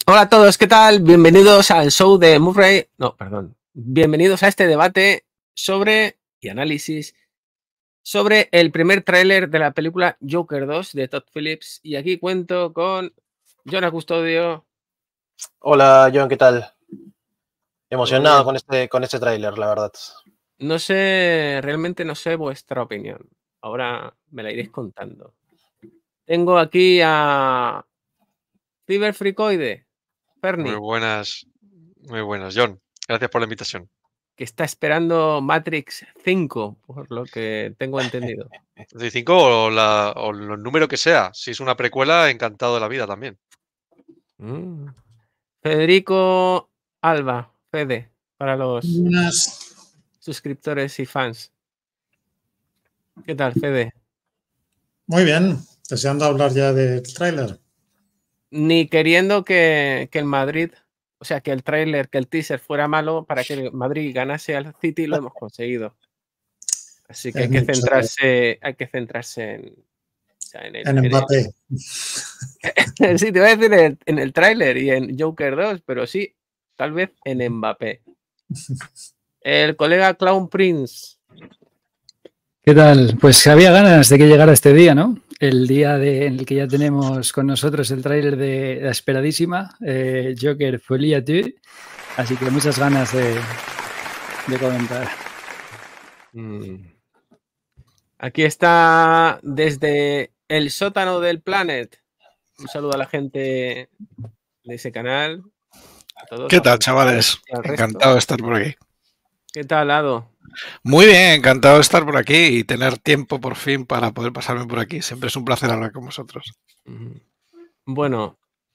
Hola a todos, ¿qué tal? Bienvenidos al show de Murray. No, perdón. Bienvenidos a este debate y análisis sobre el primer tráiler de la película Joker 2 de Todd Phillips. Y aquí cuento con Jonah Custodio. Hola, John, ¿qué tal? Todo Emocionado bien. con este tráiler, la verdad. No sé, realmente no sé vuestra opinión. Ahora me la iréis contando. Tengo aquí a Ciberfricoide, Muy Ferni, buenas, John. Gracias por la invitación. que está esperando Matrix 5, por lo que tengo entendido. ¿De 5 o el número que sea? Si es una precuela, encantado de la vida también. Mm. Federico Alba, Fede, para los Buenas. suscriptores y fans. ¿Qué tal, Fede? Muy bien, deseando hablar ya del tráiler. Ni queriendo que el Madrid, o sea, que el tráiler, que el teaser fuera malo para que el Madrid ganase al City, lo hemos conseguido. Así que Es mucho hay que centrarse en, o sea, en Mbappé. sí, te voy a decir en el tráiler y en Joker 2, pero sí, tal vez en Mbappé. El colega Clown Prince. ¿Qué tal? Pues había ganas de que llegara este día, ¿no? El día en el que ya tenemos con nosotros el tráiler de la esperadísima Joker Folie à Deux. Así que muchas ganas de comentar. Aquí está desde el sótano del Planet. Un saludo a la gente de ese canal. A todos, ¿Qué tal, chavales? Encantado de estar por aquí. ¿Qué tal, Ado? Muy bien, encantado de estar por aquí y tener tiempo por fin para poder pasarme por aquí. Siempre es un placer hablar con vosotros. Bueno,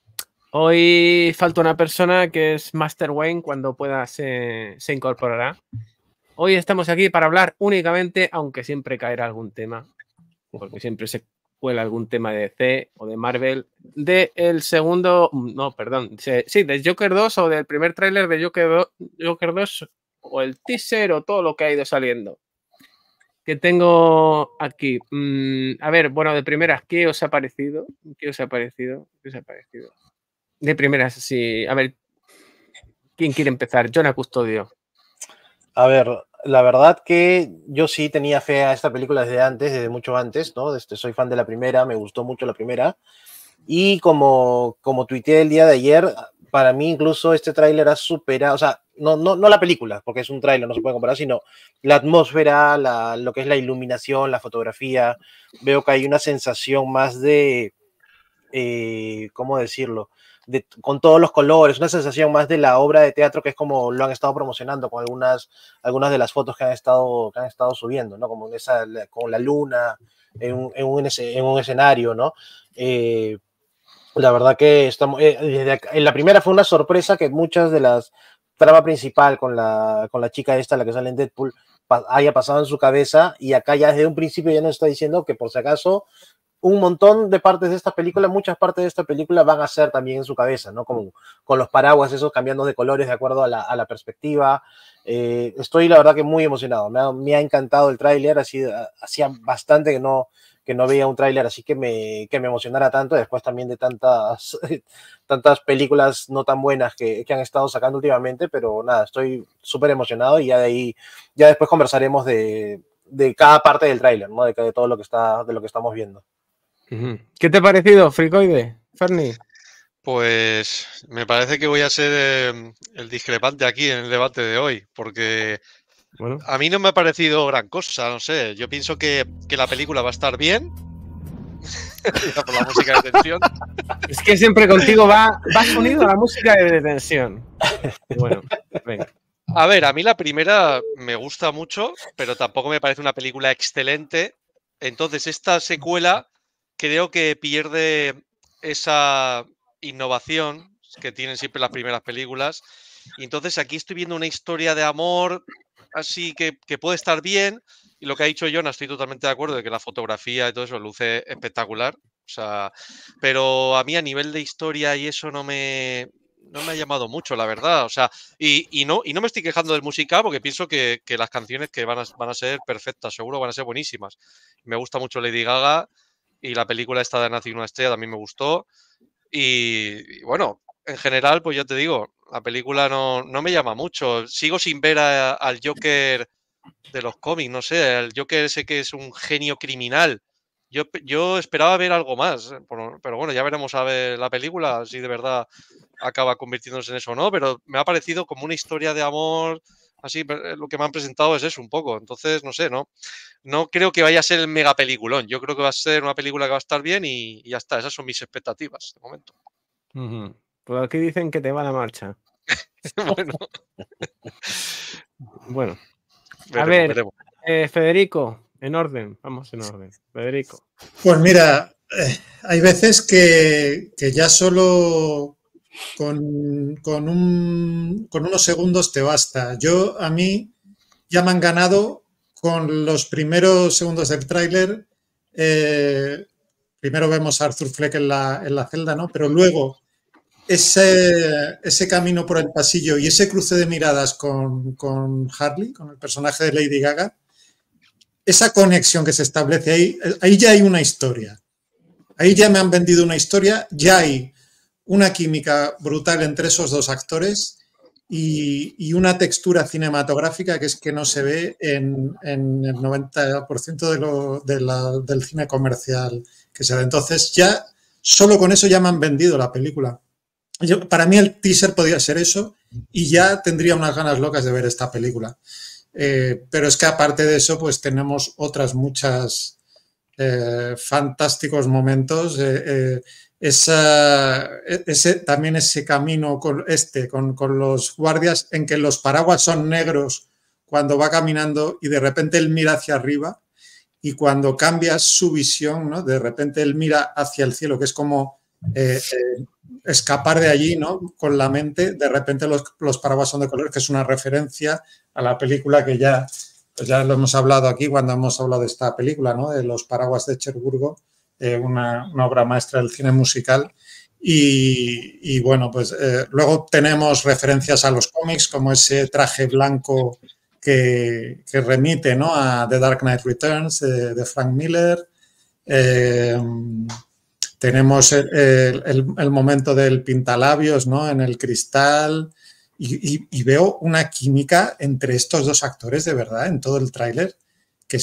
hoy falta una persona que es Master Wayne. Cuando pueda se incorporará. Hoy estamos aquí para hablar únicamente, aunque siempre caerá algún tema, porque siempre se cuela algún tema de DC o de Marvel, de el segundo, no, perdón, sí, de Joker 2 o del primer tráiler de Joker 2 o el teaser o todo lo que ha ido saliendo. Que tengo aquí. A ver, bueno, de primeras, ¿qué os ha parecido? ¿Qué os ha parecido? ¿Qué os ha parecido? De primeras, sí. A ver, ¿quién quiere empezar? Jonah Custodio. A ver, la verdad que yo sí tenía fe a esta película desde antes, desde mucho antes, ¿no? Soy fan de la primera, me gustó mucho la primera. Y como tuiteé el día de ayer, para mí incluso este tráiler ha superado, o sea, no la película, porque es un tráiler, no se puede comparar, sino la atmósfera, lo que es la iluminación, la fotografía. Veo que hay una sensación más de, ¿cómo decirlo? Con todos los colores, una sensación más de la obra de teatro, que es como lo han estado promocionando con algunas de las fotos que han estado subiendo, ¿no? Como con la luna en un escenario, ¿no? La verdad que estamos, en la primera fue una sorpresa que muchas de las trama principal con la chica esta, la que sale en Deadpool, haya pasado en su cabeza, y acá ya desde un principio ya nos está diciendo que por si acaso un montón de partes de esta película, muchas partes de esta película van a ser también en su cabeza, ¿no? Como con los paraguas esos cambiando de colores de acuerdo a la perspectiva. Estoy la verdad que muy emocionado, me ha encantado el tráiler, hacía bastante que no veía un tráiler así que me emocionara tanto, después también de tantas películas no tan buenas que han estado sacando últimamente, pero nada, estoy súper emocionado, y ya de ahí, ya después conversaremos de cada parte del tráiler, ¿no? De todo lo que estamos viendo. ¿Qué te ha parecido, Fricoide? Ferni. Pues me parece que voy a ser el discrepante aquí en el debate de hoy, porque bueno, a mí no me ha parecido gran cosa, no sé. Yo pienso que la película va a estar bien. Por la música de tensión. Es que siempre contigo vas unido a la música de tensión. Bueno, venga. A ver, a mí la primera me gusta mucho, pero tampoco me parece una película excelente. Entonces, esta secuela creo que pierde esa innovación que tienen siempre las primeras películas. Y entonces aquí estoy viendo una historia de amor así que puede estar bien. Y lo que ha dicho Jonah, estoy totalmente de acuerdo de que la fotografía y todo eso luce espectacular. O sea, pero a mí a nivel de historia y eso no me ha llamado mucho, la verdad. O sea, y no me estoy quejando del musical porque pienso que las canciones que van a ser perfectas, seguro van a ser buenísimas. Me gusta mucho Lady Gaga y la película esta de Nací una estrella también me gustó. Y bueno, en general, pues ya te digo, la película no me llama mucho. Sigo sin ver al Joker de los cómics, no sé, el Joker ese que es un genio criminal. Yo esperaba ver algo más, pero bueno, ya veremos a ver la película, si de verdad acaba convirtiéndose en eso o no, pero me ha parecido como una historia de amor, así, lo que me han presentado es eso un poco. Entonces, no sé, no creo que vaya a ser el mega peliculón. Yo creo que va a ser una película que va a estar bien y ya está. Esas son mis expectativas de momento. Pues aquí dicen que te va la marcha. Bueno, Bueno, a veremos, ver, veremos. Federico, en orden, vamos en orden. Federico. Pues mira, hay veces que ya solo con unos segundos te basta. A mí ya me han ganado con los primeros segundos del tráiler. Primero vemos a Arthur Fleck en la celda, ¿no? Pero luego ese camino por el pasillo y ese cruce de miradas con Harley, con el personaje de Lady Gaga, esa conexión que se establece ahí ya hay una historia. Ahí ya me han vendido una historia, ya hay una química brutal entre esos dos actores y una textura cinematográfica que es que no se ve en el 90% del cine comercial que se da. Entonces ya, solo con eso ya me han vendido la película. Para mí el teaser podría ser eso y ya tendría unas ganas locas de ver esta película. Pero es que aparte de eso, pues tenemos otras muchas fantásticos momentos. También ese camino con los guardias en que los paraguas son negros cuando va caminando y de repente él mira hacia arriba y cuando cambia su visión, ¿no? De repente él mira hacia el cielo, que es como escapar de allí, ¿no? Con la mente, de repente los paraguas son de color, que es una referencia a la película que ya lo hemos hablado aquí cuando hemos hablado de esta película, ¿no? De Los paraguas de Cherburgo, una obra maestra del cine musical. Y bueno, pues luego tenemos referencias a los cómics, como ese traje blanco que remite, ¿no? A The Dark Knight Returns de Frank Miller. Tenemos el momento del pintalabios, ¿no? En el cristal. Y veo una química entre estos dos actores de verdad en todo el tráiler que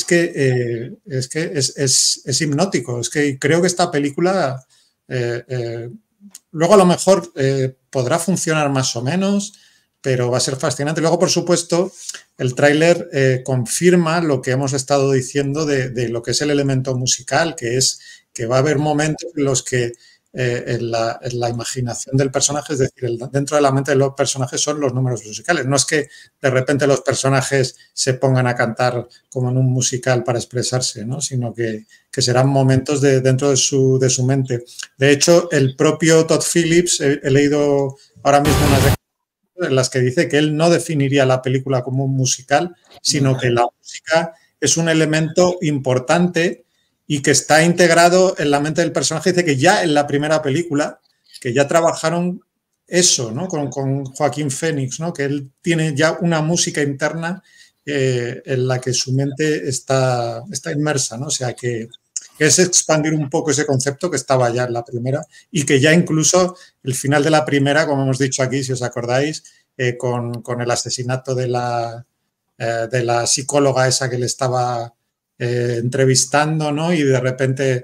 es hipnótico. Es que creo que esta película luego a lo mejor podrá funcionar más o menos, pero va a ser fascinante. Luego, por supuesto, el tráiler confirma lo que hemos estado diciendo de lo que es el elemento musical, que es que va a haber momentos en los que en la imaginación del personaje, es decir, dentro de la mente de los personajes son los números musicales. No es que de repente los personajes se pongan a cantar como en un musical para expresarse, ¿no? Sino que serán momentos dentro de su mente. De hecho, el propio Todd Phillips, he leído ahora mismo unas declaraciones en las que dice que él no definiría la película como un musical, sino que la música es un elemento importante y que está integrado en la mente del personaje. Dice que ya en la primera película, que ya trabajaron eso, ¿no? Con Joaquín Phoenix, ¿no? Que él tiene ya una música interna en la que su mente está inmersa, ¿no? O sea, que es expandir un poco ese concepto que estaba ya en la primera y que ya incluso el final de la primera, como hemos dicho aquí, si os acordáis, con el asesinato de la psicóloga esa que le estaba entrevistando, ¿no? Y de repente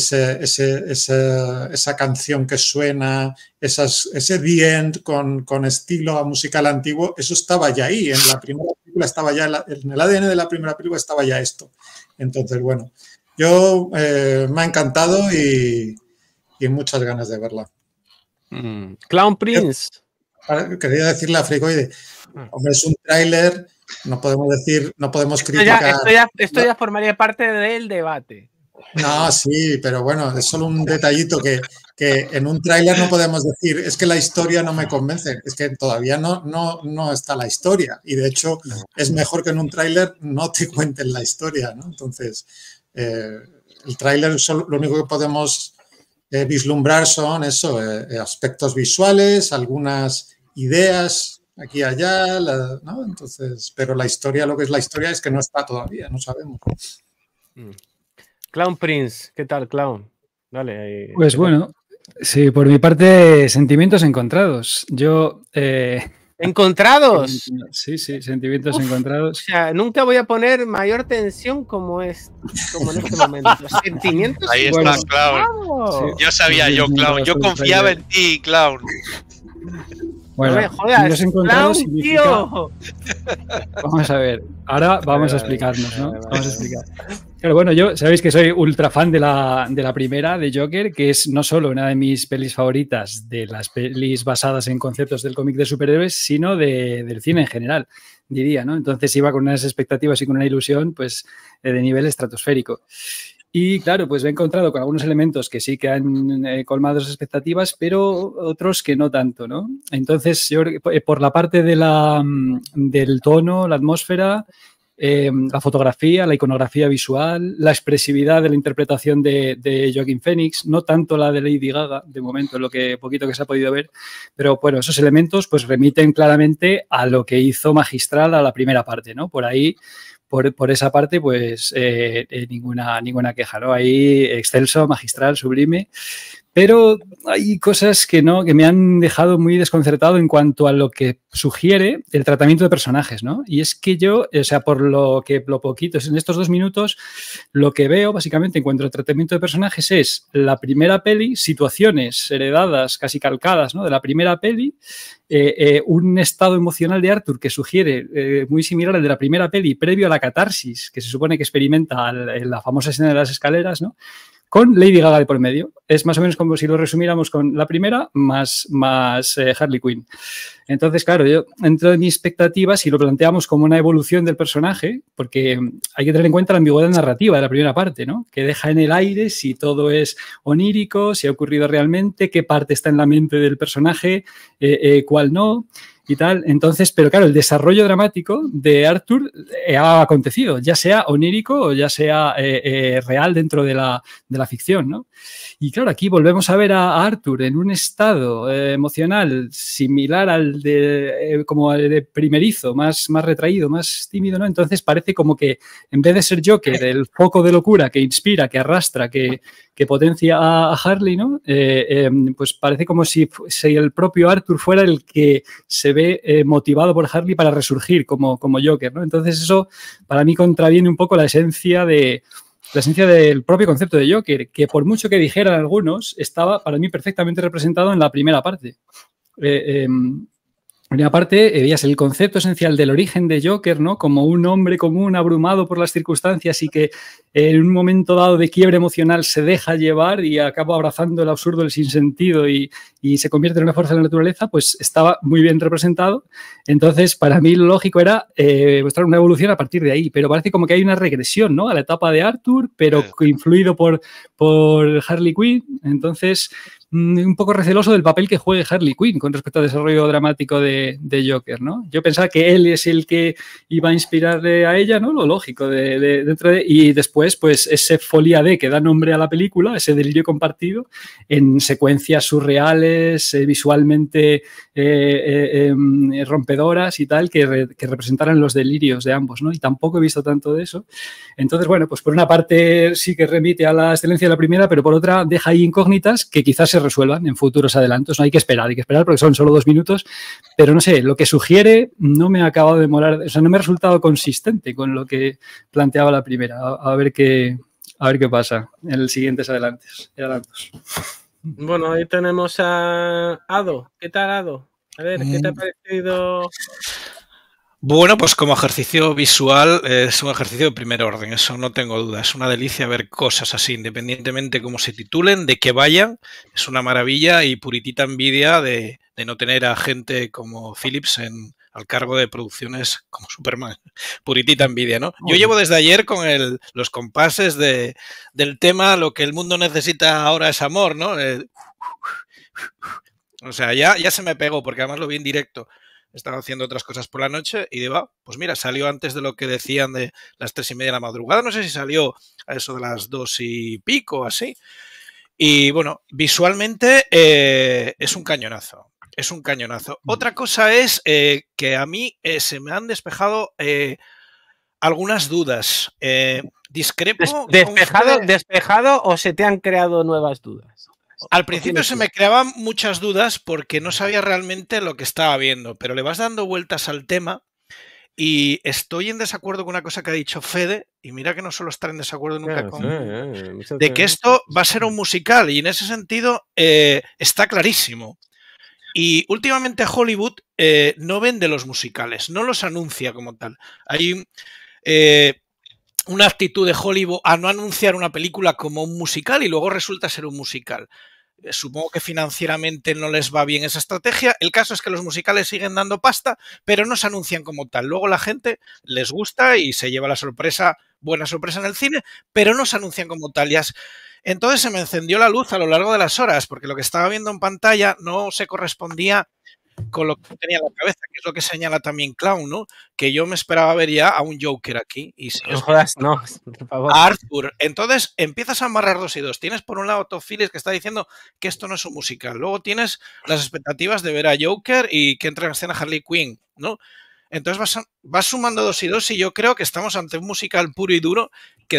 esa canción que suena, ese The End con estilo musical antiguo, eso estaba ya ahí. En la primera película estaba ya, en el ADN de la primera película estaba ya esto. Entonces, bueno, yo me ha encantado y muchas ganas de verla. Clown Prince. Quería decirle a Fricoide, hombre, es un tráiler. No podemos criticar. Esto ya formaría parte del debate. No, sí, pero bueno, es solo un detallito que en un tráiler no podemos decir, es que la historia no me convence, es que todavía no está la historia y de hecho es mejor que en un tráiler no te cuenten la historia, ¿no? Entonces, el tráiler lo único que podemos vislumbrar son aspectos visuales, algunas ideas aquí y allá, ¿no? Entonces, pero la historia, lo que es la historia es que no está todavía, no sabemos. Clown Prince, ¿qué tal, Clown? Dale. Pues bueno, Sí, por mi parte, sentimientos encontrados. Yo... ¿Encontrados? Sí, sentimientos Uf, O encontrados. sea, nunca voy a poner mayor tensión como en este momento. Sentimientos Ahí está, Bueno, Clown. encontrados. Yo sabía yo, Clown. Yo confiaba en ti, Clown. Bueno, No me jodas, sentimientos encontrados Clown, significa... tío. Vamos a ver, ahora vamos a explicarnos, ¿no? Vale. Vamos a explicar. Pero bueno, yo sabéis que soy ultra fan de la primera, de Joker, que es no solo una de mis pelis favoritas de las pelis basadas en conceptos del cómic de superhéroes, sino del cine en general, diría, ¿no? Entonces iba con unas expectativas y con una ilusión, pues, de nivel estratosférico. Y claro, pues me he encontrado con algunos elementos que sí que han colmado las expectativas, pero otros que no tanto, ¿no? Entonces, yo por la parte de del tono, la atmósfera, la fotografía, la iconografía visual, la expresividad de la interpretación de Joaquin Phoenix, no tanto la de Lady Gaga, de momento, lo que poquito que se ha podido ver, pero bueno, esos elementos pues remiten claramente a lo que hizo magistral a la primera parte, ¿no? Por ahí, por esa parte, pues ninguna queja, ¿no? Ahí excelso, magistral, sublime. Pero hay cosas que me han dejado muy desconcertado en cuanto a lo que sugiere el tratamiento de personajes, ¿no? Y es que yo, o sea, por lo poquito, en estos 2 minutos, lo que veo básicamente en cuanto al tratamiento de personajes es la primera peli, situaciones heredadas, casi calcadas, ¿no? De la primera peli, un estado emocional de Arthur que sugiere muy similar al de la primera peli, previo a la catarsis que se supone que experimenta en la famosa escena de las escaleras, ¿no? Con Lady Gaga de por medio. Es más o menos como si lo resumiéramos con la primera más Harley Quinn. Entonces, claro, yo entro en mis expectativas y lo planteamos como una evolución del personaje, porque hay que tener en cuenta la ambigüedad narrativa de la primera parte, ¿no? Que deja en el aire si todo es onírico, si ha ocurrido realmente, qué parte está en la mente del personaje, cuál no. Y tal. Entonces, pero claro, el desarrollo dramático de Arthur ha acontecido, ya sea onírico o ya sea real dentro de la ficción, ¿no? Y claro, aquí volvemos a ver a Arthur en un estado emocional similar al como al de primerizo, más retraído, más tímido, ¿no? Entonces parece como que en vez de ser Joker, el foco de locura que inspira, que arrastra, que potencia a Harley, ¿no? Pues parece como si el propio Arthur fuera el que se ve motivado por Harley para resurgir como Joker, ¿no? Entonces eso para mí contraviene un poco la esencia del propio concepto de Joker, que por mucho que dijeran algunos, estaba para mí perfectamente representado en la primera parte. Primera parte, veías el concepto esencial del origen de Joker, ¿no? Como un hombre común abrumado por las circunstancias y que en un momento dado de quiebre emocional se deja llevar y acaba abrazando el absurdo, el sinsentido y se convierte en una fuerza de la naturaleza, pues estaba muy bien representado. Entonces, para mí lo lógico era mostrar una evolución a partir de ahí, pero parece como que hay una regresión, ¿no? A la etapa de Arthur, pero influido por Harley Quinn. Entonces, un poco receloso del papel que juegue Harley Quinn con respecto al desarrollo dramático de Joker, ¿no? Yo pensaba que él es el que iba a inspirarle a ella, ¿no? Lo lógico y después, pues, ese folia D que da nombre a la película, ese delirio compartido en secuencias surreales, visualmente rompedoras y tal, que representaran los delirios de ambos, ¿no? Y tampoco he visto tanto de eso. Entonces, bueno, pues por una parte sí que remite a la excelencia de la primera, pero por otra deja ahí incógnitas que quizás se resuelvan en futuros adelantos. No hay que esperar porque son solo 2 minutos, pero no sé, lo que sugiere no me ha acabado de molar, o sea, no me ha resultado consistente con lo que planteaba la primera. A ver qué pasa en los siguientes adelantos. Bueno, ahí tenemos a Ado. ¿Qué tal, Ado? A ver, ¿qué te ha parecido? Bueno, pues como ejercicio visual es un ejercicio de primer orden, eso no tengo duda. Es una delicia ver cosas así, independientemente de cómo se titulen, de que vayan. Es una maravilla y puritita envidia de no tener a gente como Phillips al cargo de producciones como Superman. Puritita envidia, ¿no? Yo llevo desde ayer con los compases del tema lo que el mundo necesita ahora es amor, ¿no? O sea, ya se me pegó porque además lo vi en directo. Estaba haciendo otras cosas por la noche y digo, pues mira, salió antes de lo que decían de las 3:30 de la madrugada. No sé si salió a eso de las 2 y pico, así. Y bueno, visualmente es un cañonazo. Es un cañonazo. Otra cosa es que a mí se me han despejado algunas dudas. Discrepo. ¿Despejado o se te han creado nuevas dudas? Al principio se me creaban muchas dudas porque no sabía realmente lo que estaba viendo, pero le vas dando vueltas al tema y estoy en desacuerdo con una cosa que ha dicho Fede, y mira que no suelo estar en desacuerdo nunca con... de que esto va a ser un musical, y en ese sentido está clarísimo. Y últimamente Hollywood no vende los musicales, no los anuncia como tal. Hay una actitud de Hollywood a no anunciar una película como un musical y luego resulta ser un musical. Supongo que financieramente no les va bien esa estrategia. El caso es que los musicales siguen dando pasta, pero no se anuncian como tal. Luego la gente les gusta y se lleva la sorpresa, buena sorpresa en el cine, pero no se anuncian como tal. Entonces se me encendió la luz a lo largo de las horas, porque lo que estaba viendo en pantalla no se correspondía con lo que tenía en la cabeza, que es lo que señala también Clown, ¿no? Que yo me esperaba ver ya a un Joker aquí. Y si no jodas, no, por favor. A Arthur. Entonces empiezas a amarrar dos y dos. Tienes por un lado Todd Phillips que está diciendo que esto no es un musical. Luego tienes las expectativas de ver a Joker y que entre en escena Harley Quinn, ¿no? Entonces vas sumando dos y dos y yo creo que estamos ante un musical puro y duro que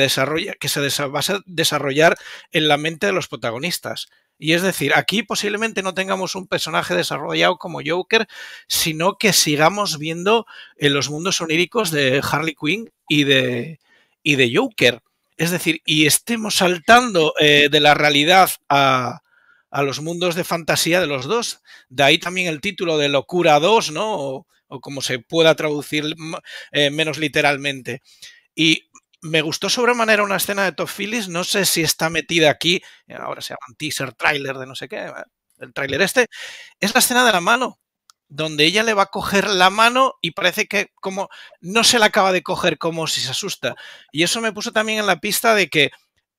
va a desarrollar en la mente de los protagonistas. Y es decir, aquí posiblemente no tengamos un personaje desarrollado como Joker, sino que sigamos viendo en los mundos oníricos de Harley Quinn y de Joker. Es decir, y estemos saltando de la realidad a los mundos de fantasía de los dos. De ahí también el título de Locura 2, ¿no? O como se pueda traducir menos literalmente. Y me gustó sobremanera una escena de Todd Phillips, no sé si está metida aquí, ahora se llama teaser, tráiler de no sé qué, el tráiler este, es la escena de la mano, donde ella le va a coger la mano y parece que como no se la acaba de coger, como si se asusta. Y eso me puso también en la pista de que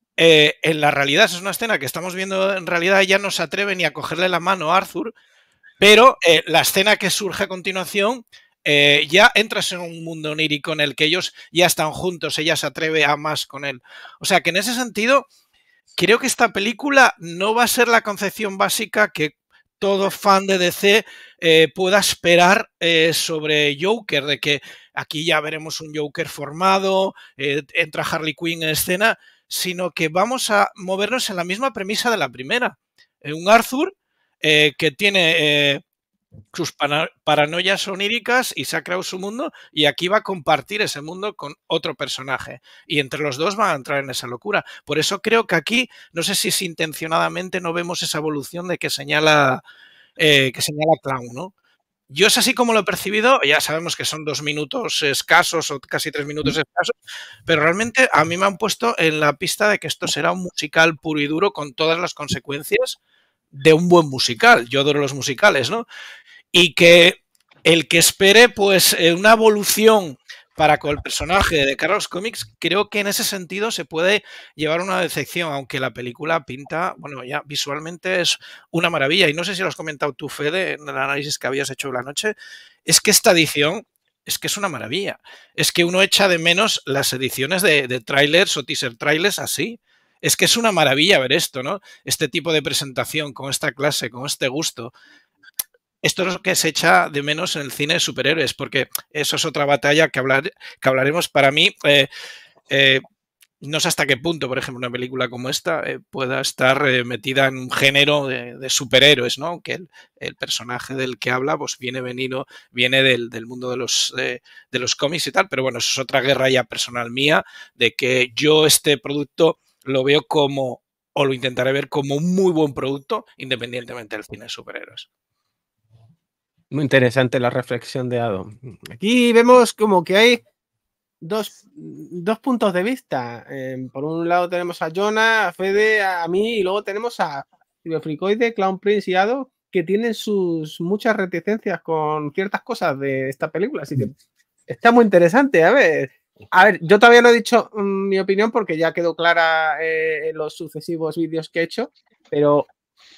en la realidad, es una escena que estamos viendo, en realidad ella no se atreve ni a cogerle la mano a Arthur, pero la escena que surge a continuación, ya entras en un mundo onírico en el que ellos ya están juntos, ella se atreve a más con él. O sea que en ese sentido, creo que esta película no va a ser la concepción básica que todo fan de DC pueda esperar sobre Joker, de que aquí ya veremos un Joker formado, entra Harley Quinn en escena, sino que vamos a movernos en la misma premisa de la primera. Un Arthur que tiene sus paranoias oníricas y se ha creado su mundo y aquí va a compartir ese mundo con otro personaje y entre los dos van a entrar en esa locura. Por eso creo que aquí, no sé si es intencionadamente, no vemos esa evolución de que señala Clown, ¿no? Yo es así como lo he percibido, ya sabemos que son 2 minutos escasos o casi 3 minutos escasos, pero realmente a mí me han puesto en la pista de que esto será un musical puro y duro con todas las consecuencias de un buen musical. Yo adoro los musicales, ¿no? Y que el que espere pues una evolución para con el personaje de Carlos Comics, creo que en ese sentido se puede llevar una decepción, aunque la película pinta, bueno, ya visualmente es una maravilla. Y no sé si lo has comentado tú, Fede, en el análisis que habías hecho la noche, es que esta edición es que es una maravilla. Es que uno echa de menos las ediciones de trailers o teaser trailers así. Es que es una maravilla ver esto, ¿no? Este tipo de presentación, con esta clase, con este gusto. Esto es lo que se echa de menos en el cine de superhéroes, porque eso es otra batalla que hablaremos. Para mí, no sé hasta qué punto, por ejemplo, una película como esta pueda estar metida en un género de superhéroes, ¿no? Aunque el personaje del que habla pues viene del mundo de los cómics y tal, pero bueno, eso es otra guerra ya personal mía, de que yo este producto lo veo como, o lo intentaré ver como un muy buen producto, independientemente del cine de superhéroes. Muy interesante la reflexión de Ado. Aquí vemos como que hay dos puntos de vista. Por un lado tenemos a Jonah, a Fede, a mí, y luego tenemos a Fricoide, Clown Prince y Ado, que tienen sus muchas reticencias con ciertas cosas de esta película. Así que está muy interesante. A ver, yo todavía no he dicho mi opinión porque ya quedó clara en los sucesivos vídeos que he hecho, pero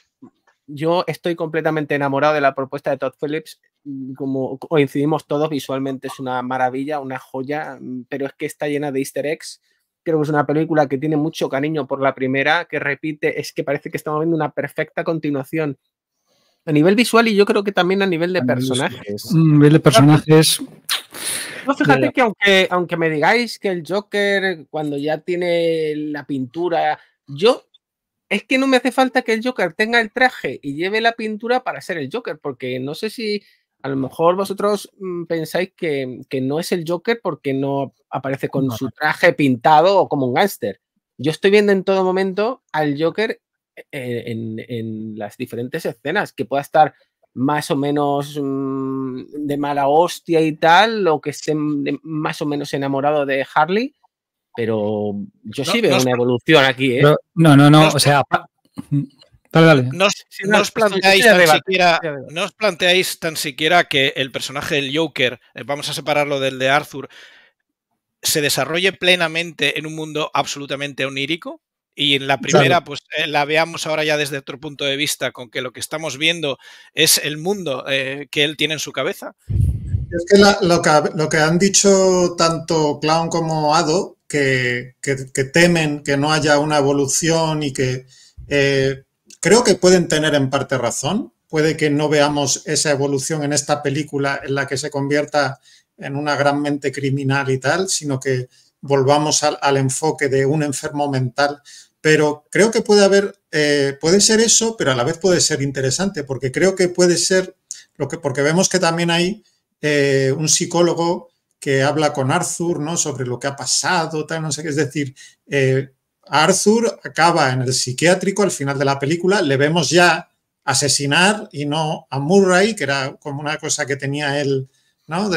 yo estoy completamente enamorado de la propuesta de Todd Phillips. Como coincidimos todos, visualmente es una maravilla, una joya, pero es que está llena de easter eggs. Creo que es una película que tiene mucho cariño por la primera, que repite, es que parece que estamos viendo una perfecta continuación a nivel visual y yo creo que también a nivel de personajes. A nivel de personajes... No, fíjate que aunque me digáis que el Joker, cuando ya tiene la pintura, yo es que no me hace falta que el Joker tenga el traje y lleve la pintura para ser el Joker, porque no sé si a lo mejor vosotros pensáis que no es el Joker porque no aparece con su traje pintado o como un gángster. Yo estoy viendo en todo momento al Joker en las diferentes escenas, que pueda estar más o menos de mala hostia y tal, o que esté más o menos enamorado de Harley, pero yo sí veo una evolución aquí, ¿eh? Pero, no, o sea... Dale. No os planteáis tan siquiera que el personaje del Joker, vamos a separarlo del de Arthur, se desarrolle plenamente en un mundo absolutamente onírico. Y en la primera, pues la veamos ahora ya desde otro punto de vista, con que lo que estamos viendo es el mundo que él tiene en su cabeza. Es que lo que han dicho tanto Clown como Ado, que temen que no haya una evolución y que creo que pueden tener en parte razón. Puede que no veamos esa evolución en esta película en la que se convierta en una gran mente criminal y tal, sino que volvamos al enfoque de un enfermo mental. Pero creo que puede ser eso, pero a la vez puede ser interesante, porque creo que puede ser, porque vemos que también hay un psicólogo que habla con Arthur, ¿no? Sobre lo que ha pasado, tal, no sé qué. Es decir, Arthur acaba en el psiquiátrico al final de la película, le vemos ya asesinar y no a Murray, que era como una cosa que tenía él, ¿no?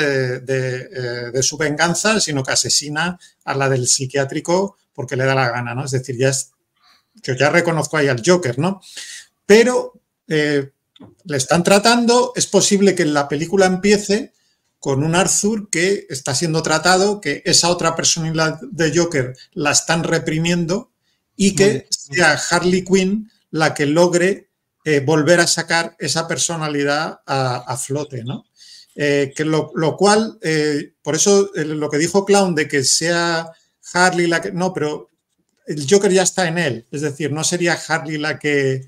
de su venganza, sino que asesina a la del psiquiátrico porque le da la gana, ¿no? Es decir, yo ya reconozco ahí al Joker, ¿no? Pero le están tratando, es posible que la película empiece con un Arthur que está siendo tratado, que esa otra personalidad de Joker la están reprimiendo y que sea Harley Quinn la que logre volver a sacar esa personalidad a flote, ¿no? Lo cual, por eso lo que dijo Clown de que sea Harley la que... No, pero el Joker ya está en él, es decir, no sería Harley la que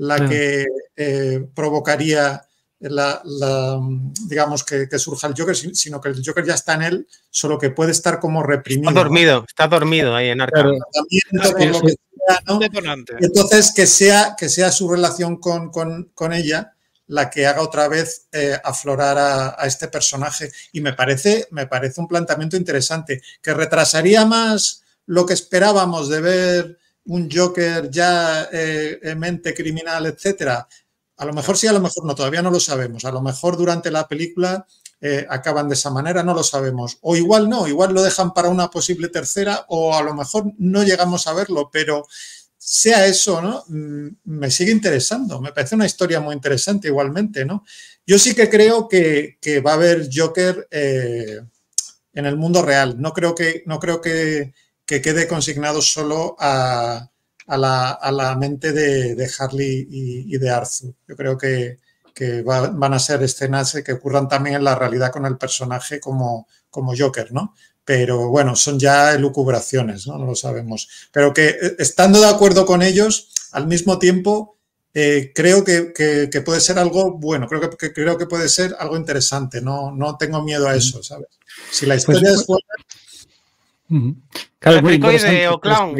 provocaría digamos que surja el Joker, sino que el Joker ya está en él, solo que puede estar como reprimido. Está dormido ahí en Arkham. ¿No? Entonces que sea su relación con ella la que haga otra vez aflorar a este personaje, y me parece un planteamiento interesante, que retrasaría más lo que esperábamos de ver un Joker ya mente criminal, etcétera. A lo mejor sí, a lo mejor no, todavía no lo sabemos. A lo mejor durante la película acaban de esa manera, no lo sabemos. O igual no, igual lo dejan para una posible tercera, o a lo mejor no llegamos a verlo, pero sea eso, ¿no? Me sigue interesando, me parece una historia muy interesante igualmente, ¿no? Yo sí que creo que va a haber Joker en el mundo real. No creo que quede consignado solo a la mente de Harley y de Arthur. Yo creo que van a ser escenas que ocurran también en la realidad con el personaje como Joker, ¿no? Pero bueno, son ya elucubraciones, ¿no? No lo sabemos. Pero que estando de acuerdo con ellos, al mismo tiempo, creo que puede ser algo bueno, creo que puede ser algo interesante. No tengo miedo a eso, ¿sabes? Si la historia es buena... Claro, Fricoide o Clown.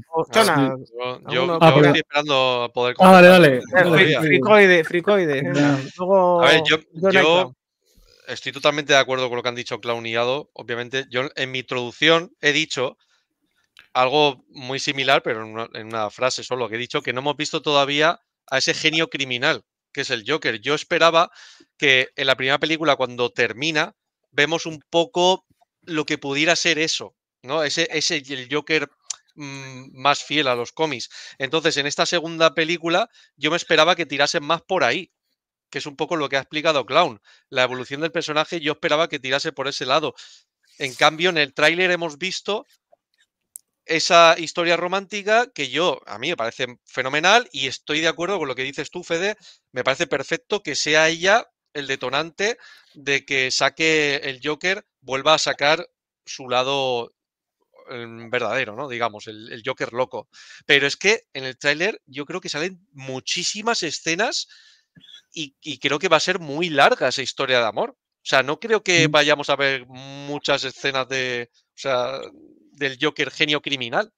Yo estoy esperando a poder... Dale. Fricoide. A ver, yo estoy totalmente de acuerdo con lo que han dicho Clown y Ado. Obviamente, yo en mi introducción he dicho algo muy similar, pero en una frase solo, que he dicho que no hemos visto todavía a ese genio criminal, que es el Joker. Yo esperaba que en la primera película, cuando termina, vemos un poco lo que pudiera ser eso, ¿no? El Joker más fiel a los cómics. Entonces, en esta segunda película, yo me esperaba que tirasen más por ahí, que es un poco lo que ha explicado Clown. La evolución del personaje, yo esperaba que tirase por ese lado. En cambio, en el tráiler hemos visto esa historia romántica que a mí me parece fenomenal, y estoy de acuerdo con lo que dices tú, Fede. Me parece perfecto que sea ella el detonante de que saque el Joker, vuelva a sacar su lado verdadero, ¿no? Digamos, el Joker loco. Pero es que en el tráiler yo creo que salen muchísimas escenas y creo que va a ser muy larga esa historia de amor. O sea, no creo que vayamos a ver muchas escenas del Joker genio criminal.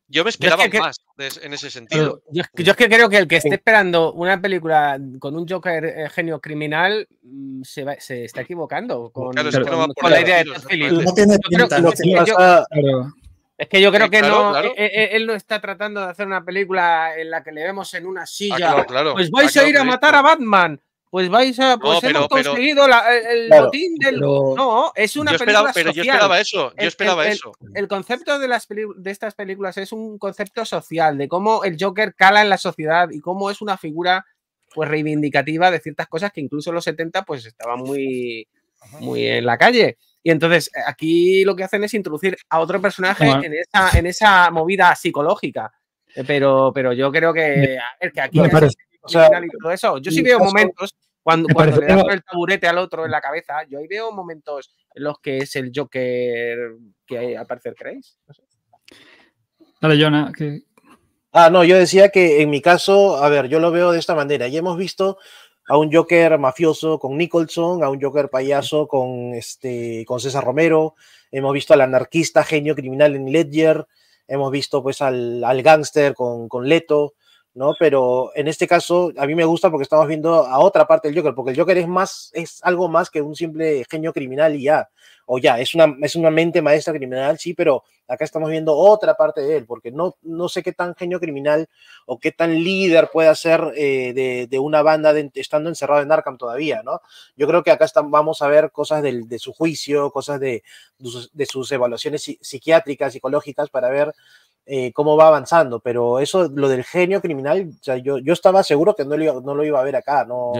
Yo me esperaba es que- más en ese sentido. Yo es que creo que el que esté esperando una película con un Joker genio criminal se está equivocando con, Claro, es que no va por con la ahí idea de los Todd tiros, Phillips. exactamente. No tiene Yo creo- pinta, Lo no que tiene- pasa, Claro. Es que yo creo que claro, no, claro. él no está tratando de hacer una película en la que le vemos en una silla. Claro. Pues vais Claro a ir que a lo he matar visto. a Batman. Pues vais a. Pues No, hemos pero- conseguido el Claro, botín del. pero- No, es una Yo película esperaba, pero yo social. esperaba eso. Yo El- esperaba el- eso. El concepto de estas películas es un concepto social, de cómo el Joker cala en la sociedad y cómo es una figura pues reivindicativa de ciertas cosas que incluso en los 70 pues estaban muy en la calle. Y entonces aquí lo que hacen es introducir a otro personaje Bueno. en esa movida psicológica. Pero yo creo que, a ver, que aquí Me es parece- o sea, criminal y todo eso. Yo sí en veo caso- momentos cuando me le parecería- das con el taburete al otro en la cabeza, yo ahí veo momentos en los que es el Joker que al parecer creéis. No sé. Dale, Jonah, que No, yo decía que en mi caso, a ver, yo lo veo de esta manera. Ya hemos visto a un Joker mafioso con Nicholson, a un Joker payaso con César Romero, hemos visto al anarquista genio criminal en Ledger, hemos visto pues al gángster con Leto, ¿no? Pero en este caso a mí me gusta porque estamos viendo a otra parte del Joker, porque el Joker es algo más que un simple genio criminal y ya, o ya, es una mente maestra criminal, sí, pero acá estamos viendo otra parte de él, porque no sé qué tan genio criminal o qué tan líder puede ser de una banda estando encerrado en Arkham todavía, ¿no? Yo creo que acá vamos a ver cosas de su juicio, cosas de sus evaluaciones psiquiátricas, psicológicas, para ver cómo va avanzando, pero eso, lo del genio criminal, o sea, yo estaba seguro que no lo iba a ver acá, ¿no?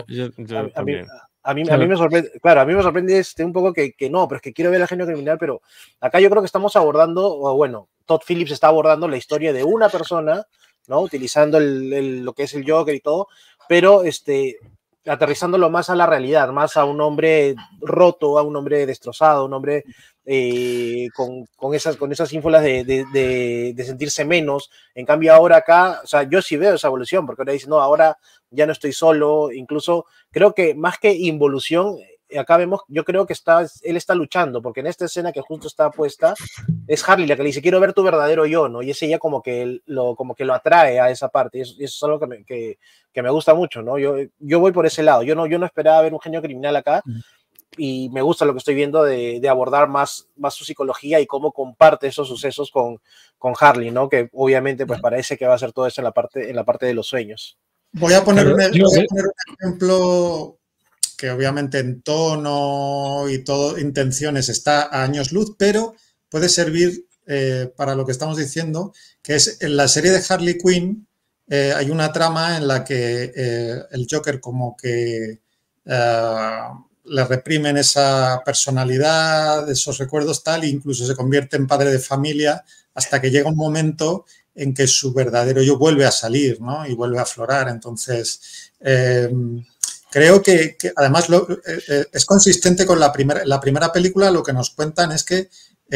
A mí me sorprende, claro, a mí me sorprende un poco que no, pero es que quiero ver al genio criminal, pero acá yo creo que estamos abordando, o bueno, Todd Phillips está abordando la historia de una persona, ¿no? Utilizando lo que es el Joker y todo, pero aterrizándolo más a la realidad, más a un hombre roto, a un hombre destrozado, un hombre con esas ínfulas de sentirse menos. En cambio ahora acá, o sea, yo sí veo esa evolución, porque ahora dice, no, ahora ya no estoy solo, incluso creo que más que involución, acá vemos, yo creo que él está luchando, porque en esta escena que justo está puesta, es Harley la que le dice, quiero ver tu verdadero yo, ¿no? Y es ella como que lo atrae a esa parte, y eso es algo que me gusta mucho, ¿no? Yo voy por ese lado, yo no esperaba ver un genio criminal acá, y me gusta lo que estoy viendo de abordar más su psicología y cómo comparte esos sucesos con Harley, ¿no? Que obviamente pues parece que va a ser todo eso en la parte de los sueños. Voy a poner un ejemplo que obviamente en tono y todo, intenciones está a años luz, pero puede servir para lo que estamos diciendo, que es en la serie de Harley Quinn hay una trama en la que el Joker como que le reprimen esa personalidad, esos recuerdos tal, e incluso se convierte en padre de familia hasta que llega un momento en que su verdadero yo vuelve a salir, ¿no? Y vuelve a aflorar. Entonces, creo que además es consistente con la primera película. Lo que nos cuentan es que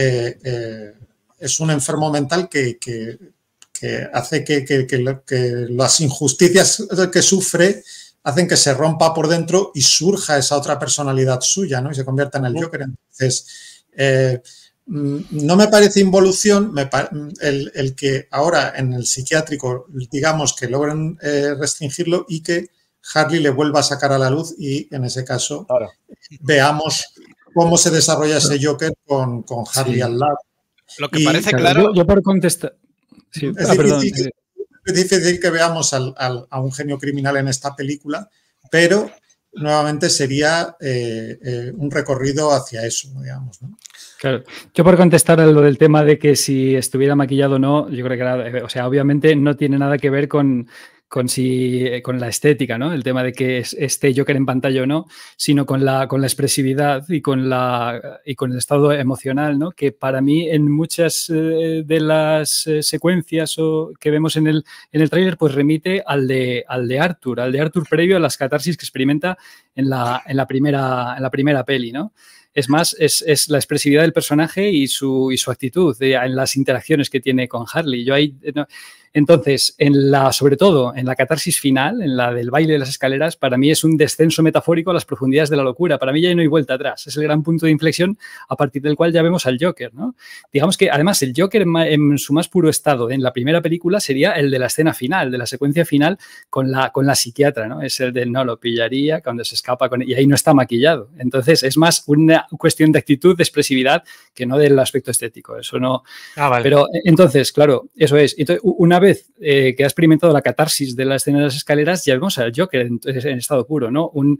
es un enfermo mental que hace que las injusticias que sufre hacen que se rompa por dentro y surja esa otra personalidad suya, ¿no? Y se convierta en el Joker. Entonces, no me parece involución el que ahora en el psiquiátrico, digamos, que logren restringirlo y que Harley le vuelva a sacar a la luz y en ese caso veamos cómo se desarrolla ese Joker con Harley al lado. Lo que parece claro... Yo por contestar... Sí, es difícil que veamos a un genio criminal en esta película, pero nuevamente sería un recorrido hacia eso, digamos, ¿no? Claro. Yo por contestar a lo del tema de que si estuviera maquillado o no, yo creo que era, o sea, obviamente no tiene nada que ver con la estética, ¿no? El tema de que esté Joker en pantalla o no, sino con la expresividad y con el estado emocional, ¿no? Que para mí en muchas de las secuencias que vemos en el tráiler, pues remite al de Arthur previo a las catarsis que experimenta en la primera peli, ¿no? Es más, es la expresividad del personaje y su actitud en las interacciones que tiene con Harley. Yo ahí Entonces, sobre todo en la catarsis final, en la del baile de las escaleras, para mí es un descenso metafórico a las profundidades de la locura. Para mí ya no hay vuelta atrás. Es el gran punto de inflexión a partir del cual ya vemos al Joker, ¿no? Digamos que, además, el Joker en su más puro estado en la primera película sería el de la escena final, de la secuencia final con la psiquiatra, ¿no? Es el de no lo pillaría cuando se escapa y ahí no está maquillado. Entonces, es más una cuestión de actitud, de expresividad, que no del aspecto estético. Eso no... Vale. Pero entonces, claro, eso es. Entonces, una vez que ha experimentado la catarsis de la escena de las escaleras, ya vemos al Joker en estado puro, ¿no? Un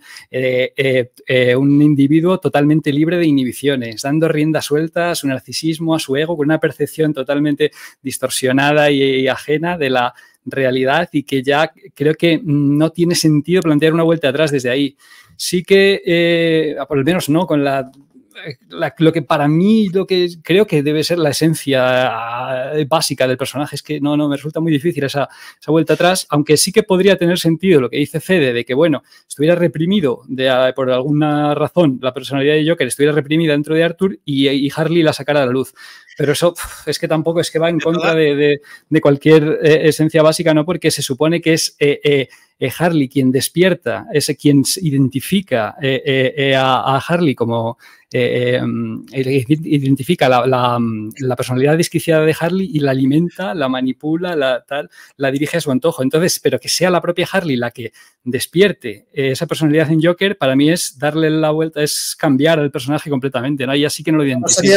individuo totalmente libre de inhibiciones, dando rienda suelta a su narcisismo, a su ego, con una percepción totalmente distorsionada y ajena de la realidad, y que ya creo que no tiene sentido plantear una vuelta atrás desde ahí. Sí que, por lo menos no, con lo que para mí, lo que creo que debe ser la esencia básica del personaje, es que no me resulta muy difícil esa vuelta atrás, aunque sí que podría tener sentido lo que dice Fede, de que, bueno, estuviera reprimido por alguna razón, la personalidad de Joker estuviera reprimida dentro de Arthur y Harley la sacara a la luz. Pero eso es que tampoco es que va en contra de cualquier esencia básica, ¿no? Porque se supone que es Harley quien despierta, es quien identifica a Harley como... identifica la personalidad desquiciada de Harley y la alimenta, la manipula, la dirige a su antojo. Entonces, pero que sea la propia Harley la que despierte esa personalidad en Joker, para mí es darle la vuelta, es cambiar al personaje completamente, ¿no? Y así que no lo identifico.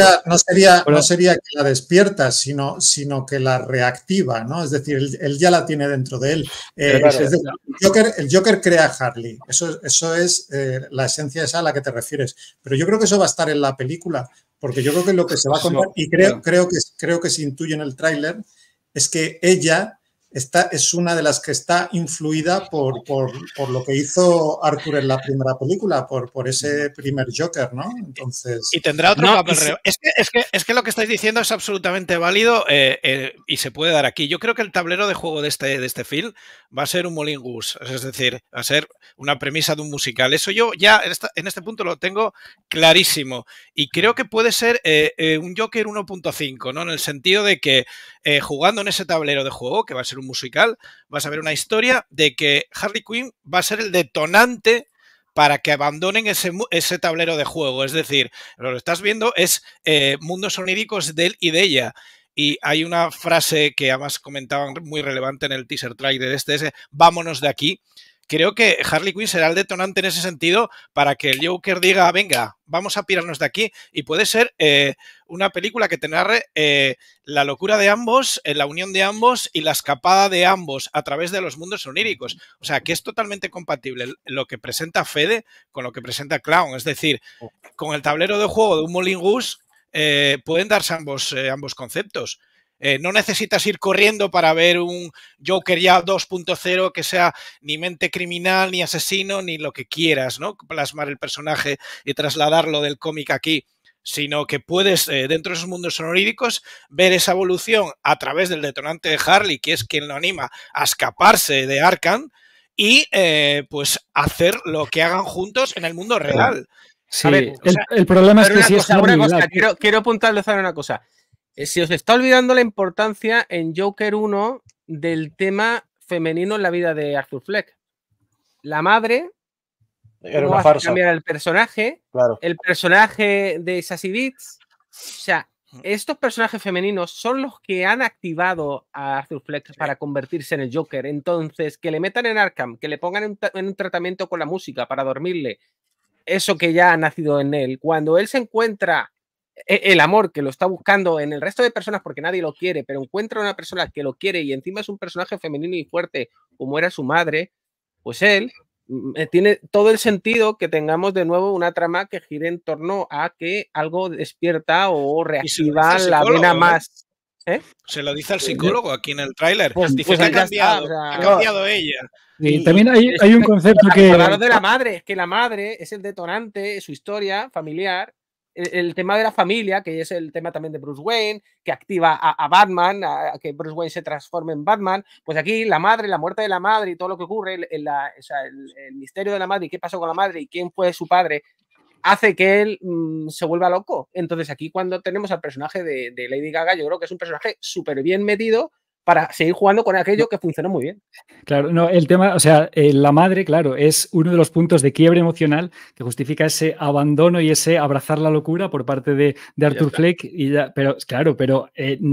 No sería que la despierta, sino que la reactiva, ¿no? Es decir, él ya la tiene dentro de él. Claro. Es decir, el Joker crea a Harley. Eso es la esencia esa a la que te refieres. Pero yo creo que eso va a estar en la película, porque yo creo que lo que se va a contar, y creo que se intuye en el tráiler, es que ella es una de las que está influida por lo que hizo Arthur en la primera película, por ese primer Joker, ¿no? Entonces... Y tendrá otro papel. Es que lo que estáis diciendo es absolutamente válido y se puede dar aquí. Yo creo que el tablero de juego de este film va a ser un Moulin Rouge, es decir, va a ser una premisa de un musical. Eso yo ya en este punto lo tengo clarísimo. Y creo que puede ser un Joker 1.5, ¿no? En el sentido de que jugando en ese tablero de juego, que va a ser un musical, vas a ver una historia de que Harley Quinn va a ser el detonante para que abandonen ese tablero de juego. Es decir, lo que estás viendo es mundos oníricos de él y de ella. Y hay una frase que además comentaban muy relevante en el teaser trailer ese vámonos de aquí. Creo que Harley Quinn será el detonante en ese sentido para que el Joker diga, venga, vamos a pirarnos de aquí. Y puede ser una película que te narre la locura de ambos, la unión de ambos y la escapada de ambos a través de los mundos oníricos. O sea, que es totalmente compatible lo que presenta Fede con lo que presenta Clown. Es decir, con el tablero de juego de un Moulin Rouge pueden darse ambos conceptos. No necesitas ir corriendo para ver un Joker ya 2.0 que sea ni mente criminal, ni asesino, ni lo que quieras, ¿no? Plasmar el personaje y trasladarlo del cómic aquí, sino que puedes, dentro de esos mundos oníricos, ver esa evolución a través del detonante de Harley, que es quien lo anima a escaparse de Arkham y pues hacer lo que hagan juntos en el mundo real. Sí, a ver, el problema es que si es una cosa, quiero puntualizar una cosa. Si os está olvidando la importancia en Joker 1 del tema femenino en la vida de Arthur Fleck. La madre era una farsa. Cambiar el personaje, claro. El personaje de Sassy Beats. O sea, estos personajes femeninos son los que han activado a Arthur Fleck para convertirse en el Joker. Entonces, que le metan en Arkham, que le pongan en un tratamiento con la música para dormirle, eso que ya ha nacido en él. Cuando él se encuentra el amor que lo está buscando en el resto de personas porque nadie lo quiere, pero encuentra una persona que lo quiere y encima es un personaje femenino y fuerte como era su madre, pues él tiene todo el sentido que tengamos de nuevo una trama que gire en torno a que algo despierta o reactiva la vena más. Se lo dice al psicólogo aquí en el tráiler. Pues, dice que ha cambiado ella. Y también hay un concepto que... Hablar de la madre, es que la madre es el detonante, su historia familiar, el tema de la familia, que es el tema también de Bruce Wayne, que activa a Batman, a que Bruce Wayne se transforme en Batman. Pues aquí la madre, la muerte de la madre y todo lo que ocurre, el misterio de la madre y qué pasó con la madre y quién fue su padre, hace que él se vuelva loco. Entonces aquí cuando tenemos al personaje de Lady Gaga, yo creo que es un personaje súper bien metido para seguir jugando con aquello que funcionó muy bien. Claro, no, el tema, o sea, la madre, claro, es uno de los puntos de quiebre emocional que justifica ese abandono y ese abrazar la locura por parte de Arthur Fleck. Y ya, pero, claro, pero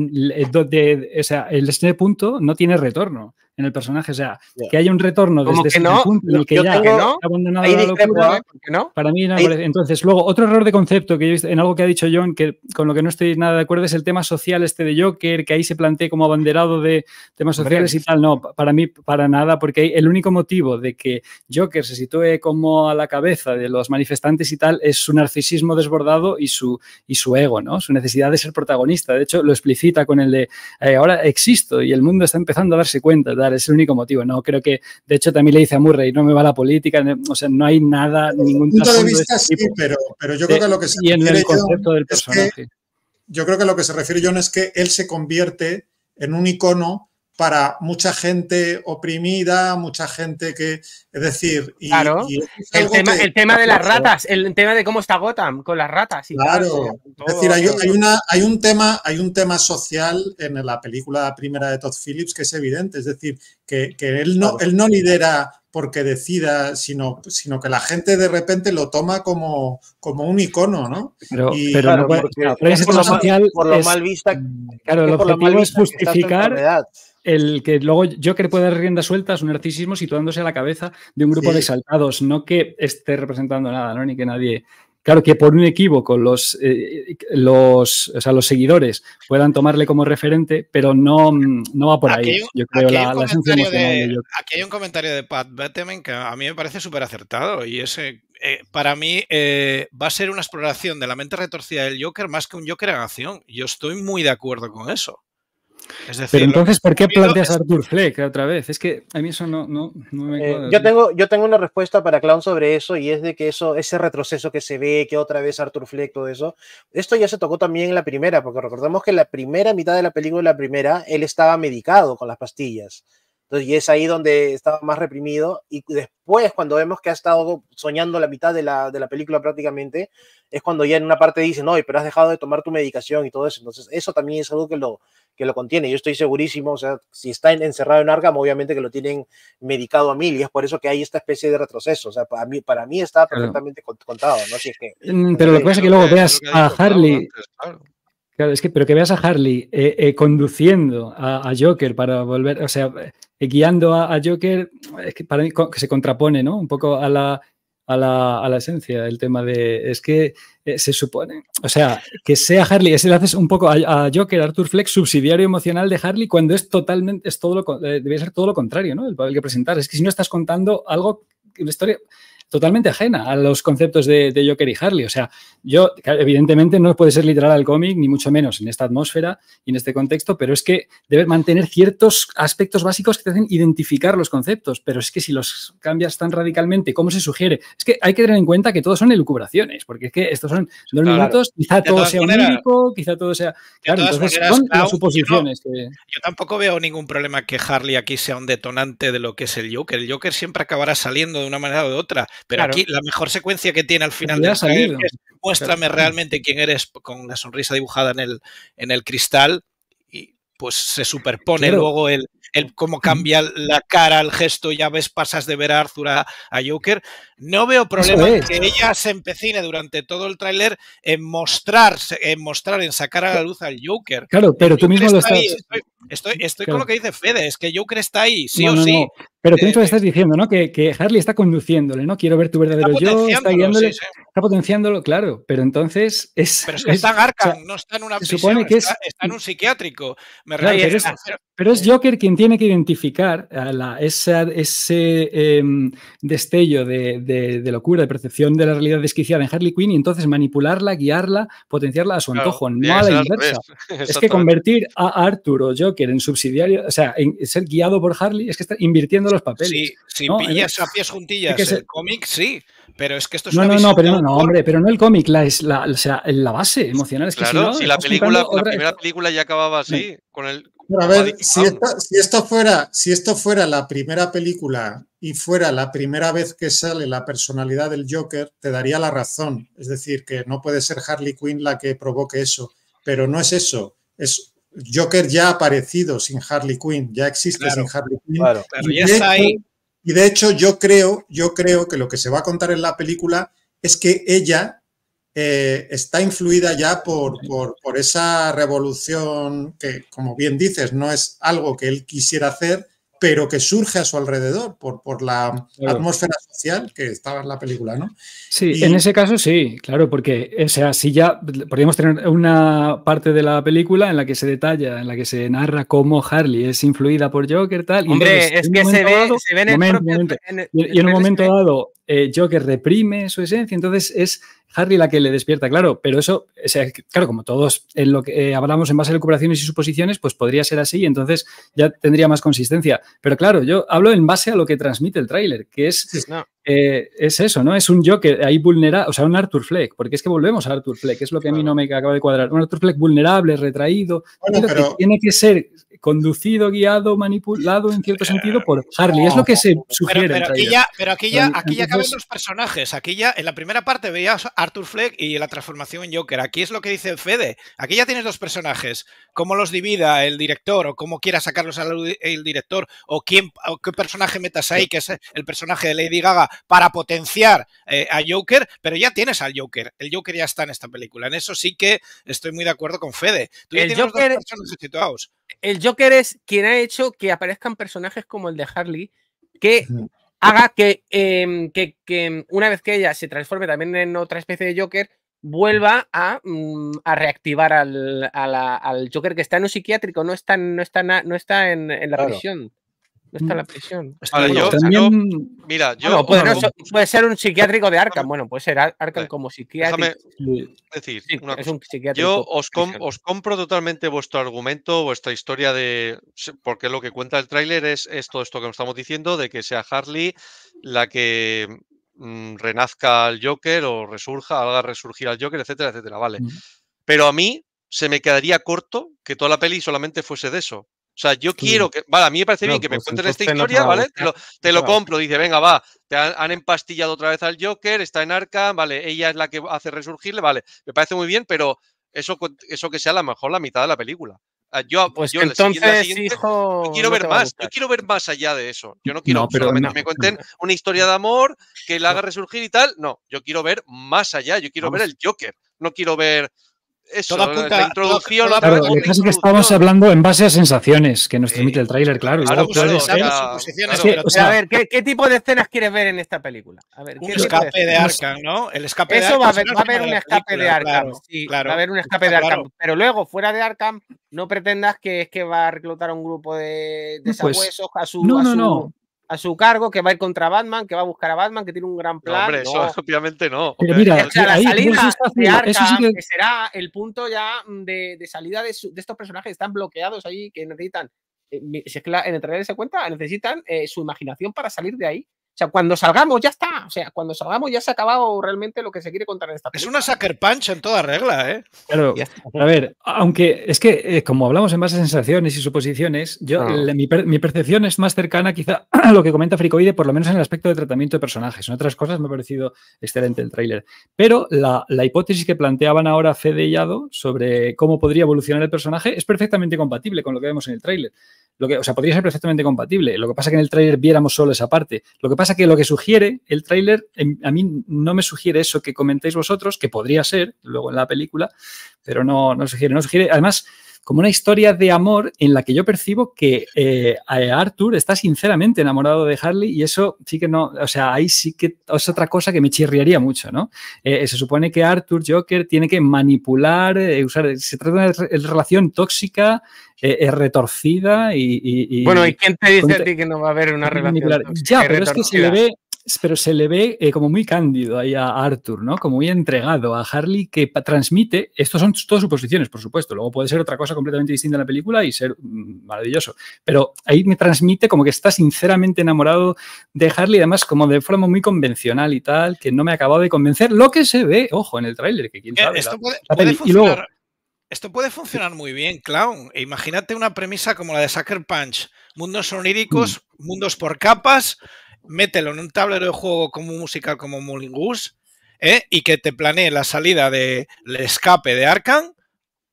o sea, ese punto no tiene retorno en el personaje. O sea, que haya un retorno desde ese punto en el que ya ha abandonado la locura. ¿No? Para mí no parece. Entonces, luego, otro error de concepto que yo he visto en algo que ha dicho John, que con lo que no estoy nada de acuerdo, es el tema social este de Joker, que ahí se plantea como abanderado de temas sociales y tal. No, para mí, para nada, porque el único motivo de que Joker se sitúe como a la cabeza de los manifestantes y tal es su narcisismo desbordado y su ego, ¿no? Su necesidad de ser protagonista. De hecho, lo explicita con el de ahora existo y el mundo está empezando a darse cuenta, tal. Es el único motivo. No creo que, de hecho, también le dice a Murray, no me va la política, o sea, no hay nada, ningún punto de vista sí, pero yo creo que a lo que se refiere el concepto del personaje. Yo creo que a lo que se refiere John es que él se convierte en un icono para mucha gente oprimida, mucha gente que, es decir... Claro, el tema de las ratas, el tema de cómo está Gotham con las ratas. Y claro, tal, es decir, hay un tema social en la película primera de Todd Phillips que es evidente, es decir, que él no lidera porque decida, sino que la gente de repente lo toma como un icono, ¿no? Pero ese tema social por lo mal vista. Claro, el objetivo es justificar el que luego Joker puede dar rienda suelta a su narcisismo situándose a la cabeza de un grupo de exaltados, no que esté representando nada, ¿no? Ni que nadie... Claro que por un equívoco los seguidores puedan tomarle como referente, pero no va por ahí. Yo creo la esencia emocional. Aquí hay un comentario de Pat Bettman que a mí me parece súper acertado y ese para mí va a ser una exploración de la mente retorcida del Joker más que un Joker en acción. Yo estoy muy de acuerdo con eso. Es decir, pero entonces, ¿por qué planteas a Arthur Fleck otra vez? Es que a mí eso no me cuadra. Yo tengo una respuesta para Clown sobre eso y es de que ese retroceso que se ve, que otra vez Arthur Fleck, todo eso, esto ya se tocó también en la primera, porque recordemos que en la primera mitad de la película, él estaba medicado con las pastillas. Entonces, y es ahí donde estaba más reprimido y después cuando vemos que ha estado soñando la mitad de la película prácticamente, es cuando ya en una parte dicen, no, pero has dejado de tomar tu medicación y todo eso. Entonces, eso también es algo que lo contiene. Yo estoy segurísimo, o sea, si está encerrado en Arkham, obviamente que lo tienen medicado a mil y es por eso que hay esta especie de retroceso. O sea, para mí está perfectamente contado, ¿no? Así es que, pero lo que pasa es que luego veas a Harley... Claro, es que, pero que veas a Harley conduciendo a Joker para volver, o sea, guiando a Joker, es que para mí que se contrapone, ¿no? Un poco a la esencia, el tema de, es que se supone, o sea, que sea Harley, le haces un poco a Joker, Arthur Fleck, subsidiario emocional de Harley, cuando es totalmente, debería ser todo lo contrario, ¿no? El papel que presentar. Es que si no estás contando algo, una historia totalmente ajena a los conceptos de Joker y Harley. O sea, evidentemente no puede ser literal al cómic, ni mucho menos en esta atmósfera y en este contexto, pero es que debe mantener ciertos aspectos básicos que te hacen identificar los conceptos, pero es que si los cambias tan radicalmente, ¿cómo se sugiere? Es que hay que tener en cuenta que todos son elucubraciones, porque es que estos son 2 minutos, quizá todo sea onírico, quizá todo sea... Claro, entonces son las suposiciones. Yo tampoco veo ningún problema que Harley aquí sea un detonante de lo que es el Joker. El Joker siempre acabará saliendo de una manera o de otra. Pero aquí la mejor secuencia que tiene al final del trailer es muéstrame realmente quién eres con la sonrisa dibujada en el cristal y pues se superpone luego el cómo cambia la cara, el gesto, ya ves, pasas de ver a Arthur a Joker. No veo problema en que ella se empecine durante todo el tráiler en mostrar, en sacar a la luz al Joker. Claro, pero tú mismo lo estás... Estoy con lo que dice Fede, es que Joker está ahí, sí o sí. Pero tú mismo estás diciendo, ¿no? Que Harley está conduciéndole, ¿no? Quiero ver tu verdadero yo, está guiándole, está potenciándolo, claro. Pero entonces es... Pero es que está en Arkham, no está en una prisión, está en un psiquiátrico. Pero es Joker quien tiene que identificar ese destello de locura, de percepción de la realidad desquiciada en Harley Quinn y entonces manipularla, guiarla, potenciarla a su antojo, no a la inversa. Es que convertir a Arthur o Joker en subsidiario, o sea, en ser guiado por Harley, es que está invirtiendo los papeles. Sí, si pillas a pies juntillas el cómic, sí, pero es que esto es hombre, pero no el cómic, la base emocional. Es que claro, si la primera película ya acababa así, con el... A ver, si esto fuera la primera película y fuera la primera vez que sale la personalidad del Joker, te daría la razón. Es decir, que no puede ser Harley Quinn la que provoque eso. Pero no es eso. Es Joker ya ha aparecido sin Harley Quinn, ya existe sin Harley Quinn. Claro. Ya está ahí. Y de hecho yo creo que lo que se va a contar en la película es que ella está influida ya por esa revolución que, como bien dices, no es algo que él quisiera hacer, pero que surge a su alrededor por la atmósfera social que estaba en la película, ¿no? Sí, en ese caso sí, claro, porque, o sea, si ya podríamos tener una parte de la película en la que se detalla, en la que se narra cómo Harley es influida por Joker, tal. Hombre, y entonces, es que se ve en el propio... Y en un momento dado, Joker reprime su esencia, entonces es Harley la que le despierta, claro, pero eso, o sea, claro, como todos en lo que hablamos en base a recuperaciones y suposiciones, pues podría ser así, entonces ya tendría más consistencia. Pero claro, yo hablo en base a lo que transmite el tráiler, que es, es eso, ¿no? Es un Joker ahí vulnerable, o sea, un Arthur Fleck, porque es que volvemos a Arthur Fleck, es lo que a mí no me acaba de cuadrar. Un Arthur Fleck vulnerable, retraído, bueno, pero que tiene que ser conducido, guiado, manipulado en cierto sentido por Harley. Es lo que se sugiere. Pero aquí ya caben los personajes. Aquí ya en la primera parte veías a Arthur Fleck y la transformación en Joker. Aquí es lo que dice Fede. Aquí ya tienes dos personajes. Cómo los divida el director o cómo quiera sacarlos el director o qué personaje metas ahí, que es el personaje de Lady Gaga, para potenciar a Joker, pero ya tienes al Joker. El Joker ya está en esta película. En eso sí que estoy muy de acuerdo con Fede. Tú ya tienes Joker, dos personajes situados. El Joker es quien ha hecho que aparezcan personajes como el de Harley, que haga que una vez que ella se transforme también en otra especie de Joker, vuelva a reactivar al Joker que está en un psiquiátrico, no está en la prisión. No está en la prisión. Puede ser un psiquiátrico de Arkham. Bueno, puede ser Arkham como psiquiátrico. Déjame decir, es un psiquiátrico. Yo os compro totalmente vuestro argumento, vuestra historia porque lo que cuenta el tráiler es todo esto que nos estamos diciendo, de que sea Harley la que renazca al Joker o haga resurgir al Joker, etcétera, etcétera, vale. Pero a mí se me quedaría corto que toda la peli solamente fuese de eso. O sea, yo quiero que... Vale, a mí me parece bien que me cuenten esta historia, ¿vale? Te lo compro. Dice, venga, va, te han empastillado otra vez al Joker, está en Arkham, vale, ella es la que hace resurgirle, vale, me parece muy bien, pero eso que sea a lo mejor la mitad de la película. Yo entonces, hijo, quiero ver más. Yo quiero ver más allá de eso. Yo no quiero solamente que me cuenten una historia de amor que la haga resurgir y tal. No, yo quiero ver más allá. Yo quiero ver el Joker. No quiero ver... Eso, la introducción. Claro, lo que pasa es que estamos hablando en base a sensaciones que nos transmite el tráiler, claro. A ver, ¿qué tipo de escenas quieres ver en esta película? A ver, un escape de Arkham, ¿no? El escape de Arkham. Va a haber un escape de Arkham. Sí, va a haber un escape de Arkham. Pero luego, fuera de Arkham, no pretendas que va a reclutar a un grupo de sabuesos a su cargo, que va a ir contra Batman, que va a buscar a Batman, que tiene un gran plan. No, hombre, eso obviamente no. Pero mira, la salida de Arkham, que será el punto ya de salida de estos personajes que están bloqueados ahí, que necesitan, si es que en el trailer se cuenta, necesitan su imaginación para salir de ahí. O sea, cuando salgamos ya está. O sea, cuando salgamos ya se ha acabado realmente lo que se quiere contar en esta película. Es una sucker punch en toda regla, ¿eh? Claro, a ver, aunque es que como hablamos en base a sensaciones y suposiciones, mi percepción es más cercana quizá a lo que comenta Fricoide, por lo menos en el aspecto de tratamiento de personajes. En otras cosas me ha parecido excelente el tráiler. Pero la hipótesis que planteaban ahora Fede y Ado sobre cómo podría evolucionar el personaje es perfectamente compatible con lo que vemos en el tráiler. O sea, podría ser perfectamente compatible. Lo que pasa es que en el tráiler viéramos solo esa parte. Lo que pasa es que lo que sugiere el tráiler, a mí no me sugiere eso que comentáis vosotros, que podría ser luego en la película, pero no sugiere. No sugiere, además, como una historia de amor en la que yo percibo que Arthur está sinceramente enamorado de Harley y eso sí que no, o sea, ahí sí que es otra cosa que me chirriaría mucho, ¿no? Se supone que Arthur, Joker, tiene que manipular, se trata de una relación tóxica, retorcida y... Bueno, ¿y quién te dice a ti que no va a haber una relación tóxica? Ya, pero es que se le ve como muy cándido ahí a Arthur, ¿no? Como muy entregado a Harley, que transmite, estos son todas suposiciones, por supuesto, luego puede ser otra cosa completamente distinta en la película y ser maravilloso, pero ahí me transmite como que está sinceramente enamorado de Harley, además como de forma muy convencional y tal, que no me ha acabado de convencer, lo que se ve, ojo, en el tráiler, que quién sabe. Esto puede funcionar. Esto puede funcionar muy bien, Clown. Imagínate una premisa como la de Sucker Punch. Mundos oníricos, mundos por capas, mételo en un tablero de juego como musical como Moulin Rouge, y que te planee la salida del escape de Arkham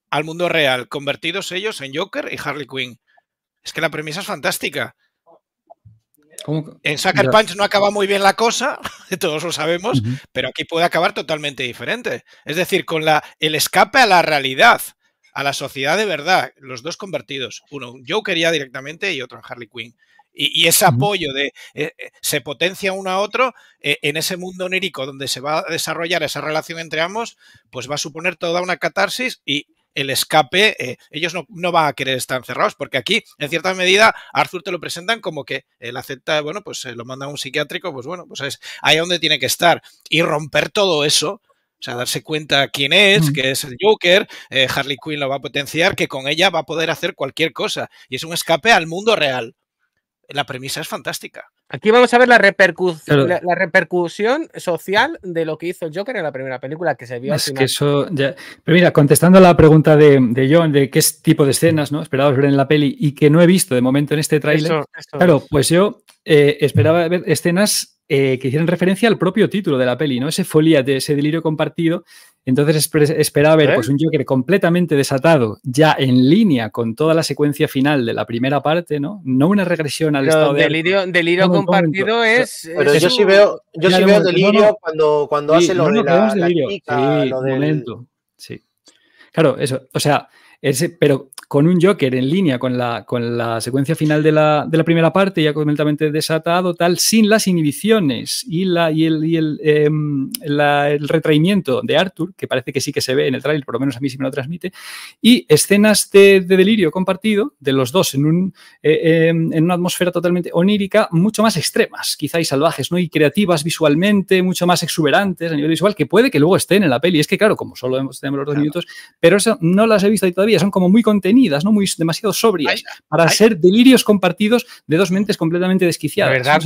al mundo real, convertidos ellos en Joker y Harley Quinn. Es que la premisa es fantástica. ¿Cómo? En Sucker Punch no acaba muy bien la cosa, todos lo sabemos, pero aquí puede acabar totalmente diferente. Es decir, con el escape a la realidad, a la sociedad de verdad, los dos convertidos. Uno en Joker ya directamente y otro en Harley Quinn. Y ese apoyo se potencia uno a otro en ese mundo onírico donde se va a desarrollar esa relación entre ambos, pues va a suponer toda una catarsis y el escape, ellos no van a querer estar encerrados, porque aquí, en cierta medida, Arthur te lo presentan como que él acepta, bueno, pues lo manda a un psiquiátrico, pues bueno, pues es ahí donde tiene que estar. Y romper todo eso, o sea, darse cuenta quién es, que es el Joker, Harley Quinn lo va a potenciar, que con ella va a poder hacer cualquier cosa. Y es un escape al mundo real. La premisa es fantástica. Aquí vamos a ver la repercusión social de lo que hizo el Joker en la primera película que se vio al final. Que eso ya... Pero mira, contestando a la pregunta de John, de qué tipo de escenas, ¿no?, esperabas ver en la peli y que no he visto de momento en este tráiler. Claro, pues yo esperaba ver escenas que hicieran referencia al propio título de la peli, ¿no? Ese folia, de ese delirio compartido. Entonces esperaba ver pues un Joker completamente desatado, ya en línea con toda la secuencia final de la primera parte, ¿no? No una regresión al estado de delirio compartido es... Pero yo sí veo delirio cuando hace lo de la chica, lo del... momento. Sí. Claro, eso. O sea, pero con un Joker en línea con la secuencia final de la primera parte, ya completamente desatado, tal, sin las inhibiciones y el retraimiento de Arthur, que parece que sí que se ve en el tráiler, por lo menos a mí sí me lo transmite, y escenas de delirio compartido de los dos en una atmósfera totalmente onírica, mucho más extremas, quizá y salvajes, ¿no? Y creativas visualmente, mucho más exuberantes a nivel visual, que puede que luego estén en la peli. Es que, claro, como solo tenemos los 2 minutos, pero eso no las he visto ahí todavía, son como muy contenidas, ¿no? Demasiado sobrias para ser delirios compartidos de dos mentes completamente desquiciadas. ¿Verdad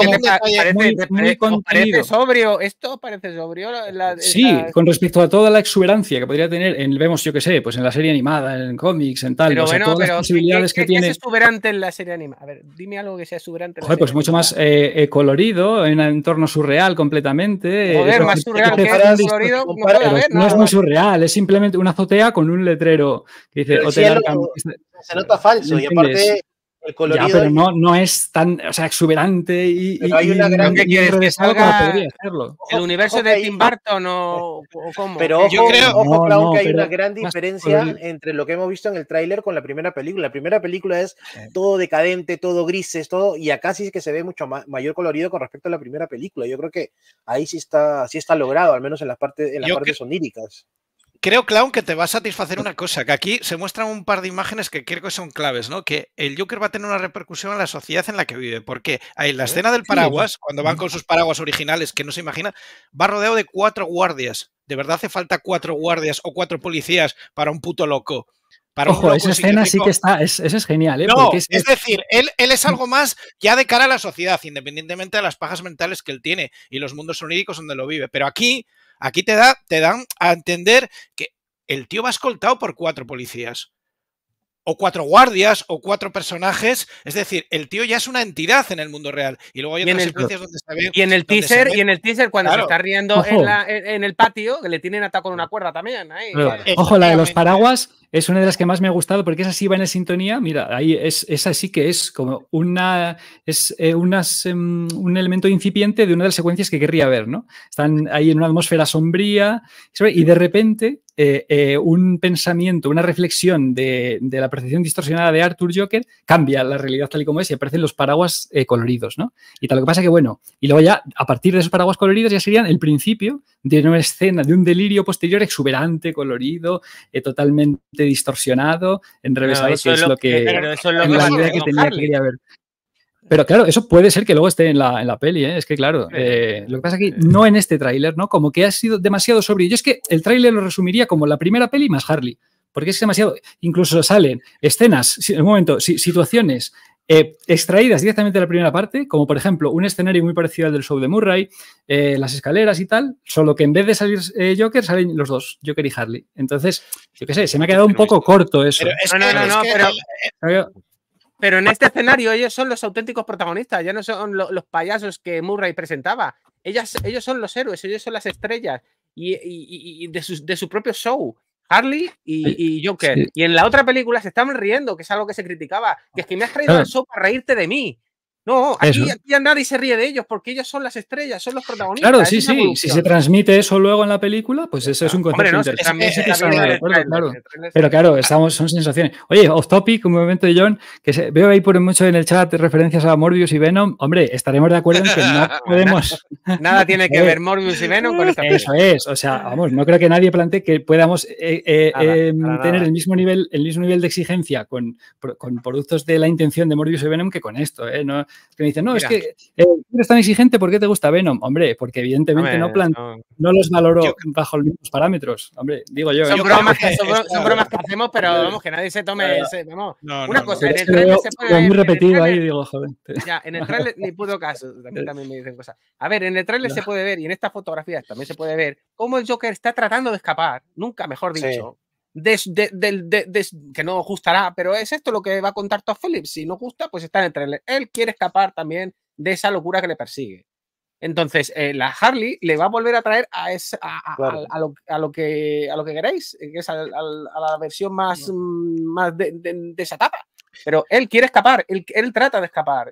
que parece sobrio? ¿Esto parece sobrio? Sí, con respecto a toda la exuberancia que podría tener vemos, yo qué sé, pues en la serie animada, en cómics, en tal, pero o sea, bueno, todas las posibilidades que tiene. ¿Qué es exuberante en la serie animada? A ver, dime algo que sea exuberante. Joder, pues mucho más colorido, en un entorno surreal completamente. Joder, más surreal que es colorido, no puede haber, no es muy surreal, es simplemente una azotea con un letrero que dice Hotel Arkham. Se nota falso y aparte el colorido... Ya, pero no es tan, o sea, exuberante y hay una gran... enrevesado como podría hacerlo. ¿El universo de Tim Burton o cómo? Pero yo creo... Ojo, que hay una gran diferencia entre lo que hemos visto en el tráiler con la primera película. La primera película es todo decadente, todo grises, todo, y acá sí es que se ve mucho mayor colorido con respecto a la primera película. Yo creo que ahí sí está logrado, al menos en las partes oníricas. Creo, Clown, que te va a satisfacer una cosa, que aquí se muestran un par de imágenes que creo que son claves, ¿no? Que el Joker va a tener una repercusión en la sociedad en la que vive, porque hay la escena del paraguas, cuando van con sus paraguas originales, que no se imagina, va rodeado de 4 guardias. ¿De verdad hace falta 4 guardias o 4 policías para un puto loco? Ojo, esa escena sí que está, eso es genial, ¿eh? No, es decir, él es algo más ya de cara a la sociedad, independientemente de las pajas mentales que él tiene y los mundos oníricos donde lo vive. Pero aquí te dan a entender que el tío va escoltado por 4 policías. O 4 guardias, o 4 personajes. Es decir, el tío ya es una entidad en el mundo real. Y luego hay otras secuencias donde se ve. Y en el teaser, cuando se está riendo en el patio, que le tienen atado con una cuerda también. Ahí. Ojo, la de los paraguas es una de las que más me ha gustado porque esa sí va en sintonía. Mira, ahí esa sí que es como un elemento incipiente de una de las secuencias que querría ver, ¿no? Están ahí en una atmósfera sombría y de repente un pensamiento, una reflexión de la percepción distorsionada de Arthur Joker cambia la realidad tal y como es y aparecen los paraguas coloridos, ¿no? Y tal, lo que pasa que, bueno, y luego ya, a partir de esos paraguas coloridos ya serían el principio de una escena, de un delirio posterior exuberante, colorido, totalmente distorsionado, enrevesado, que es lo que la idea que quería ver. Pero claro, eso puede ser que luego esté en la peli, ¿eh? Es que claro, lo que pasa aquí, no en este tráiler, ¿no? Como que ha sido demasiado sobrio. Yo es que el tráiler lo resumiría como la primera peli más Harley, porque es demasiado, incluso salen escenas, en un momento, situaciones extraídas directamente de la primera parte, como por ejemplo un escenario muy parecido al del show de Murray, las escaleras y tal, solo que en vez de salir Joker, salen los dos, Joker y Harley. Entonces, yo qué sé, se me ha quedado un poco corto eso. Pero en este escenario ellos son los auténticos protagonistas, ya no son los payasos que Murray presentaba. Ellos son los héroes, ellos son las estrellas y de su propio show. Harley y Joker. Sí. Y en la otra película se estaban riendo, que es algo que se criticaba, que es que me has traído Claro. al show para reírte de mí. No, aquí Eso. ya nadie se ríe de ellos porque ellos son las estrellas, son los protagonistas. Claro, es sí, una sí. Si evolución. se transmite eso luego en la película, pues eso es un Hombre, concepto no, se interesante. transmite Sí que también estamos en de el acuerdo, tráiler, claro. en el tráiler Pero se- claro, son sensaciones. Oye, off topic, un momento de John, que veo ahí por mucho en el chat referencias a Morbius y Venom. Hombre, estaremos de acuerdo en que no podemos. Nada tiene que ver Morbius y Venom con esta Eso película. es, o sea, vamos, no creo que nadie plantee que podamos Para tener nada. el mismo nivel de exigencia con productos de la intención de Morbius y Venom que con esto, ¿eh? No, que me dicen, no, Mira. es que eres tan exigente, ¿por qué te gusta Venom? Hombre, porque evidentemente Hombre, no los valoro Yo- bajo los mismos parámetros. Hombre, digo yo. son Yo bromas creo que, que son, esta- son bromas que hacemos, pero vamos, que nadie se tome ese. Vamos. No, Una no, cosa, no. en Es el que lo trailer veo se puede como ver. muy en el repetido ahí, tráiler- digo, joder. Ya, en el trailer ni puto caso. Aquí también me dicen cosas. A ver, en el tráiler se puede ver, y en estas fotografías también se puede ver, cómo el Joker está tratando de escapar, nunca mejor Sí. dicho, que no gustará, pero es esto lo que va a contar Todd Phillips. Si no gusta, pues está en el trailer. Él quiere escapar también de esa locura que le persigue. Entonces, la Harley le va a volver a traer Claro. a lo que queréis, que es a la versión más de esa etapa. Pero él quiere escapar, él trata de escapar.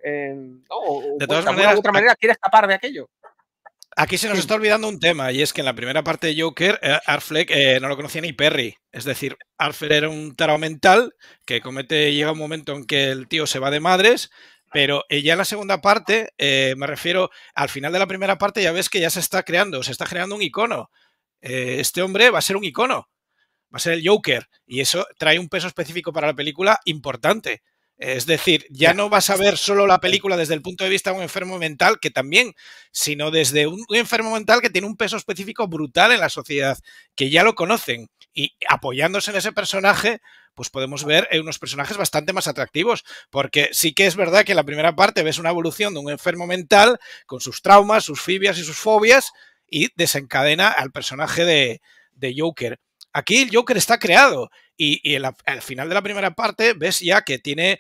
De todas alguna maneras, u otra manera quiere escapar de aquello. Aquí se nos está olvidando un tema, y es que en la primera parte de Joker, Affleck no lo conocía ni Perry. Es decir, Alfred era un tarao mental que llega un momento en que el tío se va de madres, pero ya en la segunda parte, me refiero al final de la primera parte, ya ves que ya se está generando un icono. Este hombre va a ser un icono, va a ser el Joker, y eso trae un peso específico para la película importante. Es decir, ya no vas a ver solo la película desde el punto de vista de un enfermo mental, que también, sino desde un enfermo mental que tiene un peso específico brutal en la sociedad, que ya lo conocen. Y apoyándose en ese personaje, pues podemos ver unos personajes bastante más atractivos, porque sí que es verdad que en la primera parte ves una evolución de un enfermo mental con sus traumas, sus fibias y sus fobias, y desencadena al personaje de Joker. Aquí el Joker está creado y al final de la primera parte ves ya que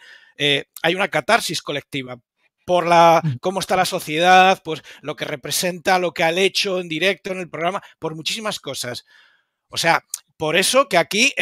hay una catarsis colectiva por cómo está la sociedad, pues lo que representa, lo que ha hecho en directo en el programa, por muchísimas cosas. O sea, por eso que aquí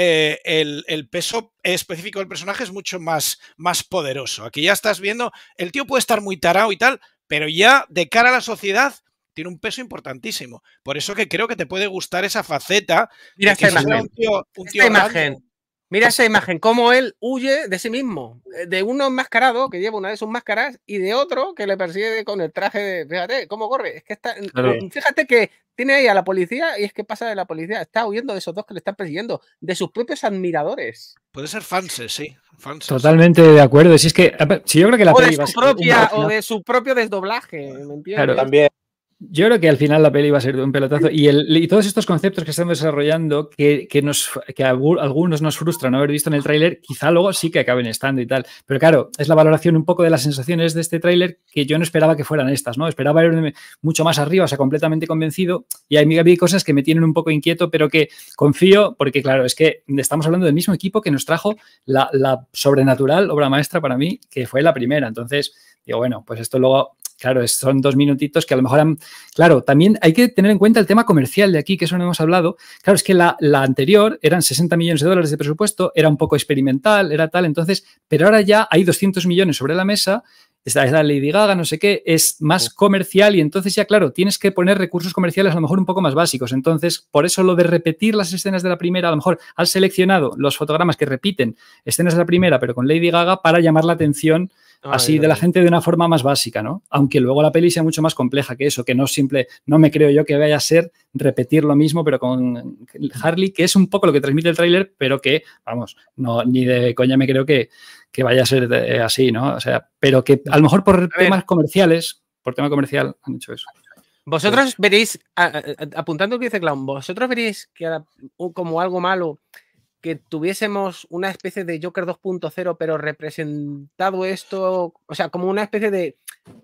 el peso específico del personaje es mucho más poderoso. Aquí ya estás viendo, el tío puede estar muy tarao y tal, pero ya de cara a la sociedad tiene un peso importantísimo. Por eso que creo que te puede gustar esa faceta. Mira esta que sea imagen. un Esta tío imagen. random. Mira esa imagen, cómo él huye de sí mismo, de uno enmascarado que lleva una de sus máscaras y de otro que le persigue con el traje de, fíjate, cómo corre, es que está, Claro. fíjate que tiene ahí a la policía y es que pasa de la policía, está huyendo de esos dos que le están persiguiendo, de sus propios admiradores. Puede ser fanses, sí. Fanses. Totalmente de acuerdo. Si es que, si yo creo que la O de peli va a su ser propia, un- o de su propio desdoblaje, ¿me entiendes? Claro. También. Yo creo que al final la peli va a ser de un pelotazo y todos estos conceptos que estamos desarrollando que a algunos nos frustran no haber visto en el tráiler, quizá luego sí que acaben estando y tal. Pero claro, es la valoración un poco de las sensaciones de este tráiler que yo no esperaba que fueran estas, ¿no? Esperaba irme mucho más arriba, o sea, completamente convencido, y a mí había cosas que me tienen un poco inquieto, pero que confío, porque claro, es que estamos hablando del mismo equipo que nos trajo la sobrenatural obra maestra para mí, que fue la primera. Entonces, digo, bueno, pues esto luego... Claro, son 2 minutitos que a lo mejor Claro, también hay que tener en cuenta el tema comercial de aquí, que eso no hemos hablado. Claro, es que la anterior eran 60 millones de dólares de presupuesto, era un poco experimental, era tal, entonces, pero ahora ya hay 200 millones sobre la mesa, está Lady Gaga, no sé qué, es más comercial y entonces ya, claro, tienes que poner recursos comerciales a lo mejor un poco más básicos. Entonces, por eso lo de repetir las escenas de la primera, a lo mejor has seleccionado los fotogramas que repiten escenas de la primera, pero con Lady Gaga para llamar la atención así de la gente de una forma más básica, ¿no? Aunque luego la peli sea mucho más compleja que eso, que no me creo yo que vaya a ser repetir lo mismo, pero con Harley, que es un poco lo que transmite el tráiler, pero que, vamos, no, ni de coña me creo que vaya a ser así, ¿no? O sea, pero que a lo mejor por temas comerciales, por tema comercial, han hecho eso. Vosotros veréis, apuntando lo que dice Clown, vosotros veréis que como algo malo que tuviésemos una especie de Joker 2.0, pero representado esto, o sea, como una especie de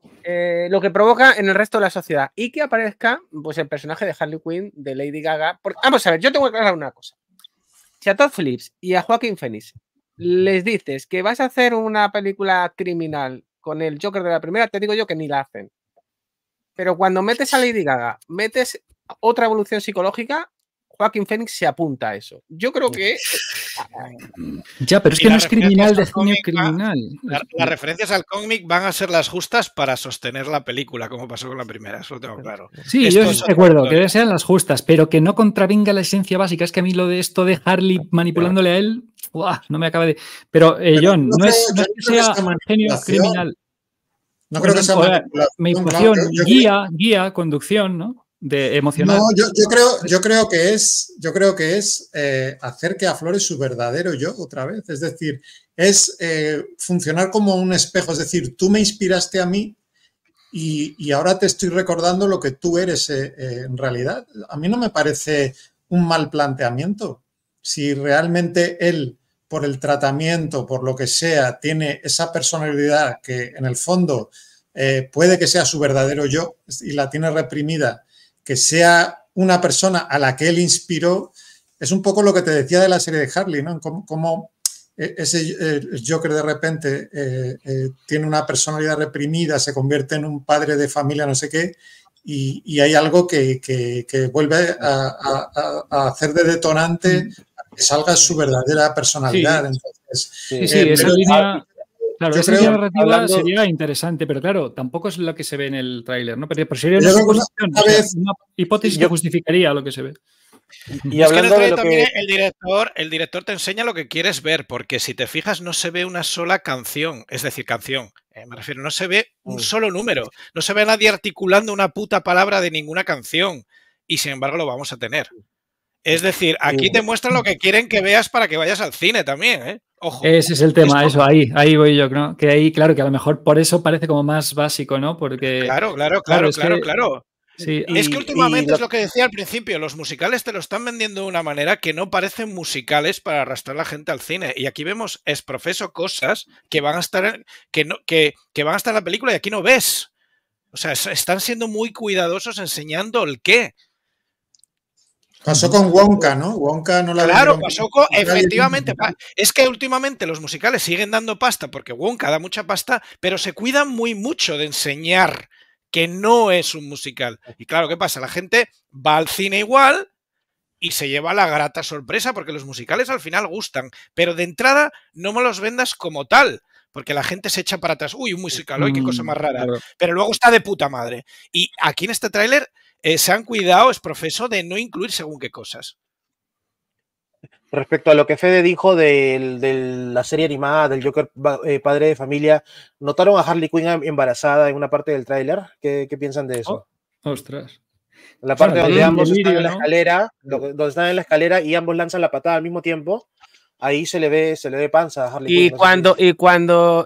lo que provoca en el resto de la sociedad y que aparezca pues el personaje de Harley Quinn, de Lady Gaga. Porque, vamos a ver, yo tengo que aclarar una cosa. Si a Todd Phillips y a Joaquin Phoenix les dices que vas a hacer una película criminal con el Joker de la primera, te digo yo que ni la hacen. Pero cuando metes a Lady Gaga, metes otra evolución psicológica, Joaquín Phoenix se apunta a eso. Yo creo que... Ya, pero es que no es criminal de cine criminal. Las referencias al cómic van a ser las justas para sostener la película, como pasó con la primera, eso lo tengo claro. Sí, yo estoy de acuerdo, que sean las justas, pero que no contravenga la esencia básica. Es que a mí lo de esto de Harley manipulándole a él, ¡buah! No me acaba de... Pero John, no es que sea genio criminal. No creo que sea manipulación, guía, conducción, ¿no? De emocional. No, yo creo que es hacer que aflore su verdadero yo otra vez. Es decir, es funcionar como un espejo. Es decir, tú me inspiraste a mí y ahora te estoy recordando lo que tú eres en realidad. A mí no me parece un mal planteamiento. Si realmente él, por el tratamiento, por lo que sea, tiene esa personalidad que en el fondo puede que sea su verdadero yo y la tiene reprimida, que sea una persona a la que él inspiró, es un poco lo que te decía de la serie de Harley, ¿no? Como ese Joker de repente tiene una personalidad reprimida, se convierte en un padre de familia, no sé qué, y hay algo que vuelve a hacer de detonante que salga su verdadera personalidad. Sí. Entonces, sí, esa línea... Claro, esa línea narrativa hablando... sería interesante, pero claro, tampoco es lo que se ve en el tráiler, ¿no? Pero sería una suposición, una hipótesis que justificaría lo que se ve. Y hablando es que en el también el director te enseña lo que quieres ver, porque si te fijas no se ve una sola canción, es decir, me refiero, no se ve un solo número, no se ve a nadie articulando una puta palabra de ninguna canción, y sin embargo lo vamos a tener. Es decir, aquí te muestran lo que quieren que veas para que vayas al cine también, ¿eh? Ojo. Ese es el tema, eso, ahí voy yo, ¿no? Que ahí, claro, que a lo mejor por eso parece como más básico, ¿no? Porque... Claro. Sí, es que últimamente es lo que decía al principio, los musicales te lo están vendiendo de una manera que no parecen musicales para arrastrar a la gente al cine. Y aquí vemos exprofeso cosas que van a estar que van a estar en la película y aquí no ves. O sea, están siendo muy cuidadosos enseñando el qué. Pasó con Wonka, ¿no? Wonka no la Claro, pasó con... Efectivamente. Es que últimamente los musicales siguen dando pasta porque Wonka da mucha pasta, pero se cuidan muy mucho de enseñar que no es un musical. Y claro, ¿qué pasa? La gente va al cine igual y se lleva la grata sorpresa porque los musicales al final gustan, pero de entrada no me los vendas como tal, porque la gente se echa para atrás. Uy, un musical, uy, qué cosa más rara. Claro. Pero luego está de puta madre. Y aquí en este tráiler se han cuidado, es profeso, de no incluir según qué cosas. Respecto a lo que Fede dijo de la serie animada del Joker padre de familia, ¿notaron a Harley Quinn embarazada en una parte del tráiler? ¿Qué piensan de eso? Ostras. La parte donde ambos están en la escalera, donde están en la escalera y ambos lanzan la patada al mismo tiempo, ahí se le ve panza a Harley Quinn. Y cuando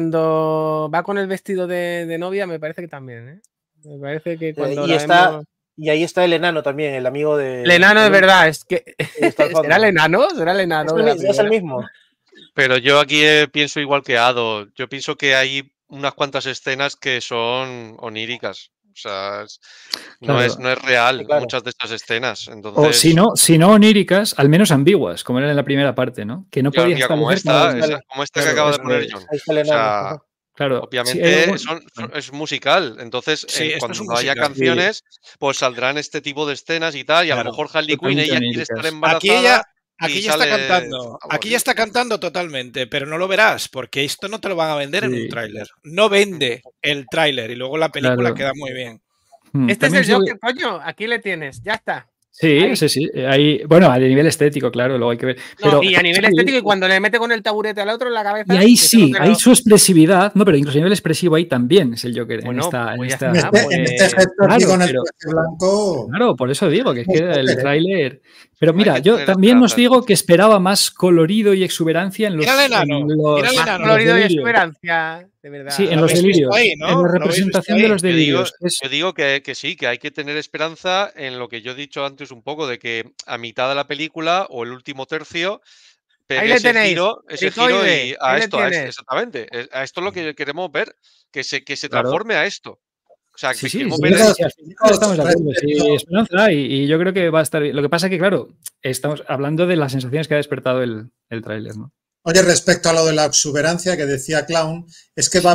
va con el vestido de novia, me parece que también, ¿eh? Me parece que cuando y ahí está el enano también, el amigo de... El enano de verdad, es que... ¿Será el enano? ¿Será el enano? Es el mismo. Pero yo aquí pienso igual que Ado. Yo pienso que hay unas cuantas escenas que son oníricas. O sea, no es real muchas de estas escenas. Entonces... O si no oníricas, al menos ambiguas, como era en la primera parte, ¿no? Que no podías establecer como esta que acaba de poner John. O sea, claro, obviamente es musical, entonces cuando no haya canciones, pues saldrán este tipo de escenas y tal, y a lo mejor Harley Quinn ella quiere estar embarazada. Aquí ya está cantando, aquí ya está cantando totalmente, pero no lo verás, porque esto no te lo van a vender en un tráiler. No vende el tráiler y luego la película queda muy bien. Este es el Joker, coño, aquí le tienes, ya está. Sí. Ahí, bueno, a nivel estético, claro, luego hay que ver. Pero, y a nivel estético, y cuando le mete con el taburete al otro en la cabeza. Y ahí sí, hay su expresividad, no, pero incluso a nivel expresivo ahí también es el Joker. Bueno, en este gesto aquí con el traje blanco. Claro, por eso digo que es que el tráiler. Pero mira, yo también os digo que esperaba más colorido y exuberancia en los. Mira el enano. Más colorido y exuberancia, de verdad. Sí, en los delirios. Ahí, ¿no? En la representación de los delirios. Yo digo que sí, que hay que tener esperanza en lo que yo he dicho antes un poco, de que a mitad de la película o el último tercio pegue ese giro y a esto, exactamente. A esto es lo que queremos ver, que se transforme a esto. O sea, que estamos de acuerdo, esperanza y yo creo que va a estar bien. Lo que pasa es que, claro, estamos hablando de las sensaciones que ha despertado el tráiler, ¿no? Oye, respecto a lo de la exuberancia que decía Clown, es que va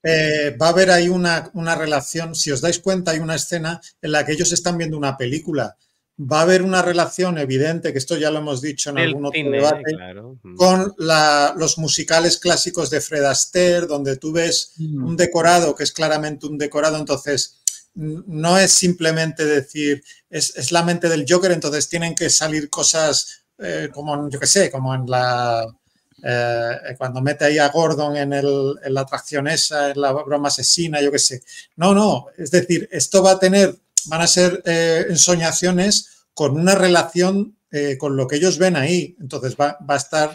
a haber ahí una relación, si os dais cuenta, hay una escena en la que ellos están viendo una película va a haber una relación evidente, que esto ya lo hemos dicho en algún otro debate, claro, con los musicales clásicos de Fred Astaire, donde tú ves un decorado que es claramente un decorado, entonces no es simplemente decir, es la mente del Joker, entonces tienen que salir cosas como, yo qué sé, como en la... cuando mete ahí a Gordon en la atracción esa, en la broma asesina, yo qué sé. No, es decir, esto van a ser ensoñaciones con una relación con lo que ellos ven ahí. Entonces va a estar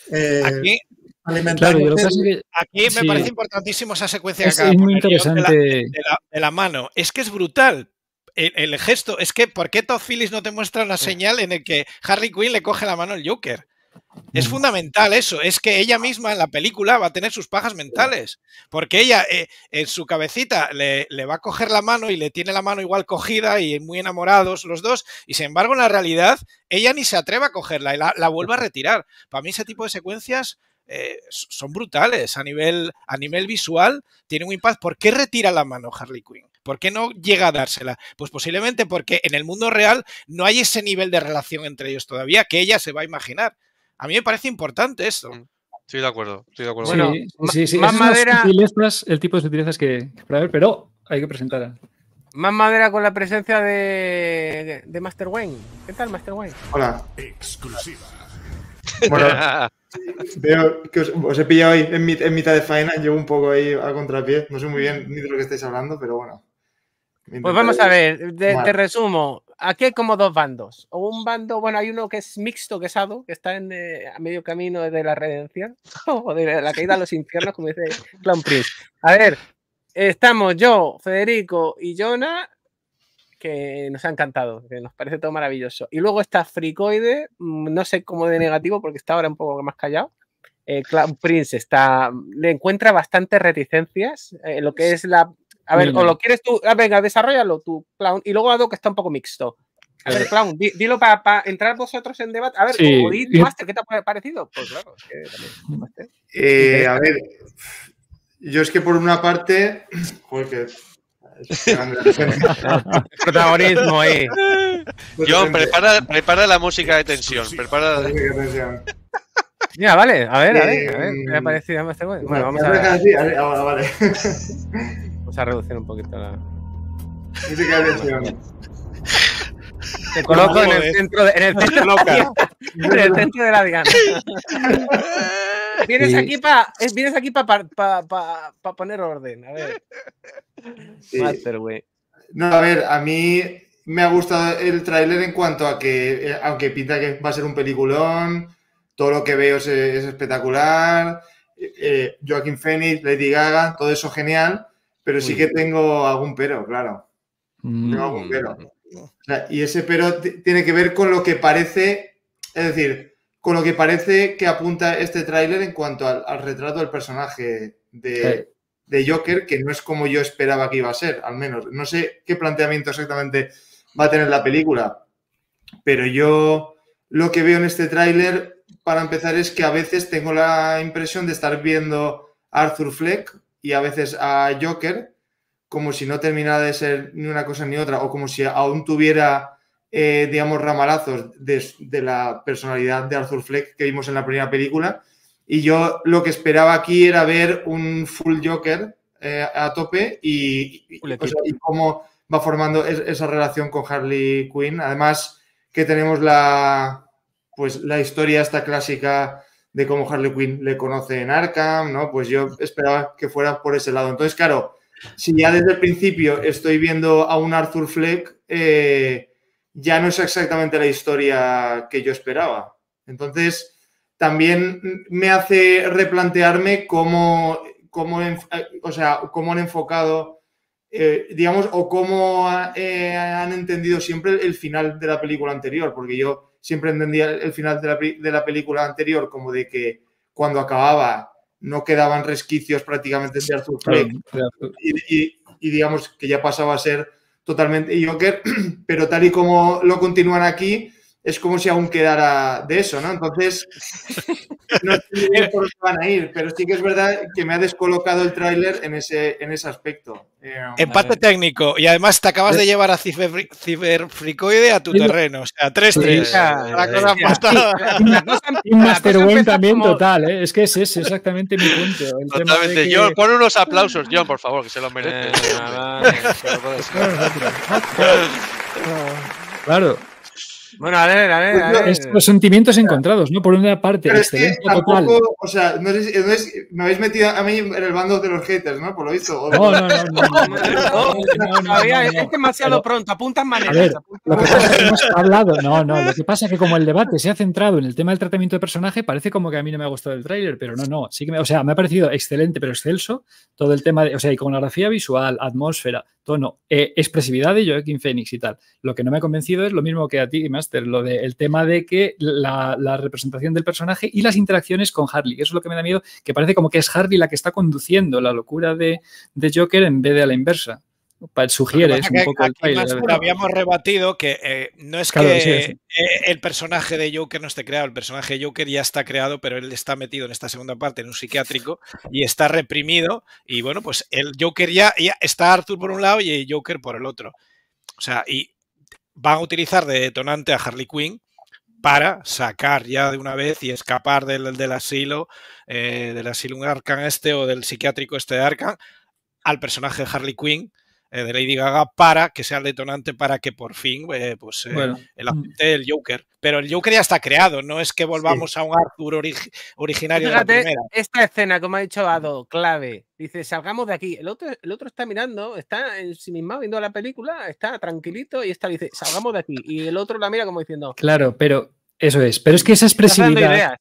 alimentando. Claro, aquí me parece importantísimo esa secuencia que acaba es de muy poner interesante. de la mano. Es que es brutal. El gesto, es que ¿por qué Todd Phillips no te muestra una señal en el que Harley Quinn le coge la mano al Joker? Es fundamental eso, es que ella misma en la película va a tener sus pajas mentales, porque ella en su cabecita le va a coger la mano y le tiene la mano igual cogida y muy enamorados los dos, y sin embargo en la realidad ella ni se atreve a cogerla y la vuelve a retirar. Para mí ese tipo de secuencias son brutales a nivel visual, tiene un impacto. ¿Por qué retira la mano Harley Quinn? ¿Por qué no llega a dársela? Pues posiblemente porque en el mundo real no hay ese nivel de relación entre ellos todavía que ella se va a imaginar. A mí me parece importante esto. Estoy de acuerdo. Bueno, sí. más madera. El tipo de sutilezas que para ver, pero hay que presentar. Más madera con la presencia de Master Wayne. ¿Qué tal, Master Wayne? Hola. Exclusiva. Bueno, veo que os he pillado ahí en mitad de faena, llevo un poco ahí a contrapié. No sé muy bien ni de lo que estáis hablando, pero bueno. Pues vamos a ver, te resumo. Aquí hay como dos bandos. O un bando, bueno, hay uno que es mixto, quesado, que está a medio camino de la redención, o de la caída a los infiernos, como dice Clown Prince. A ver, estamos yo, Federico y Jonah, que nos ha encantado, que nos parece todo maravilloso. Y luego está Fricoide, no sé cómo de negativo, porque está ahora un poco más callado. Clown Prince le encuentra bastantes reticencias en lo que es la... A ver, o lo quieres tú, venga, desarrollalo tú, Clown, y luego Ado, que está un poco mixto. A ver, Clown, dilo para entrar vosotros en debate. A ver, sí. O di, Master, ¿qué te ha parecido? Pues claro, es que a ver, yo es que por una parte, joder, protagonismo ahí. John, prepara la música de tensión. Prepara... Ya, vale, a ver, me ha parecido Master Wayne. Bueno, vamos a ver. Ahora, vale. Vamos a reducir un poquito la... Música de tensión. Te coloco en el centro de la diana. Vienes aquí para poner orden. A ver. Sí. Master, güey. No, a ver, a mí me ha gustado el tráiler en cuanto a que, aunque pinta que va a ser un peliculón, todo lo que veo es espectacular. Joaquin Phoenix, Lady Gaga, todo eso genial, pero sí que tengo algún pero, claro. Tengo algún pero. O sea, y ese pero tiene que ver con lo que parece, es decir, con lo que parece que apunta este tráiler en cuanto al retrato del personaje de Joker, que no es como yo esperaba que iba a ser, al menos. No sé qué planteamiento exactamente va a tener la película, pero yo lo que veo en este tráiler, para empezar, es que a veces tengo la impresión de estar viendo a Arthur Fleck y a veces a Joker como si no terminara de ser ni una cosa ni otra, o como si aún tuviera, digamos, ramalazos de la personalidad de Arthur Fleck que vimos en la primera película. Y yo lo que esperaba aquí era ver un full Joker a tope y cómo va formando esa relación con Harley Quinn. Además, que tenemos la historia esta clásica de cómo Harley Quinn le conoce en Arkham, ¿no? Pues yo esperaba que fuera por ese lado. Entonces, claro, si ya desde el principio estoy viendo a un Arthur Fleck, ya no es exactamente la historia que yo esperaba. Entonces, también me hace replantearme cómo han enfocado, digamos, o cómo han entendido siempre el final de la película anterior, porque yo siempre entendía el final de la película anterior como de que cuando acababa no quedaban resquicios prácticamente de Arthur Fleck y digamos que ya pasaba a ser totalmente Joker, pero tal y como lo continúan aquí, es como si aún quedara de eso, ¿no? Entonces, no sé muy bien por dónde van a ir, pero sí que es verdad que me ha descolocado el tráiler en ese aspecto. Empate técnico. Y además te acabas de llevar a Ciberfricoide a tu terreno. O sea, 3-3. La cosa pasada. Y Master Wayne también, total, ¿eh? Es que ese es exactamente mi punto. El tema Totalmente. de que- John, pon unos aplausos, John, por favor, que se lo merece. Claro. Bueno, a ver. Los sentimientos encontrados, ¿no? Por una parte, Pero es que excelencia total. tampoco, o sea, no sé si me habéis metido a mí en el bando de los haters, ¿no? Por lo visto. O- Todavía es demasiado pronto. Apuntas A maneras. ver, lo que pasa es que hemos hablado, lo que pasa es que como el debate se ha centrado en el tema del tratamiento de personaje, parece como que a mí no me ha gustado el tráiler, pero no, sí que me ha parecido excelente, pero excelso, todo el tema de, o sea, iconografía visual, atmósfera, tono, expresividad de Joaquin Phoenix y tal. Lo que no me ha convencido es lo mismo que a ti, Master, el tema de que la representación del personaje y las interacciones con Harley, eso es lo que me da miedo, que parece como que es Harley la que está conduciendo la locura de Joker en vez de a la inversa. Sugieres un poco el trailer. Habíamos rebatido que no es Claro, que el personaje de Joker no esté creado, el personaje de Joker ya está creado, pero él está metido en esta segunda parte en un psiquiátrico y está reprimido. Y bueno, pues el Joker ya está Arthur por un lado y el Joker por el otro. O sea, y van a utilizar de detonante a Harley Quinn para sacar ya de una vez y escapar del asilo Arkham o del psiquiátrico de Arkham al personaje de Harley Quinn de Lady Gaga para que sea el detonante para que por fin el agente del Joker. Pero el Joker ya está creado, no es que volvamos a un Arthur originario Fíjate, de la primera. esta escena, como ha dicho Ado, clave. Dice, salgamos de aquí. El otro está mirando, está ensimismado viendo la película, está tranquilito y está dice, salgamos de aquí. Y el otro la mira como diciendo... Claro, pero eso es. Pero es que esa expresividad...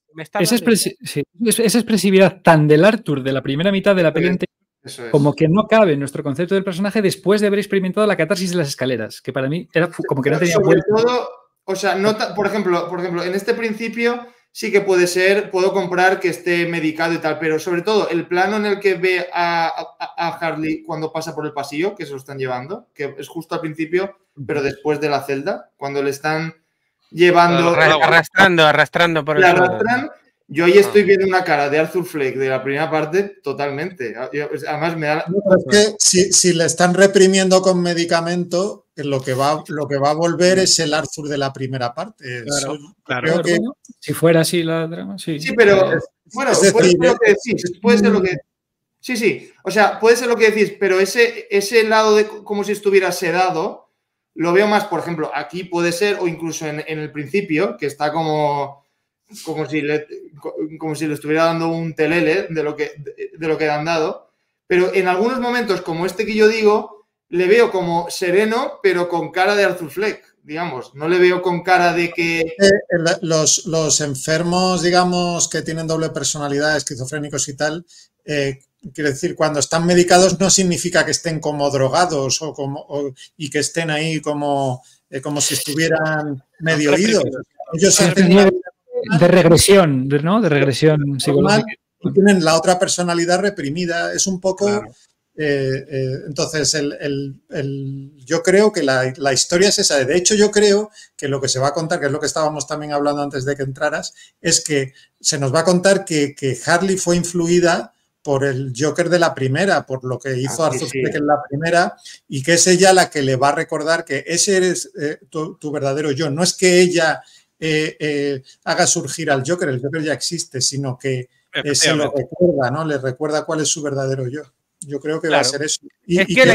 Esa expresividad tan del Arthur de la primera mitad de la peli como que no cabe en nuestro concepto del personaje después de haber experimentado la catarsis de las escaleras, que para mí era como que no tenía sobre vuelta. todo, o sea, por ejemplo, en este principio sí que puede ser, puedo comprar que esté medicado y tal, pero sobre todo el plano en el que ve a Harley cuando pasa por el pasillo, que se lo están llevando, que es justo al principio, pero después de la celda, cuando le están llevando... Arrastrando por el suelo. Yo ahí estoy viendo una cara de Arthur Fleck de la primera parte totalmente. Además me da... Es que si le están reprimiendo con medicamento, lo que va a volver es el Arthur de la primera parte. Claro. Que... Bueno, si fuera así la drama, sí. Sí, pero bueno, puede ser lo que decís. Puede ser lo que... Sí. O sea, puede ser lo que decís, pero ese lado de como si estuviera sedado, lo veo más, por ejemplo, aquí puede ser, o incluso en el principio, que está como si le estuviera dando un telele de lo que le han dado, pero en algunos momentos como este que yo digo le veo como sereno pero con cara de Arthur Fleck, digamos, no le veo con cara de que... Los enfermos, digamos, que tienen doble personalidad, esquizofrénicos y tal, quiero decir, cuando están medicados no significa que estén como drogados y que estén ahí como si estuvieran medio idos. Ellos han tenido de regresión, ¿no? De regresión psicológica. Y tienen la otra personalidad reprimida. Es un poco... Claro. Entonces, yo creo que la historia es esa. De hecho, yo creo que lo que se va a contar, que es lo que estábamos también hablando antes de que entraras, es que se nos va a contar que Harley fue influida por el Joker de la primera, por lo que hizo Arthur Fleck en la primera, y que es ella la que le va a recordar que ese eres tu verdadero yo. No es que ella... haga surgir al Joker, el Joker ya existe, sino que se lo recuerda, ¿no? Le recuerda cuál es su verdadero yo. Yo creo que va a ser eso. Es que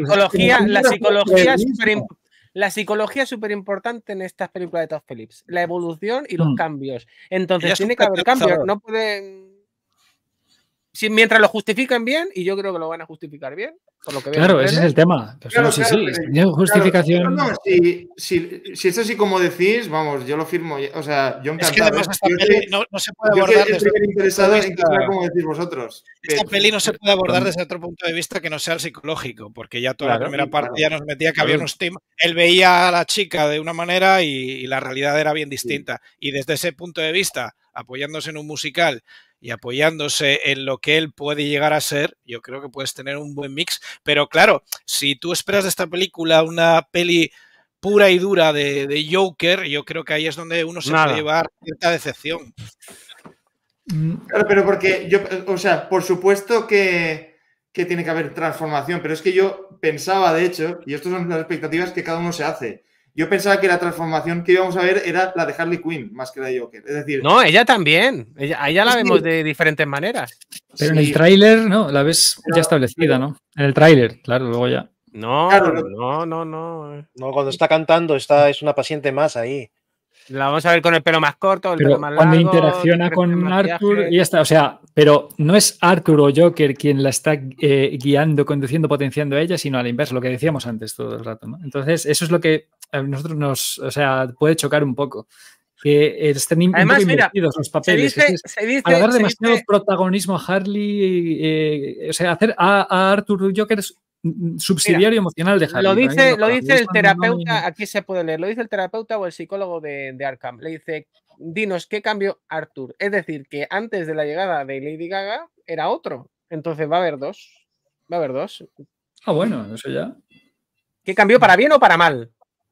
la psicología es súper importante en estas películas de Todd Phillips. La evolución y los cambios. Entonces tiene que haber cambios. No pueden... mientras lo justifican bien, y yo creo que lo van a justificar bien, por lo que veo. Claro, ese es el tema. Pues claro, justificación. No, si es así como decís, vamos, yo lo firmo. O sea, yo encantado. Es que además esta peli no se puede abordar desde otro interesado en que sea como decís vosotros. Esta peli no se puede abordar desde otro punto de vista que no sea el psicológico, porque ya toda la primera parte ya nos metía que había unos temas. Él veía a la chica de una manera y la realidad era bien distinta. Y desde ese punto de vista, apoyándose en un musical y apoyándose en lo que él puede llegar a ser, yo creo que puedes tener un buen mix. Pero claro, si tú esperas de esta película una peli pura y dura de Joker, yo creo que ahí es donde uno se puede llevar cierta decepción. Claro, pero porque yo, o sea, por supuesto que tiene que haber transformación, pero es que yo pensaba, de hecho, y estas son las expectativas que cada uno se hace, yo pensaba que la transformación que íbamos a ver era la de Harley Quinn, más que la de Joker. Es decir... No, ella también. A ella la vemos de diferentes maneras. Pero en el tráiler, no, la ves ya establecida, ¿no? En el tráiler, claro, luego ya. No, claro, no, cuando está cantando es una paciente más ahí. La vamos a ver con el pelo más corto, el pero pelo más largo. cuando interacciona con Arthur y ya está. O sea, pero no es Arthur o Joker quien la está guiando, conduciendo, potenciando a ella, sino a la inversa, lo que decíamos antes todo el rato, ¿no? Entonces, eso es lo que a nosotros o sea, puede chocar un poco. Que estén además, invertidos los papeles. Se dice, para dar demasiado protagonismo a Harley, o sea, hacer a Arthur Joker subsidiario emocional de Harley. Lo dice el terapeuta, aquí se puede leer, lo dice el terapeuta o el psicólogo de Arkham. Le dice, dinos, ¿qué cambió Arthur? Es decir, que antes de la llegada de Lady Gaga era otro. Entonces va a haber dos. Va a haber dos. Ah, bueno, eso ya. ¿Qué cambió para bien o para mal?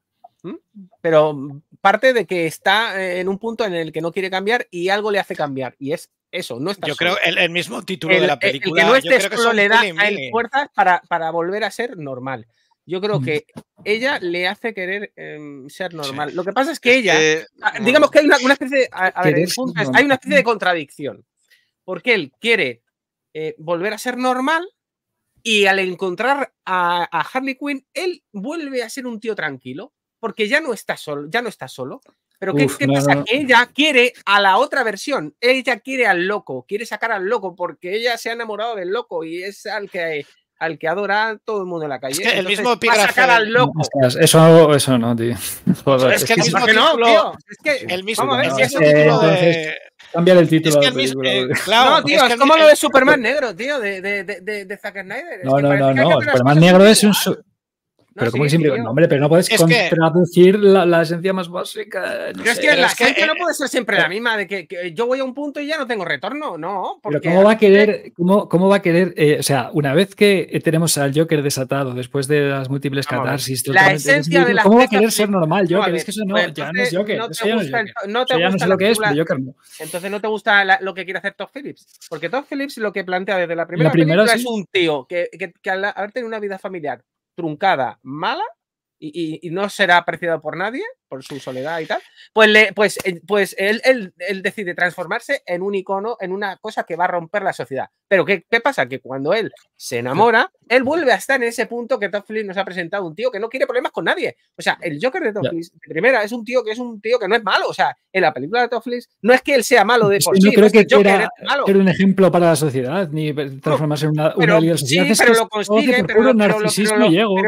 Pero parte de que está en un punto en el que no quiere cambiar y algo le hace cambiar. Y es eso, no está yo solo. creo el mismo título de la película. El que no esté solo le da a él fuerzas para volver a ser normal. Yo creo que ella le hace querer ser normal. Sí. Lo que pasa es que digamos que hay una especie de... hay una especie de contradicción. Porque él quiere volver a ser normal y al encontrar a Harley Quinn, él vuelve a ser un tío tranquilo. Porque ya no está solo. Pero ¿qué pasa? Que ella quiere a la otra versión. Ella quiere al loco, quiere sacar al loco porque ella se ha enamorado del loco y es al que adora todo el mundo en la calle. Es que el mismo epígrafe... Va a sacar al loco. Eso no, tío. Joder, es que el mismo título... tío. Es que, el mismo, vamos a ver, el mismo título de... Cambiar el título. Es que el mismo, claro, no, tío, es como lo de Superman negro, tío, de Zack Snyder. No. Superman negro es un... Pero como que siempre, no, hombre, pero no puedes contraducir la esencia más básica. Pero es que la esencia no puede ser siempre la misma, de que yo voy a un punto y ya no tengo retorno, no. Pero ¿cómo va a querer, o sea, una vez que tenemos al Joker desatado, después de las múltiples catarsis, la esencia de la ¿cómo va a querer ser normal Joker? Es que eso ya no es Joker. No te gusta lo que es, pero Joker no. Entonces no te gusta lo que quiere hacer Todd Phillips. Porque Todd Phillips lo que plantea desde la primera película es un tío que al haber tenido una vida familiar truncada, mala y no será apreciado por nadie por su soledad y tal, pues él decide transformarse en un icono, en una cosa que va a romper la sociedad. Pero ¿qué pasa? Que cuando él se enamora, él vuelve a estar en ese punto que Todd Phillips nos ha presentado, un tío que no quiere problemas con nadie. O sea, el Joker de Todd Phillips, de primera, es un tío que no es malo. O sea, en la película de Todd Phillips no es que él sea malo de por sí. No creo que quiera ser un ejemplo para la sociedad, ni transformarse en una líder social. Sí, pero lo consigue, pero narcisismo y ego.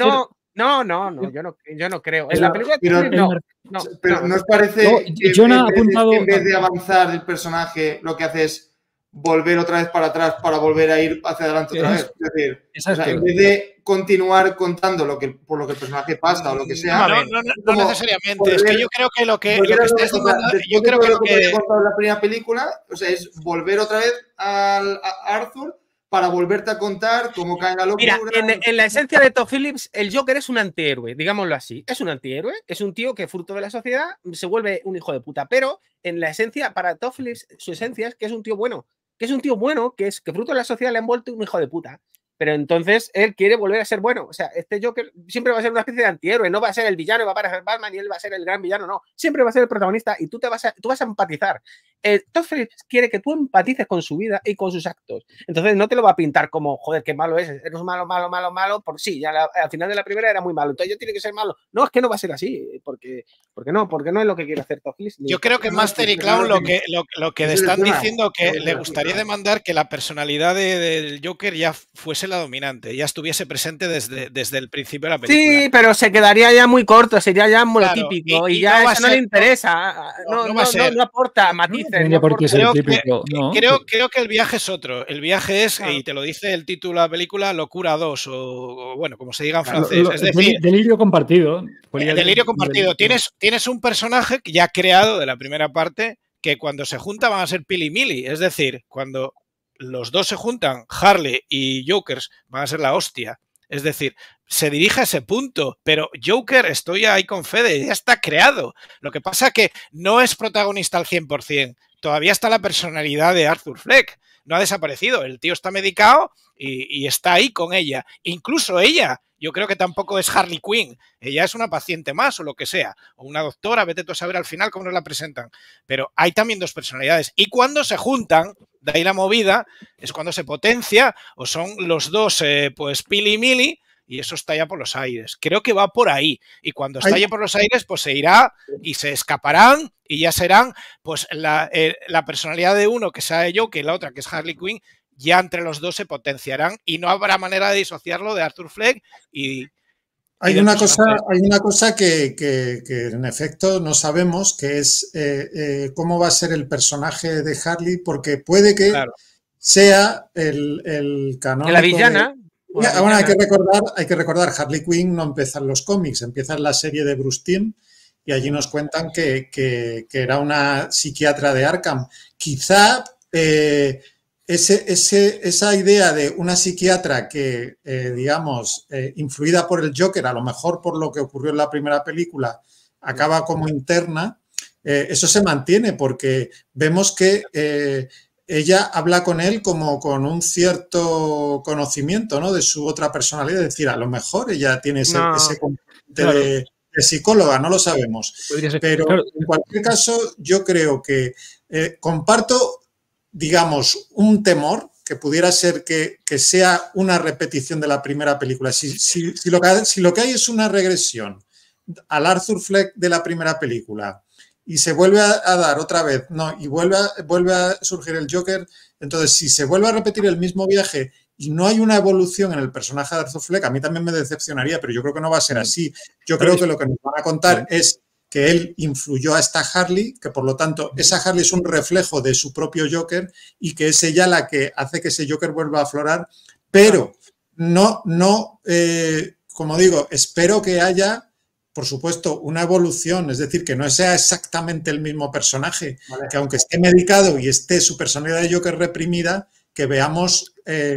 Yo no creo. En la película pero ¿no os parece que en vez de avanzar el personaje, lo que hace es volver otra vez para atrás para volver a ir hacia adelante otra vez? Es decir, o sea, en vez de continuar contando por lo que el personaje pasa o lo que sea. No necesariamente. Es que yo creo que lo que estáis demandando. Yo creo que lo que he contado en la primera película, o sea, es volver otra vez a Arthur para volverte a contar cómo cae la locura. Mira, en la esencia de Todd Phillips, el Joker es un antihéroe, digámoslo así. Es un antihéroe, es un tío que fruto de la sociedad se vuelve un hijo de puta. Pero en la esencia, para Todd Phillips, su esencia es que es un tío bueno. Que fruto de la sociedad le ha envuelto un hijo de puta. Pero entonces él quiere volver a ser bueno. O sea, este Joker siempre va a ser una especie de antihéroe. No va a ser el villano, va a aparecer Batman y él va a ser el gran villano. No, siempre va a ser el protagonista y tú vas a empatizar. Todd Phillips quiere que tú empatices con su vida y con sus actos. Entonces no te lo va a pintar como, joder, qué malo es. Eres malo. Por sí, ya al final de la primera era muy malo. Entonces yo tiene que ser malo. No, es que no va a ser así. Porque no es lo que quiere hacer Todd Phillips. Yo creo que Master y Clown lo que están diciendo que le gustaría demandar que la personalidad del Joker ya fuese la dominante, ya estuviese presente desde el principio de la película. Sí, pero se quedaría ya muy corto, sería ya muy típico y ya eso no le interesa, no aporta matices. Creo que el viaje es otro. El viaje es, y te lo dice el título de la película, Locura 2 o bueno, como se diga en francés. Es decir, delirio compartido. Delirio compartido. Tienes un personaje ya creado de la primera parte que cuando se junta van a ser Pili Mili. Es decir, cuando los dos se juntan, Harley y Jokers, van a ser la hostia. Es decir, se dirige a ese punto, pero Joker, estoy ahí con Fede, ya está creado. Lo que pasa que no es protagonista al 100%. Todavía está la personalidad de Arthur Fleck. No ha desaparecido. El tío está medicado y está ahí con ella. Incluso ella, yo creo que tampoco es Harley Quinn. Ella es una paciente más o lo que sea. O una doctora, vete tú a saber al final cómo nos la presentan. Pero hay también dos personalidades. Y cuando se juntan, de ahí la movida, es cuando se potencia o son los dos, pues pili y mili, y eso está ya por los aires. Creo que va por ahí. Y cuando estalle por los aires, pues se irá y se escaparán y ya serán pues la personalidad de uno que sea Joker y la otra que es Harley Quinn, ya entre los dos se potenciarán y no habrá manera de disociarlo de Arthur Fleck y... Hay una cosa que en efecto no sabemos, que es cómo va a ser el personaje de Harley, porque puede que sea el canónico. La villana. Bueno, hay que recordar, Harley Quinn no empieza en los cómics, empieza en la serie de Bruce Timm y allí nos cuentan que era una psiquiatra de Arkham. Quizá esa idea de una psiquiatra que, digamos, influida por el Joker, a lo mejor por lo que ocurrió en la primera película, acaba como interna, eso se mantiene porque vemos que ella habla con él como con un cierto conocimiento, ¿no?, de su otra personalidad. Es decir, a lo mejor ella tiene ese componente de psicóloga, no lo sabemos. Pero en cualquier caso, yo creo que comparto, digamos, un temor que pudiera ser que sea una repetición de la primera película. Si lo que hay es una regresión al Arthur Fleck de la primera película y se vuelve a dar otra vez, y vuelve a surgir el Joker, entonces si se vuelve a repetir el mismo viaje y no hay una evolución en el personaje de Arthur Fleck, a mí también me decepcionaría, pero yo creo que no va a ser así. Yo creo que lo que nos van a contar es que él influyó a esta Harley, que por lo tanto esa Harley es un reflejo de su propio Joker y que es ella la que hace que ese Joker vuelva a aflorar, pero como digo, espero que haya, por supuesto, una evolución, es decir, que no sea exactamente el mismo personaje, que aunque esté medicado y esté su personalidad de Joker reprimida, que veamos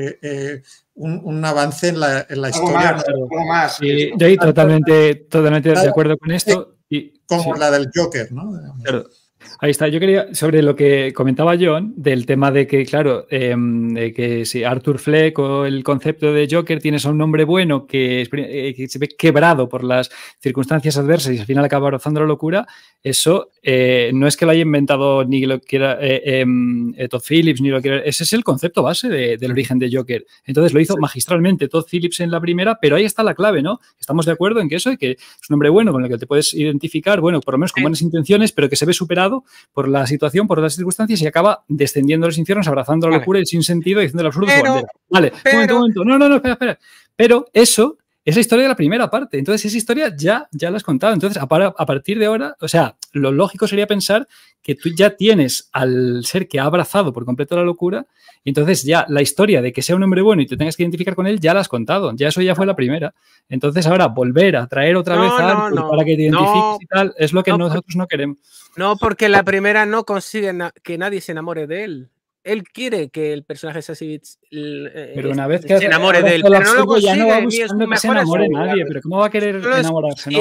un avance en la historia. Sí, yo totalmente de acuerdo con esto. Como la del Joker, ¿no? Claro. Ahí está. Yo quería, sobre lo que comentaba John, del tema de que, claro, de que si Arthur Fleck o el concepto de Joker tienes a un hombre bueno que se ve quebrado por las circunstancias adversas y al final acaba rozando la locura, eso no es que lo haya inventado ni lo quiera Todd Phillips, ni lo quiera. Ese es el concepto base del origen de Joker. Entonces lo hizo magistralmente Todd Phillips en la primera, pero ahí está la clave, ¿no? Estamos de acuerdo en que eso, y que es un hombre bueno con el que te puedes identificar, bueno, por lo menos con buenas intenciones, pero que se ve superado por la situación, por las circunstancias y acaba descendiendo los infiernos, abrazando la locura y el sinsentido y diciendo el absurdo. Vale, un momento. No, espera. Pero eso es la historia de la primera parte. Entonces, esa historia ya la has contado. Entonces, a partir de ahora, o sea, lo lógico sería pensar que tú ya tienes al ser que ha abrazado por completo la locura y entonces ya la historia de que sea un hombre bueno y te tengas que identificar con él ya la has contado. Ya eso ya fue la primera. Entonces, ahora volver a traer otra vez a Arthur para que te identifiques y tal es lo que nosotros no queremos. No, porque la primera no consigue que nadie se enamore de él. Él quiere que el personaje Sassevich pero una vez que se enamore de él, pero no lo consigue, ya no va buscando que se enamore nadie, pero ¿cómo va a querer enamorarse?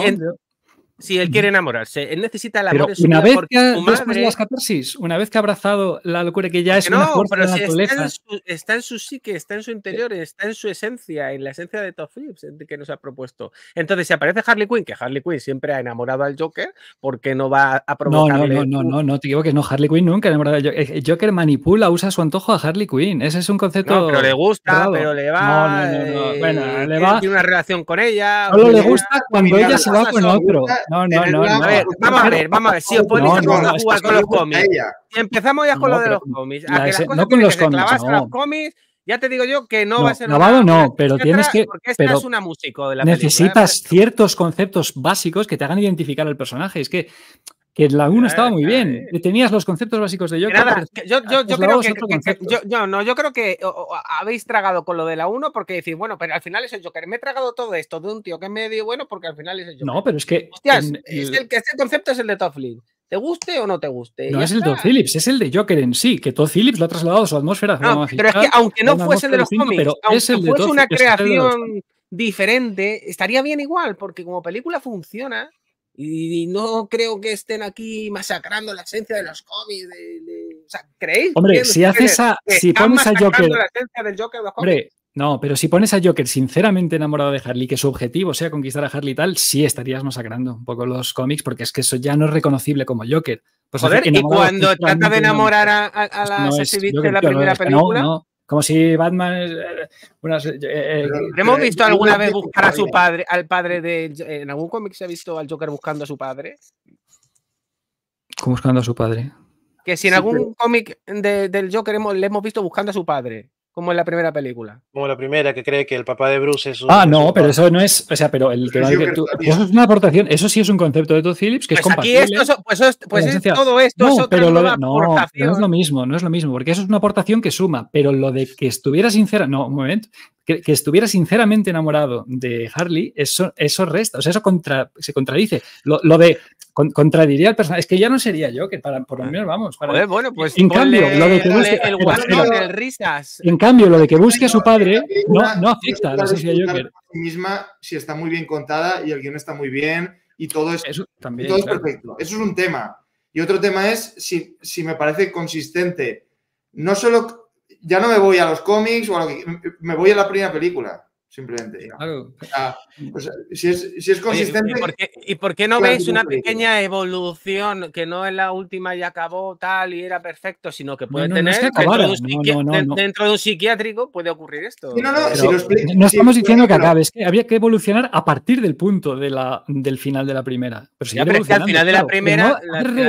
Si él quiere enamorarse, él necesita el pero amor. Una vez que después de las catarsis, una vez que ha abrazado la locura que ya es una fuerza de la naturaleza. Está en su psique, está en su interior, está en su esencia, en la esencia de Todd Phillips que nos ha propuesto. Entonces, si aparece Harley Quinn, que Harley Quinn siempre ha enamorado al Joker, ¿por qué no va a provocarle? No, te equivoques, no, Harley Quinn nunca ha enamorado al Joker. El Joker manipula, usa a su antojo a Harley Quinn. Ese es un concepto. No, pero le gusta, pero le va. No. Bueno, le va. Tiene una relación con ella. Solo le gusta cuando ella se va con otro. No. Vamos a ver. Si os ponéis a jugar con los cómics, si empezamos ya con lo de los cómics, a que las cosas con los cómics, ya te digo yo que no va a ser grabado, pero tienes que. Porque esta es una músico de la necesitas ciertos conceptos básicos que te hagan identificar al personaje. Es que la 1 estaba muy bien. Tenías los conceptos básicos de Joker. Yo creo que habéis tragado con lo de la 1 porque decís, bueno, pero al final es el Joker. Me he tragado todo esto de un tío que es medio bueno porque al final es el Joker. No, pero es que. Hostias, este concepto es el de Todd Phillips. ¿Te guste o no te guste? No es el de Todd Phillips, es el de Joker en sí, que Todd Phillips lo ha trasladado a su atmósfera. No, pero es que aunque no fuese de los cómics, aunque fuese una creación diferente, estaría bien igual, porque como película funciona y no creo que estén aquí masacrando la esencia de los cómics. O sea, ¿creéis? Hombre, si haces si pones a Joker... la esencia del Joker de los Hombre, cómics? no, pero si pones a Joker sinceramente enamorado de Harley, que su objetivo sea conquistar a Harley y tal, sí estarías masacrando un poco los cómics, porque es que eso ya no es reconocible como Joker. Pues joder, y cuando trata de enamorar a la Ceci de la primera película... No. Como si Batman... ¿Hemos visto alguna vez buscar a su padre, al padre de... ¿En algún cómic se ha visto al Joker buscando a su padre? ¿Cómo buscando a su padre? Que si en algún cómic del Joker le hemos visto buscando a su padre, como en la primera película. Como la primera, que cree que el papá de Bruce es un... no, pero eso no es... O sea, pero el que eso es una aportación. Eso sí es un concepto de Todd Phillips que es compatible. Aquí todo esto es otra nueva aportación. No es lo mismo, no es lo mismo, porque eso es una aportación que suma, pero lo de que estuviera un momento, que estuviera sinceramente enamorado de Harley, eso resta, o sea, eso se contradice. Lo de contradiría al personaje. Es que ya no sería yo, que por lo menos vamos. Joder, bueno, pues en cambio, lo de que busque, el risas. En cambio, lo de que busque a su padre no afecta a la esencia de Joker. Misma, si está muy bien contada y el guión está muy bien y todo es, eso también, todo es perfecto. Eso es un tema. Y otro tema es si me parece consistente. No solo, ya no me voy a los cómics o a lo que, me voy a la primera película. Simplemente. Claro. O sea, si es consistente. Oye, ¿y por qué no veis una pequeña evolución que no en la última ya acabó tal y era perfecto, sino que puede tener dentro de un psiquiátrico puede ocurrir esto? No estamos diciendo que acabe, es que había que evolucionar a partir del punto del final de la primera. Pero si es que al final de la primera,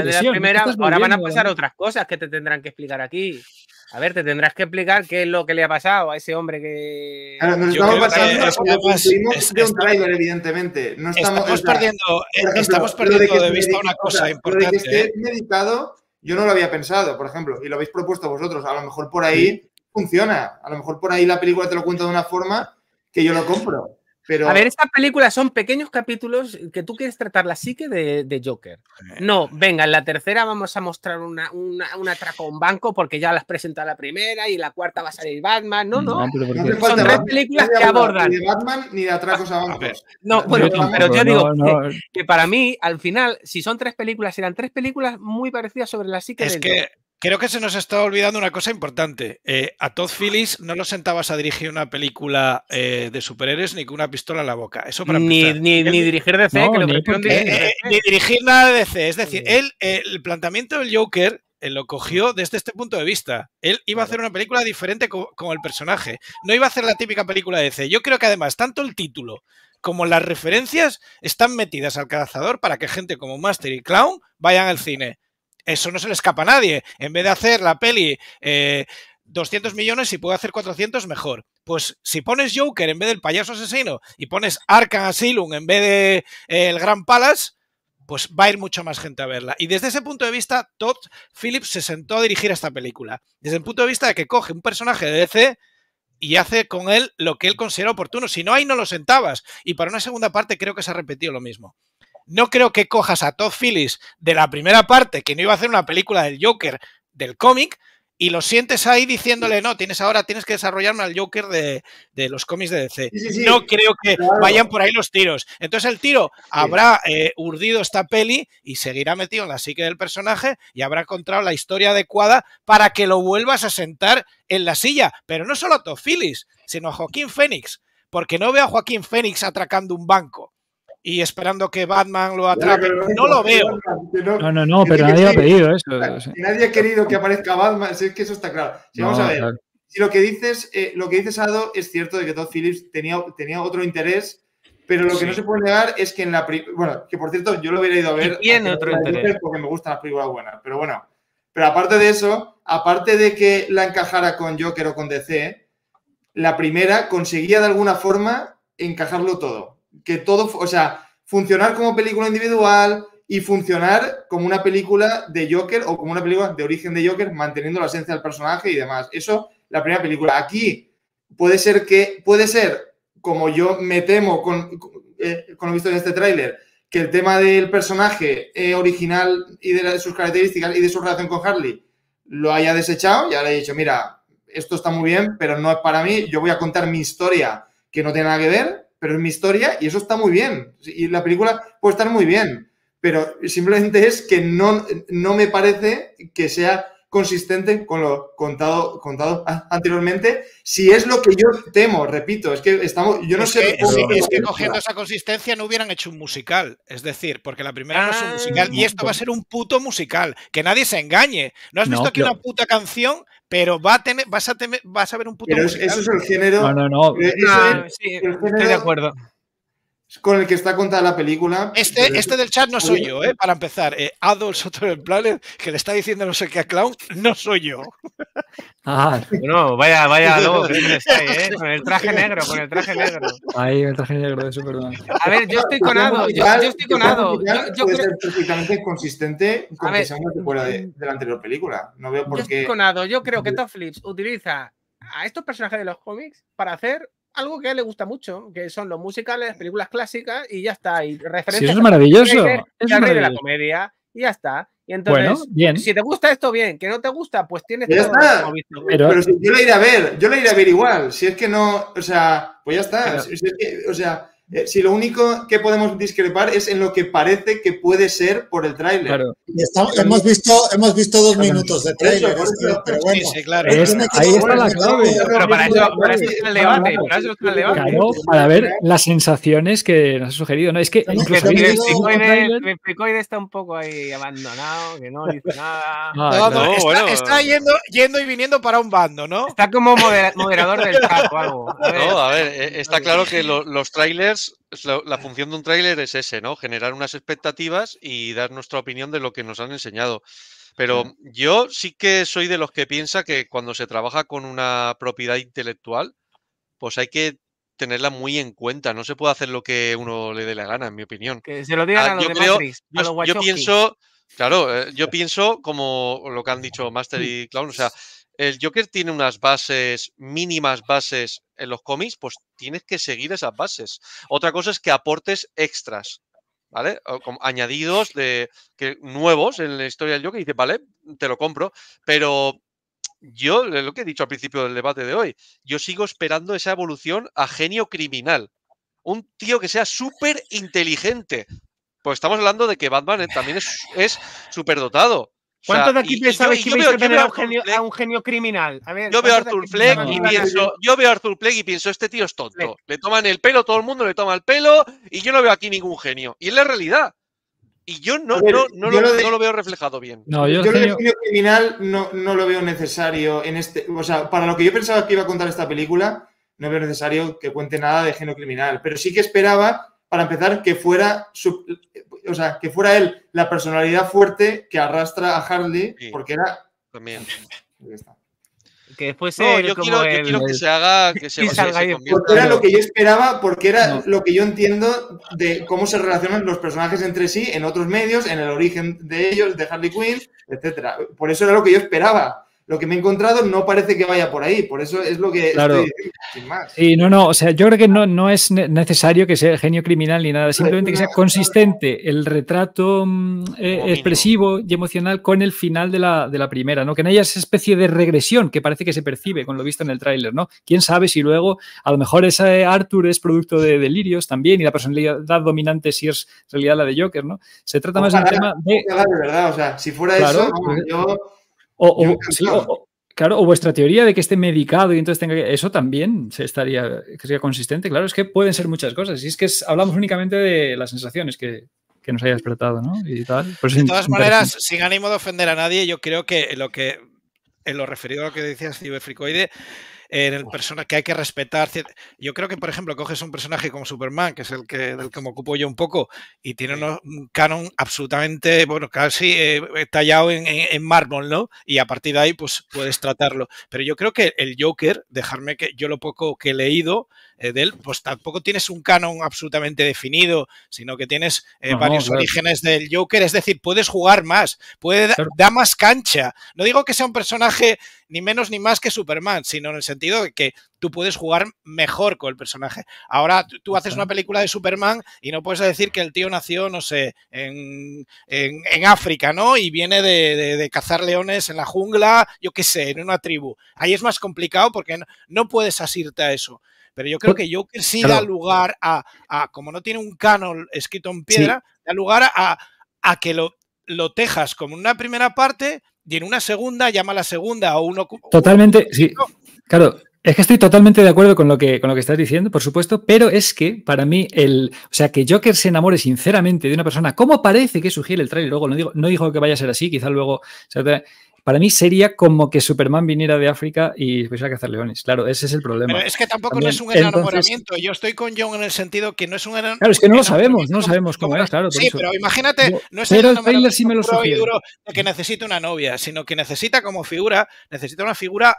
ahora van a pasar otras cosas que te tendrán que explicar aquí. A ver, te tendrás que explicar qué es lo que le ha pasado a ese hombre que... Claro, nos estamos pasando de un trailer, evidentemente. No estamos perdiendo de vista una cosa importante. Lo de que esté medicado, yo no lo había pensado, por ejemplo, y lo habéis propuesto vosotros. A lo mejor por ahí funciona. A lo mejor por ahí la película te lo cuenta de una forma que yo lo compro. Pero... A ver, estas películas son pequeños capítulos que tú quieres tratar la psique de Joker. No, venga, en la tercera vamos a mostrar un atraco a un banco porque ya las presenta la primera y la cuarta va a salir Batman. No. Son tres películas que abordan. Ni de Batman ni de atracos a bancos. No, bueno, pero yo digo que para mí, al final, si son tres películas, eran tres películas muy parecidas sobre la psique de Joker. Creo que se nos está olvidando una cosa importante. A Todd Phillips no lo sentabas a dirigir una película de superhéroes ni con una pistola en la boca. Eso para empezar. Ni dirigir DC, ni dirigir nada de DC. Es decir, él, el planteamiento del Joker lo cogió desde este punto de vista. Él iba a hacer una película diferente con el personaje. No iba a hacer la típica película de DC. Yo creo que además, tanto el título como las referencias están metidas al calzador para que gente como Master y Clown vayan al cine. Eso no se le escapa a nadie. En vez de hacer la peli 200 millones, si puede hacer 400, mejor. Pues si pones Joker en vez del payaso asesino y pones Arkham Asylum en vez de el Grand Palace, pues va a ir mucha más gente a verla. Y desde ese punto de vista, Todd Phillips se sentó a dirigir esta película. Desde el punto de vista de que coge un personaje de DC y hace con él lo que él considera oportuno. Si no, ahí no lo sentabas. Y para una segunda parte creo que se ha repetido lo mismo. No creo que cojas a Todd Phillips de la primera parte, que no iba a hacer una película del Joker del cómic, y lo sientes ahí diciéndole, no, tienes que desarrollarme al Joker de los cómics de DC. Sí. No creo que vayan por ahí los tiros. Entonces el tiro habrá urdido esta peli y seguirá metido en la psique del personaje y habrá encontrado la historia adecuada para que lo vuelvas a sentar en la silla. Pero no solo a Todd Phillips, sino a Joaquín Phoenix, porque no veo a Joaquín Phoenix atracando un banco y esperando que Batman lo atrape. No lo veo. No, pero nadie ha pedido eso. Nadie ha querido que aparezca Batman, es que eso está claro. Si vamos a ver, claro. Si lo que dices, Ado, es cierto de que Todd Phillips tenía otro interés, pero lo que no se puede negar es que bueno, que por cierto, yo lo hubiera ido a ver. Tiene otro interés. Porque me gustan las películas buenas, pero bueno. Pero aparte de eso, aparte de que la encajara con Joker o con DC, la primera conseguía de alguna forma encajarlo todo. Que todo, o sea, funcionar como película individual y funcionar como una película de Joker o como una película de origen de Joker, manteniendo la esencia del personaje y demás. Eso, la primera película. Aquí puede ser, como yo me temo con lo visto en este tráiler, que el tema del personaje original y de sus características y de su relación con Harley lo haya desechado. Ya le he dicho, mira, esto está muy bien, pero no es para mí. Yo voy a contar mi historia que no tiene nada que ver. pero es mi historia y eso está muy bien. Y la película puede estar muy bien, pero simplemente es que no me parece que sea consistente con lo contado anteriormente, si es lo que yo temo, repito, es que estamos, yo no sé... Es que cogiendo esa consistencia no hubieran hecho un musical, es decir, porque la primera no es un musical y esto va a ser un puto musical, que nadie se engañe. ¿No has visto aquí una puta canción? Pero vas a ver un puto musical. Eso es el género... Sí, estoy de acuerdo. Con el que está contada la película. Este del chat no soy yo, para empezar. Adolf Otto Planet, que le está diciendo no sé qué a Clown, no soy yo. Bueno, vaya loco que tienes ahí, con el traje negro, Ahí, el traje negro de Superman. A ver, yo estoy con Ado, yo estoy con Ado. Yo puede creo ser perfectamente consistente con que sea una secuela de la anterior película. No veo por qué. Estoy con Ado. Yo creo que Todd Phillips utiliza a estos personajes de los cómics para hacer algo que a él le gusta mucho, que son los musicales, películas clásicas y ya está. Y referencias. Sí, eso es maravilloso. Es el rey de la comedia y ya está. Y entonces, bueno, bien. Si te gusta esto, bien. Que no te gusta, pues tienes ya todo. Está. Pero si yo la iré a ver igual. Si es que no, o sea, pues ya está. Pero, si es que, o sea, si lo único que podemos discrepar es en lo que parece que puede ser por el tráiler. Claro. Hemos visto 2 minutos de tráiler, pero bueno. Sí, claro. Ahí está la clave. Pero para eso está el debate. Claro, para ver las sensaciones que nos ha sugerido. ¿No? Es que incluso el Fricoide está un poco ahí abandonado, que no dice nada. Está yendo y viniendo para un bando, ¿no? Está como moderador del chat o algo. A ver, está claro que los trailers, la función de un tráiler es ese, ¿no? Generar unas expectativas y dar nuestra opinión de lo que nos han enseñado. Pero yo sí que soy de los que piensa que cuando se trabaja con una propiedad intelectual, pues hay que tenerla muy en cuenta. No se puede hacer lo que uno le dé la gana, en mi opinión. Que se lo digan a los de Matrix, a los yo pienso, claro, yo pienso como lo que han dicho Master y Clown, o sea, el Joker tiene unas bases, mínimas bases en los cómics, pues tienes que seguir esas bases. Otra cosa es que aportes extras, ¿vale? O como añadidos nuevos en la historia del Joker y dices, vale, te lo compro, pero yo, lo que he dicho al principio del debate de hoy, yo sigo esperando esa evolución a genio criminal. Un tío que sea súper inteligente. Pues estamos hablando de que Batman también es súper dotado. ¿Cuántos de aquí pensabais que ibais a tener a un genio criminal? A ver, yo veo a Arthur Fleck y pienso, este tío es tonto. Le toman el pelo, todo el mundo le toma el pelo y yo no veo aquí ningún genio. Y es la realidad. Y yo no lo veo reflejado bien. Yo el genio criminal no lo veo necesario en este. O sea, para lo que yo pensaba que iba a contar esta película, no veo necesario que cuente nada de genio criminal. Pero sí que esperaba, para empezar, que fuera él la personalidad fuerte que arrastra a Harley, porque era. También. Que después yo quiero que se haga. Porque era lo que yo esperaba, porque era lo que yo entiendo de cómo se relacionan los personajes entre sí en otros medios, en el origen de ellos, de Harley Quinn, etcétera. Por eso era lo que yo esperaba. Lo que me he encontrado no parece que vaya por ahí, por eso es lo que estoy diciendo, sin más. Sí, o sea, yo creo que no es necesario que sea genio criminal ni nada, simplemente que sea consistente el retrato expresivo y emocional con el final de la primera, ¿no? Que no haya esa especie de regresión que parece que se percibe con lo visto en el tráiler, ¿no? Quién sabe si luego, a lo mejor ese Arthur es producto de delirios también y la personalidad dominante si es en realidad la de Joker, ¿no? Se trata más de un tema de... De verdad, o sea, si fuera eso, yo... Claro, o vuestra teoría de que esté medicado y entonces tenga que... Eso también sería consistente, claro, es que pueden ser muchas cosas. Y es que hablamos únicamente de las sensaciones que nos haya despertado, ¿no? Y tal. De todas maneras, sin ánimo de ofender a nadie, yo creo que en lo referido a lo que decía Steve Fricoide, en el personaje que hay que respetar. Yo creo que, por ejemplo, coges un personaje como Superman, que es del que me ocupo yo un poco, y tiene un canon absolutamente, bueno, casi tallado en mármol, ¿no? Y a partir de ahí, pues puedes tratarlo. Pero yo creo que el Joker, dejarme que yo lo poco que he leído de él, pues tampoco tienes un canon absolutamente definido, sino que tienes varios orígenes del Joker, es decir, puedes jugar más, da más cancha. No digo que sea un personaje ni menos ni más que Superman, sino en el sentido de que tú puedes jugar mejor con el personaje. Ahora tú haces una película de Superman y no puedes decir que el tío nació, no sé, en África, ¿no? Y viene de cazar leones en la jungla, yo qué sé, en una tribu. Ahí es más complicado porque no puedes asirte a eso. pero yo creo que Joker sí da lugar a como no tiene un canon escrito en piedra, da lugar a que lo tejas como una primera parte y en una segunda llama a la segunda o uno. Totalmente, sí. Claro, es que estoy totalmente de acuerdo con lo que estás diciendo, por supuesto, pero es que para mí o sea, que Joker se enamore sinceramente de una persona, como parece que sugiere el trailer, luego no digo que vaya a ser así, quizá luego, o sea, para mí sería como que Superman viniera de África y pusiera a cazar leones. Claro, ese es el problema. Pero es que tampoco también, no es un enamoramiento. Yo estoy con John en el sentido que no es un enamoramiento. Claro, es que no lo sabemos cómo es, claro. Sí, pero imagínate, no es el trailer sí me lo sugiere. De que necesita una novia, sino que necesita una figura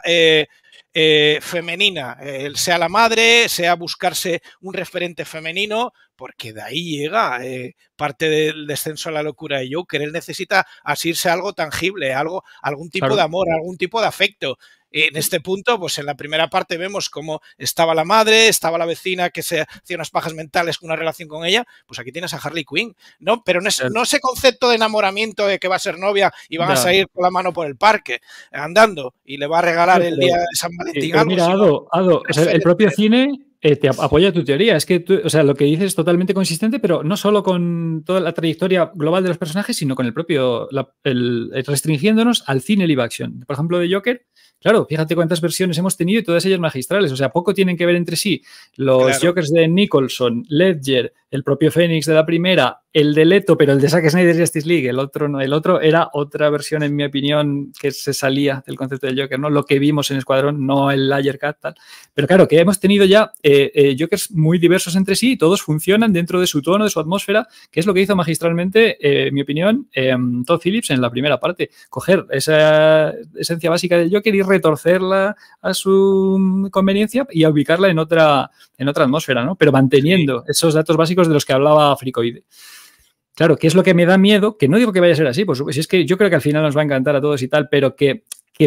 femenina, sea la madre, sea buscarse un referente femenino, porque de ahí llega parte del descenso a la locura de Joker. Él necesita asirse a algo tangible, algún tipo de amor, algún tipo de afecto. En este punto, pues en la primera parte vemos cómo estaba la madre, estaba la vecina que se hacía unas pajas mentales con una relación con ella, pues aquí tienes a Harley Quinn, ¿no? Pero no ese concepto de enamoramiento de que va a ser novia y van a salir con la mano por el parque, andando, y le va a regalar el día de San Valentín algo. Mira, Ado, o sea, el propio cine te apoya tu teoría. Es que tú, o sea, lo que dices es totalmente consistente, pero no solo con toda la trayectoria global de los personajes, sino con el propio, restringiéndonos al cine live action. Por ejemplo, de Joker, claro, fíjate cuántas versiones hemos tenido y todas ellas magistrales. O sea, poco tienen que ver entre sí. Los Jokers de Nicholson, Ledger, el propio Phoenix de la primera, el de Leto, pero el de Zack Snyder Justice League, el otro no. El otro era otra versión, en mi opinión, que se salía del concepto del Joker, ¿no? Lo que vimos en Escuadrón, no el Ledger Cut, tal. Pero claro, que hemos tenido ya Jokers muy diversos entre sí y todos funcionan dentro de su tono, de su atmósfera, que es lo que hizo magistralmente, en mi opinión, Todd Phillips en la primera parte. Coger esa esencia básica del Joker y retorcerla a su conveniencia y a ubicarla en otra atmósfera, ¿no? Pero manteniendo esos datos básicos de los que hablaba Fricoide. Claro, ¿qué es lo que me da miedo? Que no digo que vaya a ser así, pues es que yo creo que al final nos va a encantar a todos y tal, pero que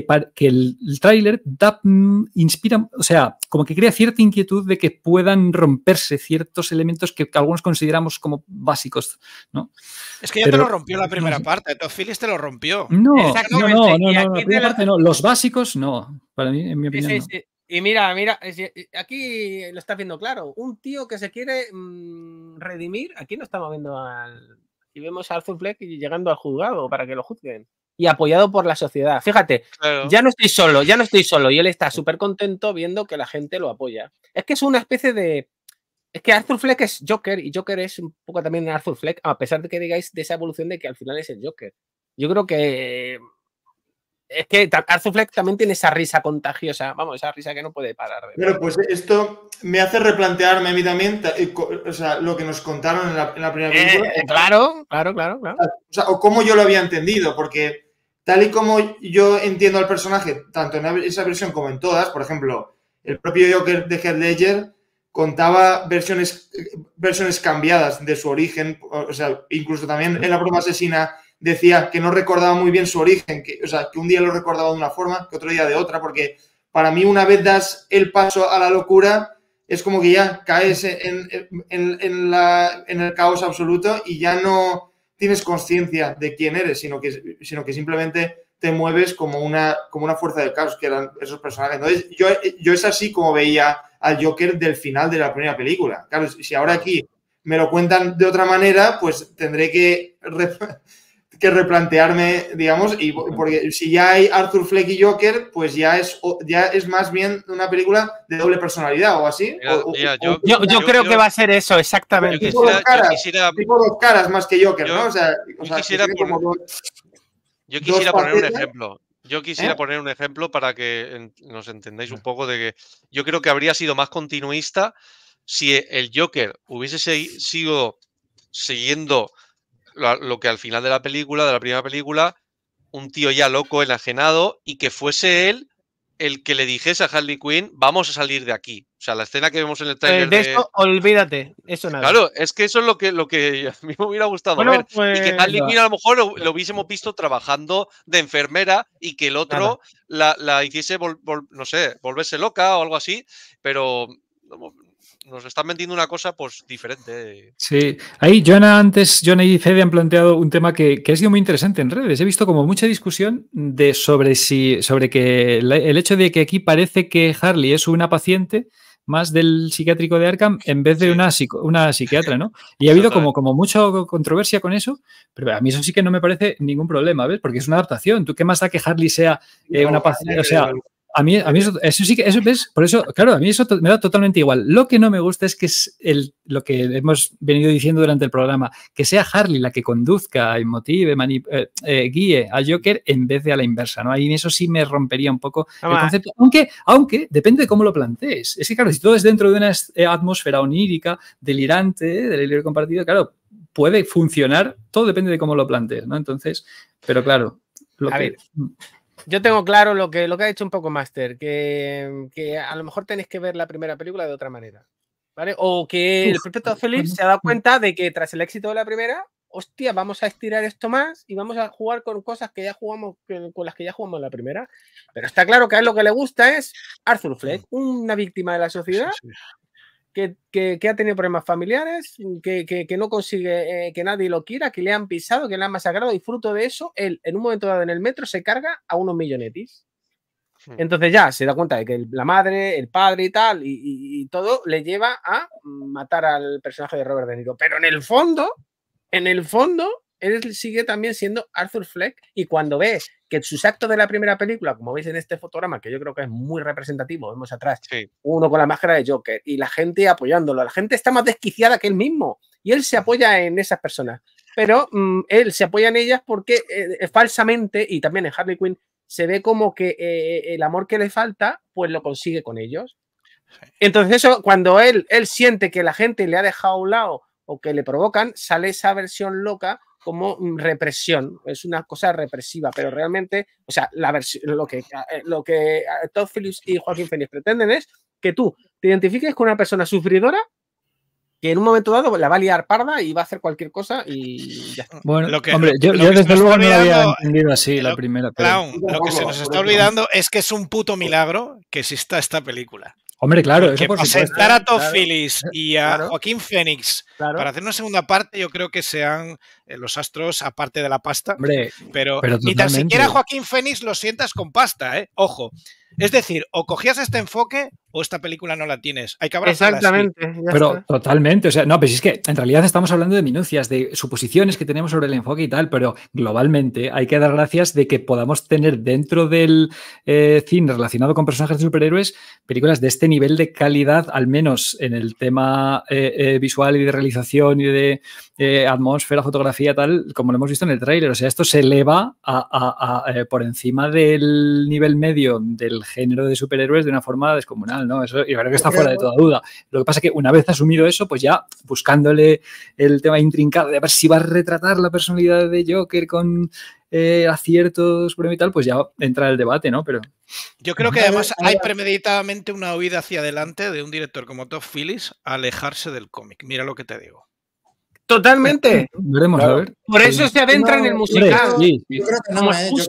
el tráiler inspira, o sea, como que crea cierta inquietud de que puedan romperse ciertos elementos que algunos consideramos como básicos, ¿no? Es que ya te lo rompió la primera parte, Todd Phillips te lo rompió. No, la primera parte no, los básicos no, para mí, en mi opinión. Sí. Y mira, aquí lo estás viendo claro. Un tío que se quiere redimir, aquí no estamos viendo y vemos a Arthur Fleck llegando al juzgado para que lo juzguen. Y apoyado por la sociedad. Fíjate, ya no estoy solo. Y él está súper contento viendo que la gente lo apoya. Es que es una especie de... Es que Arthur Fleck es Joker y Joker es un poco también Arthur Fleck, a pesar de que digáis de esa evolución de que al final es el Joker. Yo creo que... Es que Arthur Fleck también tiene esa risa contagiosa, vamos, esa risa que no puede parar. Pero pues esto me hace replantearme a mí también, o sea, lo que nos contaron en la primera película. Claro. O sea, o cómo yo lo había entendido, porque tal y como yo entiendo al personaje, tanto en esa versión como en todas, por ejemplo, el propio Joker de Heath Ledger contaba versiones cambiadas de su origen, o sea, incluso también en La Broma Asesina decía que no recordaba muy bien su origen, que un día lo recordaba de una forma, que otro día de otra, porque para mí una vez das el paso a la locura, es como que ya caes en el caos absoluto y ya no tienes conciencia de quién eres, sino que simplemente te mueves como una fuerza del caos, que eran esos personajes. Entonces, yo es así como veía al Joker del final de la primera película. Claro, si ahora aquí me lo cuentan de otra manera, pues tendré que replantearme, digamos, y porque si ya hay Arthur Fleck y Joker, pues ya es más bien una película de doble personalidad o así. Yo creo que va a ser eso, exactamente. Tipo dos caras más que Joker, ¿no? Yo quisiera poner un ejemplo. Yo quisiera poner un ejemplo para que nos entendáis un poco de que yo creo que habría sido más continuista si el Joker hubiese sido siguiendo lo que al final de la primera película, un tío ya loco, enajenado, y que fuese él el que le dijese a Harley Quinn, vamos a salir de aquí. O sea, la escena que vemos en el trailer de eso, olvídate, eso nada. Claro, es que eso es lo que a mí me hubiera gustado ver. Pues, y que Harley Quinn a lo mejor lo hubiésemos visto trabajando de enfermera y que el otro la hiciese, no sé, volverse loca o algo así, pero... Nos están vendiendo una cosa pues diferente. Sí, ahí Joana y Fede han planteado un tema que ha sido muy interesante en redes. He visto como mucha discusión sobre que el hecho de que aquí parece que Harley es una paciente más del psiquiátrico de Arkham en vez de una psiquiatra, ¿no? Y ha habido como mucha controversia con eso, pero a mí eso sí que no me parece ningún problema, ¿ves? Porque es una adaptación. ¿Tú qué más da que Harley sea una paciente? O sea, a mí eso sí que, eso ves, por eso, claro, a mí eso me da totalmente igual. Lo que no me gusta es que es lo que hemos venido diciendo durante el programa, que sea Harley la que conduzca y motive, guíe a Joker en vez de a la inversa, ¿no? Ahí eso sí me rompería un poco el concepto, aunque depende de cómo lo plantees. Es que, claro, si todo es dentro de una atmósfera onírica, delirante, del delirio compartido, claro, puede funcionar, todo depende de cómo lo plantees, ¿no? Entonces, pero claro, a ver. Yo tengo claro lo que ha dicho un poco Master, que a lo mejor tenéis que ver la primera película de otra manera, ¿vale? O que el propio Todd Phillips se ha dado cuenta de que tras el éxito de la primera, hostia, vamos a estirar esto más y vamos a jugar con cosas que ya jugamos, con las que ya jugamos en la primera. Pero está claro que a él lo que le gusta es Arthur Fleck, una víctima de la sociedad. Sí. Que ha tenido problemas familiares, que no consigue que nadie lo quiera, que le han pisado, que le han masacrado, y fruto de eso, él en un momento dado en el metro se carga a unos millonetis. Entonces ya se da cuenta de que la madre, el padre y tal, y todo le lleva a matar al personaje de Robert De Niro. Pero en el fondo, él sigue también siendo Arthur Fleck, y cuando ve que sus actos de la primera película, como veis en este fotograma, que yo creo que es muy representativo, vemos atrás, uno con la máscara de Joker y la gente apoyándolo, la gente está más desquiciada que él mismo y él se apoya en esas personas, pero él se apoya en ellas porque falsamente, y también en Harley Quinn, se ve como que el amor que le falta, pues lo consigue con ellos. Entonces eso, cuando él siente que la gente le ha dejado a un lado o que le provocan, sale esa versión loca como represión, es una cosa represiva, pero realmente, o sea, lo que Todd Phillips y Joaquin Phoenix pretenden es que tú te identifiques con una persona sufridora que en un momento dado la va a liar parda y va a hacer cualquier cosa y ya está. Bueno, yo desde luego no lo había entendido así la primera. Pero... lo que se nos está olvidando es que es un puto milagro que exista esta película. Hombre, claro, porque eso por sentar a Todd Phillips y a Joaquín Phoenix para hacer una segunda parte, yo creo que sean los astros aparte de la pasta. Hombre, pero ni tan siquiera Joaquín Phoenix lo sientas con pasta, ¿eh? Ojo. Es decir, o cogías este enfoque o esta película no la tienes. Hay que abrazarla. Exactamente. Pero está. Totalmente. O sea, no, pues es que en realidad estamos hablando de minucias, de suposiciones que tenemos sobre el enfoque y tal, pero globalmente hay que dar gracias de que podamos tener dentro del cine relacionado con personajes de superhéroes películas de este nivel de calidad, al menos en el tema visual y de realización y de atmósfera, fotografía, tal, como lo hemos visto en el tráiler. O sea, esto se eleva por encima del nivel medio del género de superhéroes de una forma descomunal, ¿no? Eso yo creo que está fuera de toda duda. Lo que pasa es que una vez asumido eso, pues ya buscándole el tema intrincado de a ver si va a retratar la personalidad de Joker con aciertos y tal, pues ya entra el debate, ¿no? Pero yo creo que además hay premeditadamente una huida hacia adelante de un director como Todd Phillips a alejarse del cómic. Mira lo que te digo. Totalmente. Veremos, a ver. Por eso se adentra en el musical. Yo creo que no,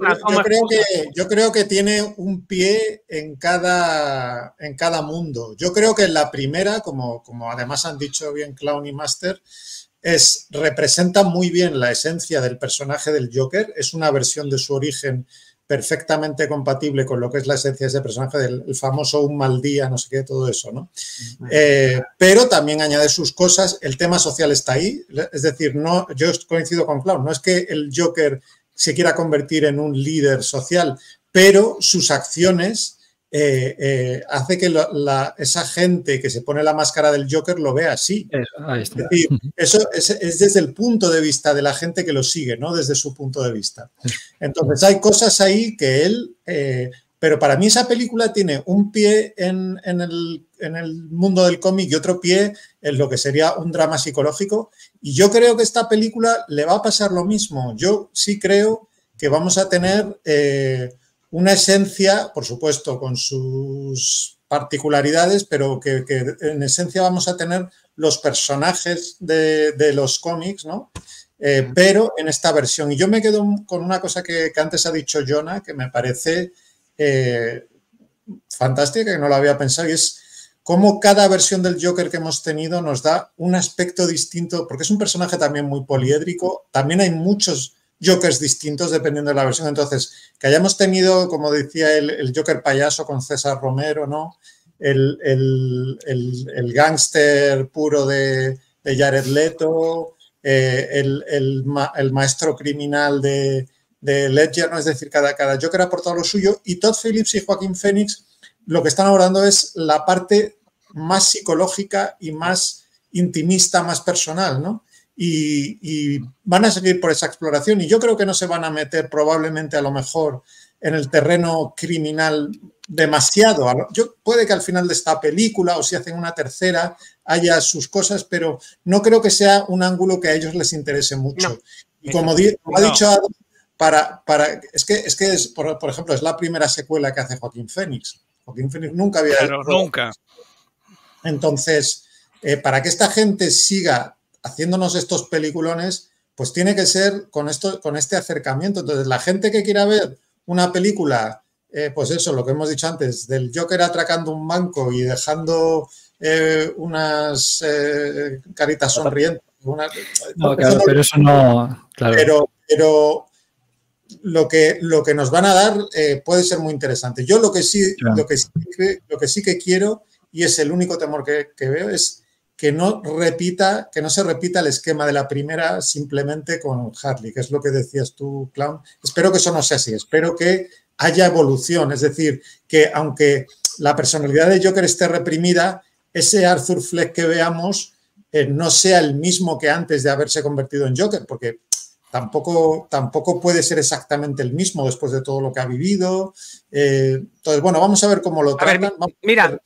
yo creo que tiene un pie en cada mundo. Yo creo que en la primera, como además han dicho bien Clown y Master, representa muy bien la esencia del personaje del Joker. Es una versión de su origen perfectamente compatible con lo que es la esencia de ese personaje, del famoso un mal día, no sé qué, todo eso, ¿no? Pero también añade sus cosas, el tema social está ahí, es decir, no, yo coincido con Clown, no es que el Joker se quiera convertir en un líder social, pero sus acciones hace que esa gente que se pone la máscara del Joker lo vea así. Es decir, eso es desde el punto de vista de la gente que lo sigue, ¿no? Desde su punto de vista. Entonces hay cosas ahí que él... pero para mí esa película tiene un pie en el mundo del cómic y otro pie en lo que sería un drama psicológico. Y yo creo que esta película le va a pasar lo mismo. Yo sí creo que vamos a tener... una esencia, por supuesto, con sus particularidades, pero que en esencia vamos a tener los personajes de los cómics, ¿no? Pero en esta versión. Y yo me quedo con una cosa que antes ha dicho Jonah, que me parece fantástica, que no lo había pensado, y es cómo cada versión del Joker que hemos tenido nos da un aspecto distinto, porque es un personaje también muy poliédrico. También hay muchos Jokers distintos dependiendo de la versión. Entonces, que hayamos tenido, como decía el Joker payaso con César Romero, ¿no? el gángster puro de Jared Leto, el maestro criminal de Ledger, ¿no? Es decir, cada Joker ha aportado lo suyo, y Todd Phillips y Joaquin Phoenix lo que están abordando es la parte más psicológica y más intimista, más personal, ¿no? Y van a seguir por esa exploración, y yo creo que no se van a meter probablemente a lo mejor en el terreno criminal demasiado. Puede que al final de esta película, o si hacen una tercera, haya sus cosas, pero no creo que sea un ángulo que a ellos les interese mucho. No. Y como ha dicho Adam, por ejemplo, es la primera secuela que hace Joaquin Phoenix. Joaquin Phoenix nunca había... Claro, nunca. Entonces, para que esta gente siga haciéndonos estos peliculones, pues tiene que ser con este acercamiento. Entonces, la gente que quiera ver una película, pues eso, lo que hemos dicho antes, del Joker atracando un banco y dejando unas caritas sonrientes. No, claro, pero eso no... Claro. Pero lo que nos van a dar puede ser muy interesante. Yo lo que sí que quiero, y es el único temor que veo, es que no se repita el esquema de la primera simplemente con Harley, que es lo que decías tú, Clown. Espero que eso no sea así, espero que haya evolución, es decir, que aunque la personalidad de Joker esté reprimida, ese Arthur Fleck que veamos no sea el mismo que antes de haberse convertido en Joker, porque tampoco puede ser exactamente el mismo después de todo lo que ha vivido. Entonces, bueno, vamos a ver cómo lo tratan. Mira,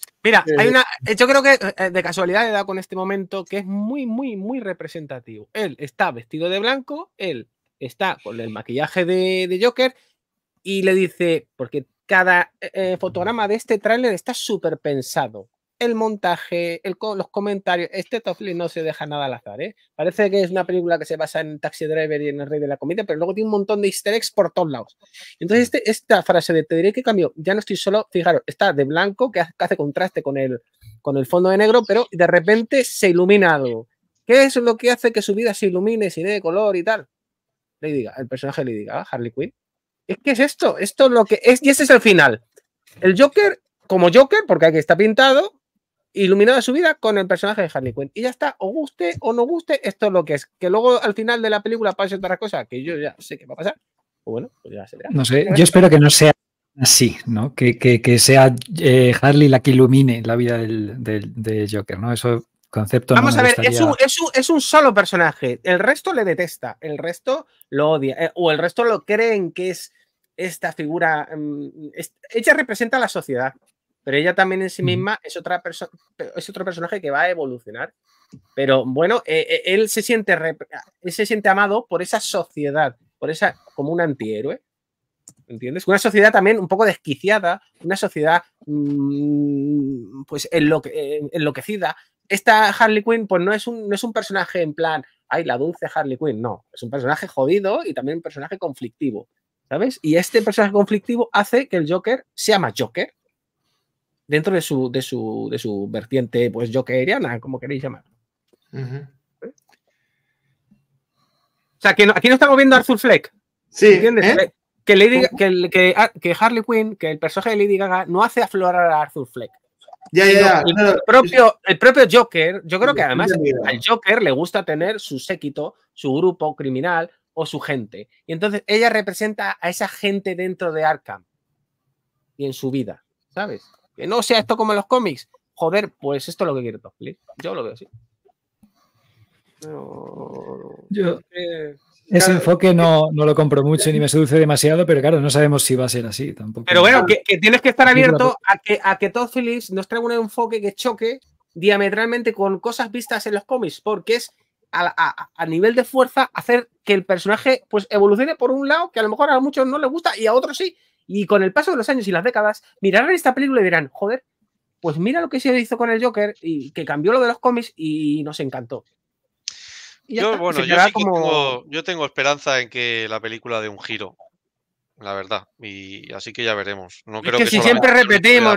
yo creo que de casualidad he dado con este momento que es muy, muy, muy representativo. Él está vestido de blanco, él está con el maquillaje de Joker y le dice, porque cada fotograma de este tráiler está súper pensado. El montaje, los comentarios, Todd Phillips no se deja nada al azar, ¿eh? Parece que es una película que se basa en Taxi Driver y en El Rey de la Comedia, pero luego tiene un montón de easter eggs por todos lados. Entonces, esta frase de te diré que cambio, ya no estoy solo, fijaros, está de blanco, que hace contraste con el fondo de negro, pero de repente se ilumina algo. ¿Qué es lo que hace que su vida se ilumine, se dé de color y tal? El personaje de Lady Gaga, Harley Quinn. ¿Qué es esto? Esto es lo que es, y ese es el final. El Joker, como Joker, porque aquí está pintado, iluminada su vida con el personaje de Harley Quinn. Y ya está, o guste o no guste, esto es lo que es. Que luego al final de la película pase otra cosa que yo ya sé que va a pasar. Pues bueno, pues ya se verá. No sé, yo espero que no sea así, ¿no? Que sea Harley la que ilumine la vida de Joker, ¿no? Eso concepto. Vamos no a ver, gustaría... es un solo personaje. El resto le detesta, el resto lo odia, o el resto lo creen que es esta figura. Ella representa a la sociedad. Pero ella también en sí misma es otro personaje que va a evolucionar. Pero bueno, él se siente amado por esa sociedad, como un antihéroe. ¿Entiendes? Una sociedad también un poco desquiciada, una sociedad pues enloquecida. Esta Harley Quinn pues no es un personaje en plan, ay, la dulce Harley Quinn, no. Es un personaje jodido y también un personaje conflictivo, ¿sabes? Y este personaje conflictivo hace que el Joker sea más Joker. Dentro de su vertiente, pues jokeriana, como queréis llamar. O sea, que aquí no estamos viendo a Arthur Fleck. Sí. ¿Entiendes? Que Harley Quinn, que el personaje de Lady Gaga, no hace aflorar a Arthur Fleck. Ya. El propio Joker, yo creo que además al Joker le gusta tener su séquito, su grupo criminal o su gente. Y entonces ella representa a esa gente dentro de Arkham y en su vida, ¿sabes? Que no sea esto como en los cómics. Joder, pues esto es lo que quiere Todd Phillips. Yo lo veo así. Ese enfoque no lo compro mucho ni me seduce demasiado, pero claro, no sabemos si va a ser así tampoco. Pero bueno, que tienes que estar abierto a que Todd Phillips nos traiga un enfoque que choque diametralmente con cosas vistas en los cómics, porque es a nivel de fuerza hacer que el personaje pues evolucione por un lado, que a lo mejor a muchos no les gusta y a otros sí. Y con el paso de los años y las décadas, mirarán esta película y dirán, joder, pues mira lo que se hizo con el Joker y que cambió lo de los cómics y nos encantó. Y yo tengo esperanza en que la película dé un giro, la verdad. Y así que ya veremos. No creo que si siempre repetimos,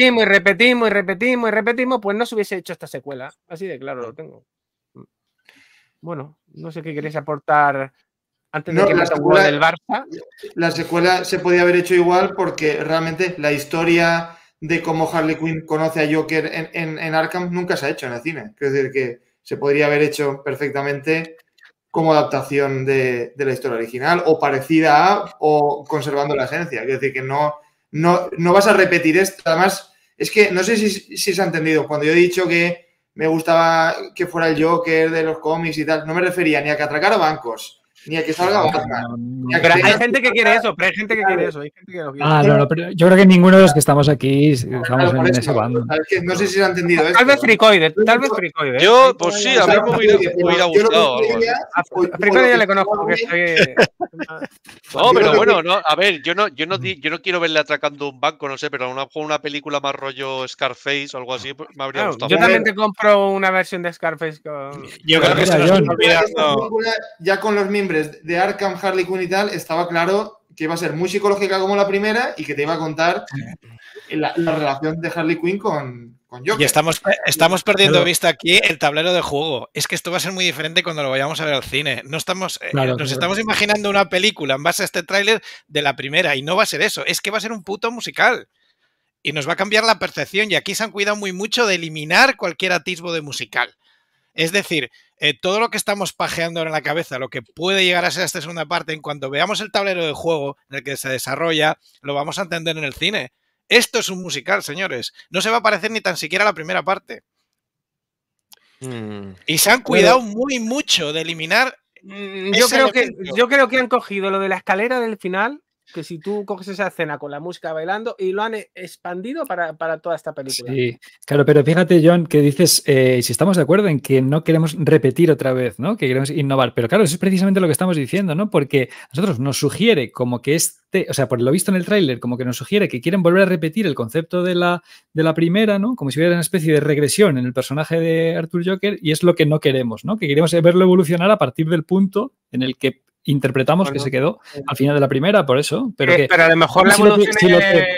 pues no se hubiese hecho esta secuela. Así de claro lo tengo. Bueno, no sé qué queréis aportar. Antes de que meta un gol del Barça. La secuela se podía haber hecho igual porque realmente la historia de cómo Harley Quinn conoce a Joker en Arkham nunca se ha hecho en el cine. Es decir, que se podría haber hecho perfectamente como adaptación de la historia original o parecida a o conservando la esencia. Es decir, que no vas a repetir esto. Además, es que no sé si se ha entendido. Cuando yo he dicho que me gustaba que fuera el Joker de los cómics y tal, no me refería ni a que atracara bancos, ni a que salga Batman. Pero hay gente que quiere eso, pero hay gente que quiere eso. Hay gente que lo quiere. No, pero yo creo que ninguno de los que estamos aquí estamos en ese bando. Es que no sé si se ha entendido esto. Tal vez Fricoide. Yo, pues sí, a mí me hubiera gustado algo así. A Fricoide ya le conozco. No, pero bueno, no, a ver, yo no quiero verle atracando un banco, no sé, pero a lo mejor una película más rollo Scarface o algo así me habría gustado. Yo también te compro una versión de Scarface con... Yo creo que se nos está olvidando. Ya con los miembros de Arkham, Harley Quinn y tal, estaba claro que iba a ser muy psicológica como la primera y que te iba a contar la relación de Harley Quinn con Joker. Y estamos perdiendo vista aquí el tablero de juego. Es que esto va a ser muy diferente cuando lo vayamos a ver al cine. Nos estamos imaginando una película en base a este tráiler de la primera y no va a ser eso. Es que va a ser un puto musical. Y nos va a cambiar la percepción. Y aquí se han cuidado muy mucho de eliminar cualquier atisbo de musical. Es decir, todo lo que estamos pajeando en la cabeza, lo que puede llegar a ser esta segunda parte, en cuanto veamos el tablero de juego en el que se desarrolla, lo vamos a entender en el cine. Esto es un musical, señores. No se va a parecer ni tan siquiera a la primera parte. Y se han cuidado muy mucho de eliminar. Yo creo que han cogido lo de la escalera del final, que si tú coges esa escena con la música bailando y lo han expandido para toda esta película. Sí, claro, pero fíjate, John, que dices, si estamos de acuerdo en que no queremos repetir otra vez, ¿no? Que queremos innovar, pero claro, eso es precisamente lo que estamos diciendo, ¿no? Porque a nosotros nos sugiere como que o sea, por lo visto en el tráiler, como que nos sugiere que quieren volver a repetir el concepto de la primera, ¿no? Como si hubiera una especie de regresión en el personaje de Arthur Joker, y es lo que no queremos, ¿no? Que queremos verlo evolucionar a partir del punto en el que interpretamos que se quedó al final de la primera, por eso. Pero a lo mejor la evolución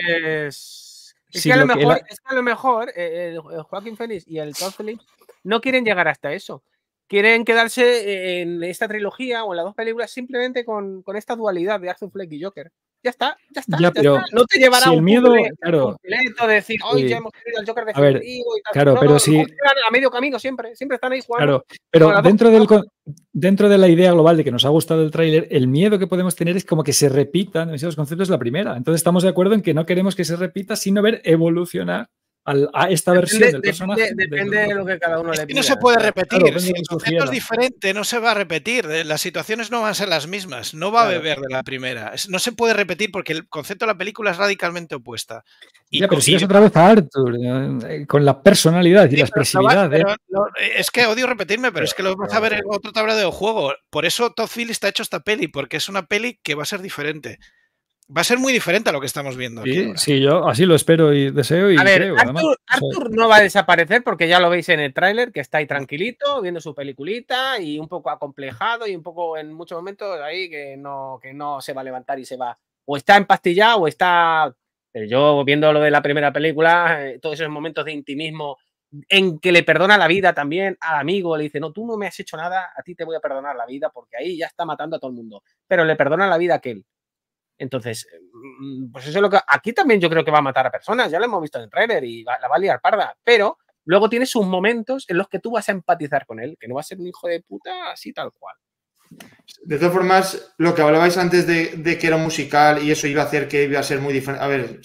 es que a lo mejor el Joaquin Phoenix y el Todd Phillips no quieren llegar hasta eso. Quieren quedarse en esta trilogía o en las dos películas simplemente con esta dualidad de Arthur Fleck y Joker. Ya está. Pero no te llevará si el un miedo, completo de decir, hoy ya hemos tenido al Joker definitivo y tal. Claro, pero sí. A medio camino siempre están ahí jugando. Claro, pero dentro de la idea global de que nos ha gustado el tráiler, el miedo que podemos tener es como que se repitan esos conceptos de la primera. Entonces estamos de acuerdo en que no queremos que se repita, sino ver evolucionar a esta versión del personaje. Depende de lo que cada uno le pida. No se puede repetir. Claro, si el concepto es diferente, no se va a repetir. Las situaciones no van a ser las mismas. No va a beber de la primera. No se puede repetir porque el concepto de la película es radicalmente opuesta. Pero si es otra vez a Arthur, con la personalidad y la expresividad. Es que odio repetirme, pero es que lo vas a ver en otro tablero de juego. Por eso Todd Phillips ha hecho esta peli, porque es una peli que va a ser diferente. Va a ser muy diferente a lo que estamos viendo aquí. Sí, yo así lo espero y deseo y creo. Arthur no va a desaparecer porque ya lo veis en el tráiler, que está ahí tranquilito, viendo su peliculita y un poco acomplejado y un poco en muchos momentos ahí que no se va a levantar y se va. O está empastillado o está... Pero yo viendo lo de la primera película, todos esos momentos de intimismo en que le perdona la vida también al amigo, le dice, no, tú no me has hecho nada, a ti te voy a perdonar la vida porque ahí ya está matando a todo el mundo. Pero le perdona la vida a aquel. Entonces, pues eso es lo que... Aquí también yo creo que va a matar a personas, ya lo hemos visto en el trailer y la va a liar parda, pero luego tiene sus momentos en los que tú vas a empatizar con él, que no va a ser un hijo de puta así tal cual. De todas formas, lo que hablabais antes de que era un musical y eso iba a hacer que iba a ser muy diferente. A ver,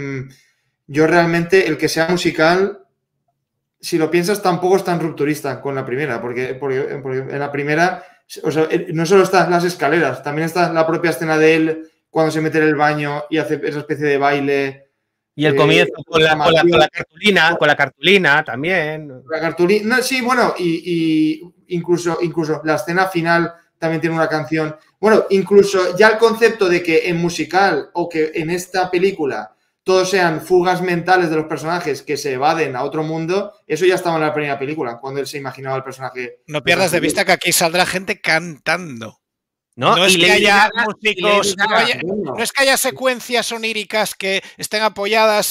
yo realmente el que sea musical, si lo piensas, tampoco es tan rupturista con la primera, porque en la primera, o sea, no solo están las escaleras, también está la propia escena de él cuando se mete en el baño y hace esa especie de baile. Y el comienzo con la cartulina también. La cartulina, sí, bueno, y incluso la escena final también tiene una canción. Bueno, incluso ya el concepto de que en musical o que en esta película todos sean fugas mentales de los personajes que se evaden a otro mundo, eso ya estaba en la primera película, cuando él se imaginaba el personaje. No pierdas de vista que aquí saldrá gente cantando. No es que haya músicos, no es que haya secuencias oníricas que estén apoyadas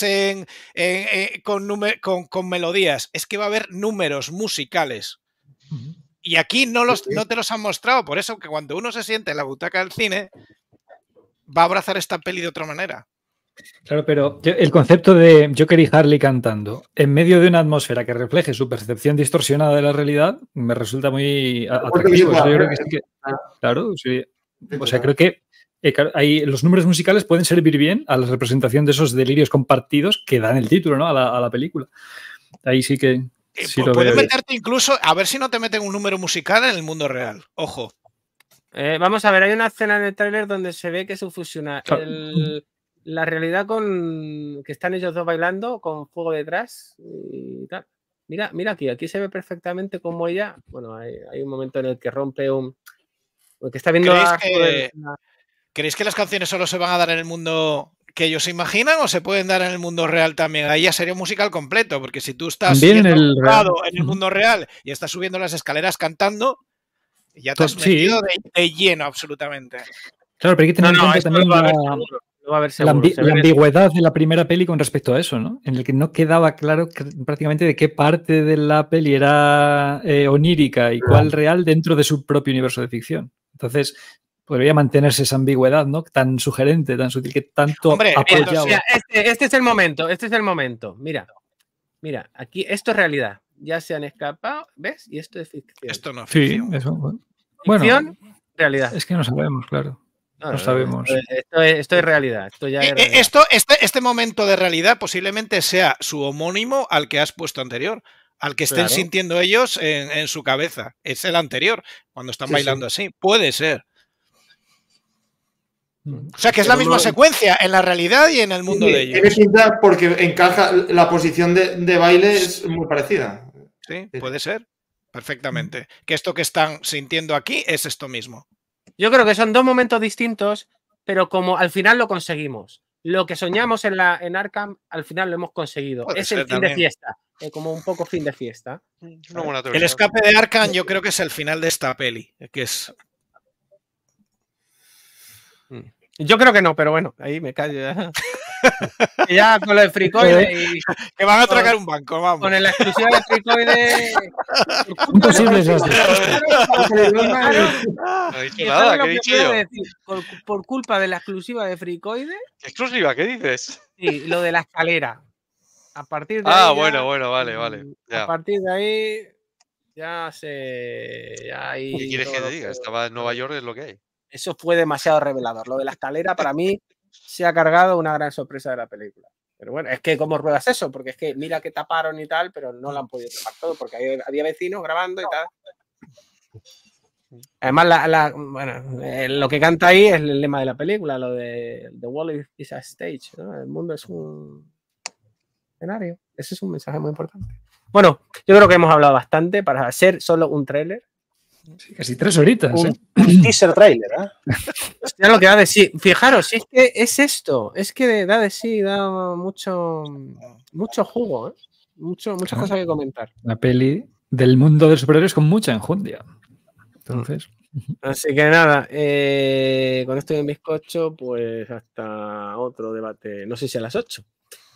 con melodías, es que va a haber números musicales. Y aquí no te los han mostrado, por eso que cuando uno se siente en la butaca del cine, va a abrazar esta peli de otra manera. Claro, pero el concepto de Joker y Harley cantando en medio de una atmósfera que refleje su percepción distorsionada de la realidad me resulta muy atractivo. Yo creo que sí que, claro, sí. O sea, creo que los números musicales pueden servir bien a la representación de esos delirios compartidos que dan el título, ¿no? a la película. Ahí sí que sí lo puedes veo. meterte incluso, a ver si no te meten un número musical en el mundo real. Ojo. Vamos a ver, hay una escena en el tráiler donde se ve que se fusiona la realidad con que están ellos dos bailando con fuego detrás y tal. Mira aquí se ve perfectamente como ella. Bueno, hay un momento en el que rompe que está viendo ¿Creéis que las canciones solo se van a dar en el mundo que ellos se imaginan o se pueden dar en el mundo real también? Ahí ya sería un musical completo, porque si tú estás en el mundo real y estás subiendo las escaleras cantando, ya te has metido de lleno absolutamente. Claro, pero hay que tener en cuenta también la ambigüedad de la primera peli con respecto a eso, ¿no? En el que no quedaba claro prácticamente de qué parte de la peli era onírica y cuál real dentro de su propio universo de ficción. Entonces, podría mantenerse esa ambigüedad, ¿no? Tan sugerente, tan sutil, que tanto apoyaba. Este es el momento. Mira, aquí esto es realidad. Ya se han escapado, ¿ves? Y esto es ficción. Esto no es ficción. Sí, eso. Ficción, realidad. Es que no sabemos, claro. No sabemos. Esto es realidad. Esto ya es realidad. Este momento de realidad posiblemente sea su homónimo al que has puesto anterior. Al que estén sintiendo ellos en su cabeza. Es el anterior, cuando están bailando así. Puede ser. O sea, que es la misma secuencia en la realidad y en el mundo de ellos. Tiene pinta porque encaja, la posición de baile es muy parecida. Sí, puede ser. Perfectamente. Que esto que están sintiendo aquí es esto mismo. Yo creo que son dos momentos distintos, pero como al final lo conseguimos. Lo que soñamos en Arkham, al final lo hemos conseguido. Es el fin de fiesta. Como un poco fin de fiesta. Una buena teoría. El escape de Arkham yo creo que es el final de esta peli. Que es... Yo creo que no, pero bueno, ahí me callo. Ya con lo de Fricoide y... Que van a atracar un banco, vamos. Con la exclusiva de Fricoide... Imposible eso. No he dicho nada, ¿qué he dicho yo? Por culpa de la exclusiva de Fricoide... ¿Qué exclusiva? ¿Qué dices? Sí, lo de la escalera. A partir de ahí... bueno, vale. Ya. A partir de ahí... Ya se... ¿Qué quieres que te diga? Estaba en Nueva York, es lo que hay. Eso fue demasiado revelador. Lo de la escalera, para mí, se ha cargado una gran sorpresa de la película. Pero bueno, es que ¿cómo ruedas eso? Porque es que mira que taparon y tal, pero no lo han podido tapar todo porque había vecinos grabando y tal. Además, lo que canta ahí es el lema de la película, lo de The World is a Stage, ¿no? El mundo es un escenario. Ese es un mensaje muy importante. Bueno, yo creo que hemos hablado bastante para ser solo un tráiler. Sí, casi 3 horitas. Un teaser trailer, ¿eh? Ya lo que da de sí. Fijaros, si es que es esto. Es que da de sí, da mucho jugo, ¿eh? Muchas cosas que comentar. Una peli del mundo de los superhéroes con mucha enjundia. Entonces. Así que nada, con esto de bizcocho, pues hasta otro debate. No sé si a las 8.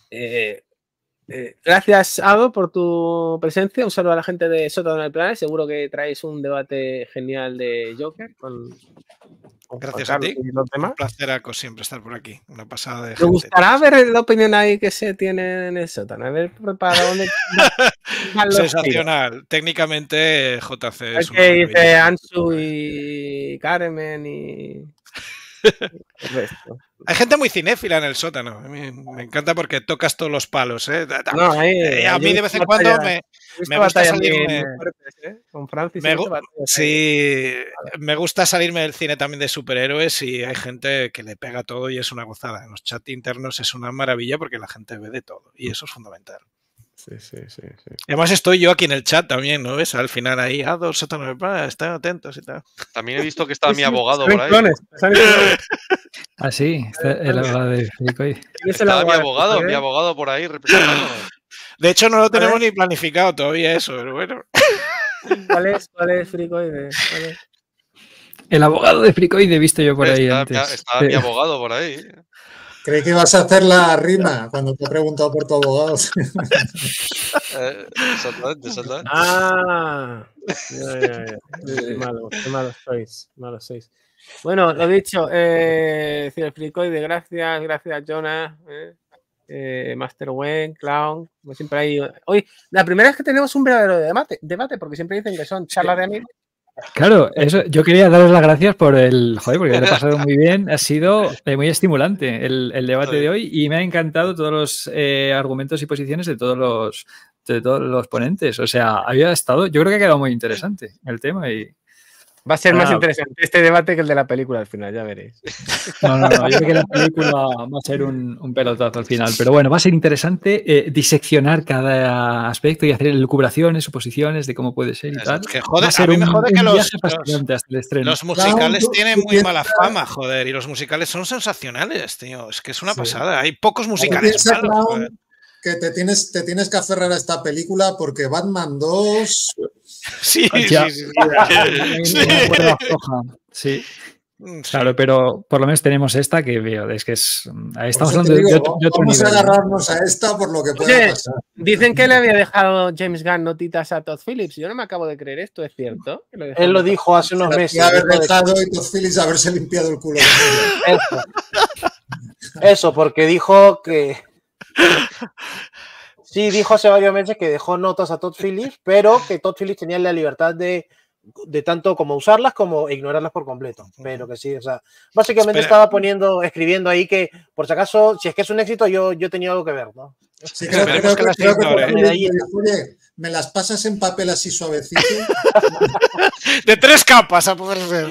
Gracias, Ado, por tu presencia. Un saludo a la gente de Sótano del Planeta. Seguro que traéis un debate genial de Joker con gracias a ti. Un placer, Aco, siempre estar por aquí. Una pasada de gente. Me gustará ver la opinión ahí que se tiene en el sótano. A ver para dónde. Sensacional. Técnicamente, JC es que dice Ansu y Carmen y. Hay gente muy cinéfila en el sótano. A mí me encanta porque tocas todos los palos. No, a mí de vez en cuando me gusta salirme. Con Francis. Sí, me gusta salirme del cine también de superhéroes y hay gente que le pega todo y es una gozada. En los chats internos es una maravilla porque la gente ve de todo y eso es fundamental. Sí. Además estoy yo aquí en el chat también, ¿no ves? Al final ahí, están atentos y tal. También he visto que está mi abogado por ahí. Ah, sí, el abogado de Fricoide. Está mi abogado por ahí representándome. De hecho, no lo tenemos ni planificado todavía eso, pero bueno. ¿Cuál es Fricoide? El abogado de Fricoide he visto yo por ahí antes. Está mi abogado por ahí. Creí que ibas a hacer la rima cuando te he preguntado por tu abogado. Exactamente. Ah, ya. Qué malos sois. Bueno, lo dicho, Ciberfricoide, gracias, Jonas. Master Wen, Clown, como siempre hay. Hoy, la primera vez que tenemos un verdadero debate, porque siempre dicen que son charlas de amigos. Claro, eso, yo quería daros las gracias por el. Joder, porque me lo he pasado muy bien. Ha sido muy estimulante el debate de hoy y me ha encantado todos los argumentos y posiciones de todos los ponentes. O sea, había estado. Yo creo que ha quedado muy interesante el tema y. Va a ser más interesante este debate que el de la película al final, ya veréis. No, yo creo que la película va a ser un pelotazo al final. Pero bueno, va a ser interesante diseccionar cada aspecto y hacer elucubraciones, suposiciones de cómo puede ser y tal. Que, joder, va a ser a mí me jode que los musicales tienen muy mala fama, joder, y los musicales son sensacionales, tío. Es que es una pasada. Hay pocos musicales malos, joder. Que te tienes que aferrar a esta película porque Batman 2... Sí. Claro, pero por lo menos tenemos esta que veo, es que estamos hablando de otro vamos nivel. A agarrarnos a esta por lo que pueda pasar. Dicen que le había dejado James Gunn notitas a Todd Phillips. Yo no me acabo de creer esto, ¿es cierto? Él lo dijo hace unos meses. Haber dejado y Todd Phillips haberse limpiado el culo. Eso, porque dijo que... Sí, dijo hace varios meses que dejó notas a Todd Phillips, pero que Todd Phillips tenía la libertad de tanto como usarlas como ignorarlas por completo. Pero que sí, o sea, básicamente estaba escribiendo ahí que, por si acaso, si es que es un éxito, yo he tenido algo que ver, ¿no? Sí, creo que oye, ¿me las pasas en papel así suavecito? De 3 capas, a poder ser.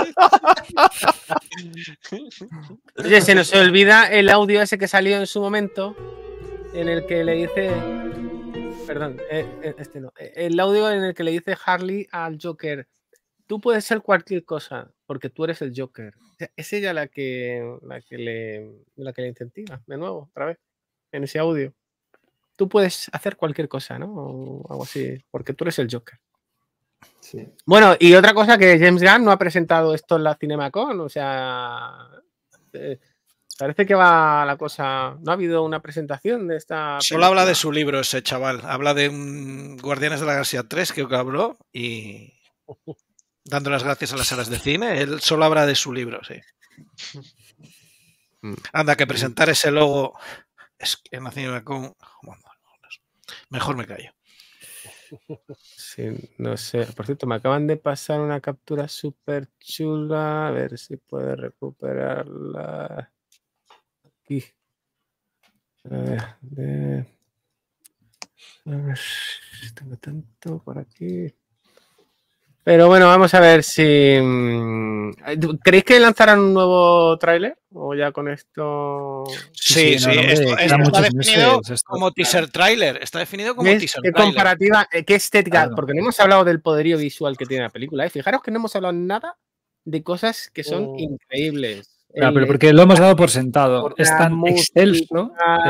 Oye, se nos olvida el audio ese que salió en su momento, en el que le dice... Perdón, el audio en el que le dice Harley al Joker: tú puedes ser cualquier cosa porque tú eres el Joker. Es ella la que le incentiva, de nuevo, otra vez, en ese audio. Tú puedes hacer cualquier cosa, ¿no? O algo así, porque tú eres el Joker. Sí. Bueno, y otra cosa, que James Gunn no ha presentado esto en la CinemaCon, o sea... parece que va la cosa... No ha habido una presentación de esta... Solo habla de su libro ese chaval. Habla de Guardianes de la Galaxia 3, creo que habló, y dando las gracias a las salas de cine. Él solo habla de su libro, sí. Anda, que presentar ese logo en la CinemaCon... Mejor me callo. Sí, no sé. Por cierto, me acaban de pasar una captura súper chula. A ver si puedo recuperarla. Aquí. A ver, tengo tanto por aquí. Pero bueno, vamos a ver si... ¿Creéis que lanzarán un nuevo tráiler? ¿O ya con esto...? Sí, está definido como teaser tráiler. Está definido como teaser tráiler. ¿Qué comparativa, qué estética? Claro. Porque no hemos hablado del poderío visual que tiene la película. Fijaros que no hemos hablado nada de cosas que son increíbles. Claro, pero porque lo hemos dado por sentado. Es tan excelso.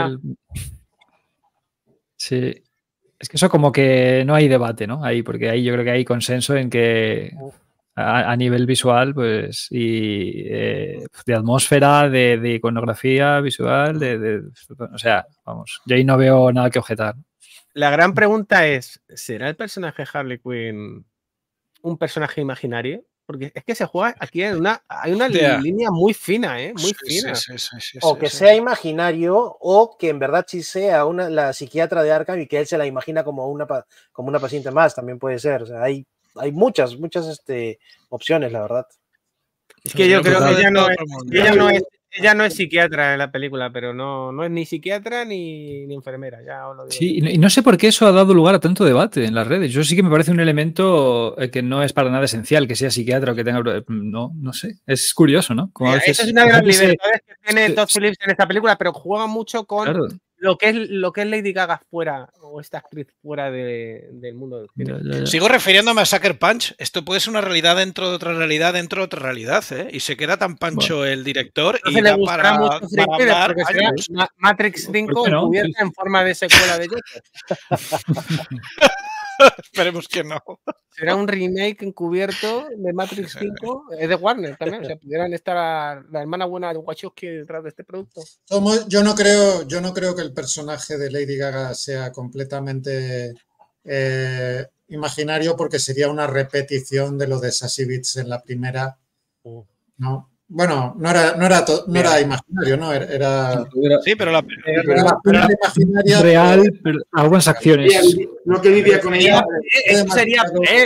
Sí. Es que eso como que no hay debate, ¿no? Ahí, porque ahí yo creo que hay consenso en que a nivel visual, pues, y de atmósfera, de iconografía visual, o sea, vamos, yo ahí no veo nada que objetar. La gran pregunta es, ¿será el personaje de Harley Quinn un personaje imaginario? Porque es que se juega aquí hay una línea muy fina, ¿eh? Muy fina. O que sea imaginario, o que en verdad sí sea la psiquiatra de Arkham y que él se la imagina como una paciente más, también puede ser. O sea, hay muchas opciones, la verdad. Es que yo creo que ella no es psiquiatra en la película, pero no es ni psiquiatra ni enfermera, ya os lo digo. Sí, y no sé por qué eso ha dado lugar a tanto debate en las redes. Yo sí que me parece un elemento que no es para nada esencial, que sea psiquiatra o que tenga... No sé, es curioso, ¿no? Como a veces, esa es una de las libertades que tiene Todd Phillips en esta película, pero juega mucho con... Claro. Lo que es Lady Gaga fuera, o esta actriz fuera del mundo del cine. Ya. Sigo refiriéndome a Sucker Punch. Esto puede ser una realidad dentro de otra realidad, dentro de otra realidad, ¿eh? Y se queda tan pancho el director y da para hablar años. Matrix 5 encubierta en forma de secuela de Joker. Esperemos que no. Será un remake encubierto de Matrix 5. Es de Warner también. O sea, pudieran estar la hermana buena de Wachowski detrás de este producto. Yo no creo que el personaje de Lady Gaga sea completamente imaginario, porque sería una repetición de lo de Sassy Beats en la primera. No. Bueno, no era imaginario, ¿no? Era Sí, pero la la imaginaria real, pero algunas acciones. Lo que vivía con ella. Eso sería,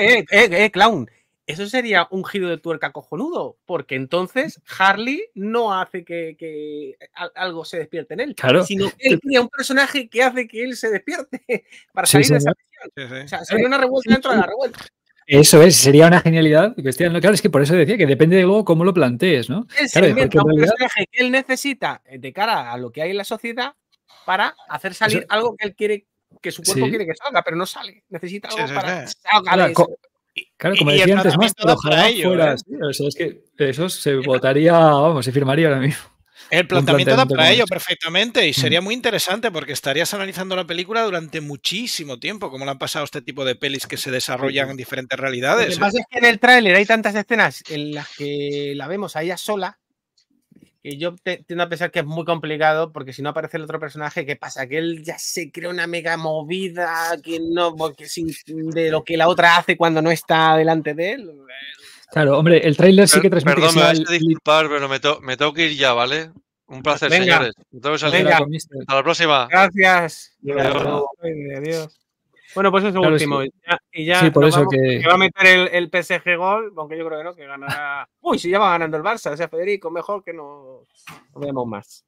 clown. Eso sería un giro de tuerca cojonudo, porque entonces Harley no hace que algo se despierte en él, Claro. sino que él crea un personaje que hace que él se despierte para salir de esa prisión. Sí, sí. O sea, sería una revuelta dentro de la revuelta. Eso es, sería una genialidad. Claro, es que por eso decía que depende de luego cómo lo plantees, ¿no? Él se Claro, inventa porque en un realidad, personaje que él necesita de cara a lo que hay en la sociedad para hacer salir Eso- algo que él quiere, que su cuerpo Sí. quiere que salga, pero no sale. Necesita algo Sí, para que sí. salga Claro, de eso. claro, Y- como y el decía antes más, planteamiento da ojalá para ello, fuera ¿eh? así. O sea, es que eso se votaría, vamos, se firmaría ahora mismo. El planteamiento da planteamiento para como ello ese. perfectamente y sería muy interesante porque estarías analizando la película durante muchísimo tiempo, como le han pasado a este tipo de pelis que se desarrollan en diferentes Lo realidades. que ¿eh? pasa es que en el tráiler hay tantas escenas en las que la vemos a ella sola que yo tiendo a pensar que es muy complicado porque si no aparece el otro personaje, ¿qué pasa? Que él ya se crea una mega movida que no, porque de lo que la otra hace cuando no está delante de él. Claro, hombre, el tráiler sí que transmite Perdón, que me sea vais a disculpar, pero me tengo que ir ya, ¿vale? Un placer, Venga. señores. Me tengo que salir. Venga. Hasta la próxima. Gracias. Adiós. Adiós. Bueno, pues eso Claro, último. Y ya sí, por nos eso vamos, que- que va a meter el PSG gol, aunque yo creo que no, que ganará. Uy, si ya va ganando el Barça, o sea, Federico, mejor que no veamos más.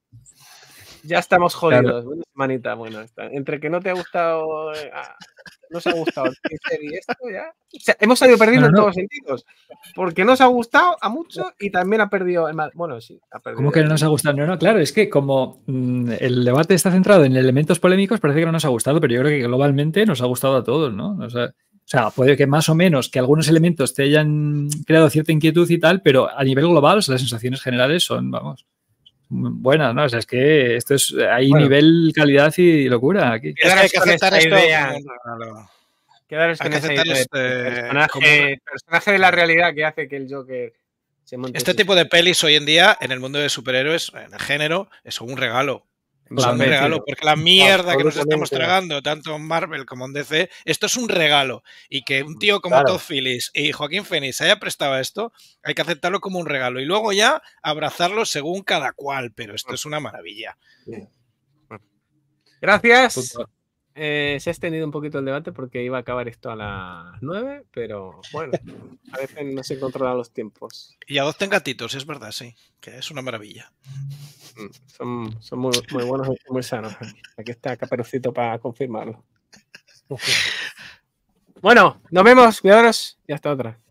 Ya estamos jodidos. Una semanita, bueno, entre que no te ha gustado, no se ha gustado el teaser y esto ya. O sea, hemos salido perdiendo en todos sentidos. Porque nos ha gustado a mucho y también ha perdido el bueno, sí, ha perdido. ¿Cómo que no nos ha gustado? No, claro, es que como el debate está centrado en elementos polémicos, parece que no nos ha gustado, pero yo creo que globalmente nos ha gustado a todos, ¿no? O sea, puede que más o menos que algunos elementos te hayan creado cierta inquietud y tal, pero a nivel global, o sea, las sensaciones generales son, vamos, buenas, ¿no? O sea, es que esto es, hay nivel calidad y locura aquí. Es que hay que aceptar esto idea. como un regalo. Quedaros Hay con que esa aceptar idea de personaje de la realidad que hace que el Joker se monte. Este tipo de pelis hoy en día, en el mundo de superhéroes, en el género, es un regalo. Es un regalo, porque la mierda que nos estamos tragando, tanto en Marvel como en DC, esto es un regalo. Y que un tío como Todd Phillips y Joaquín Phoenix haya prestado esto, hay que aceptarlo como un regalo. Y luego ya abrazarlo según cada cual, pero esto es una maravilla. Gracias. Se ha extendido un poquito el debate porque iba a acabar esto a las 9, pero bueno, a veces no se controlan los tiempos. Y adopten gatitos, es verdad, sí, que es una maravilla. Son muy buenos y muy sanos. Aquí está Caperucito para confirmarlo. Bueno, nos vemos, cuidados y hasta otra.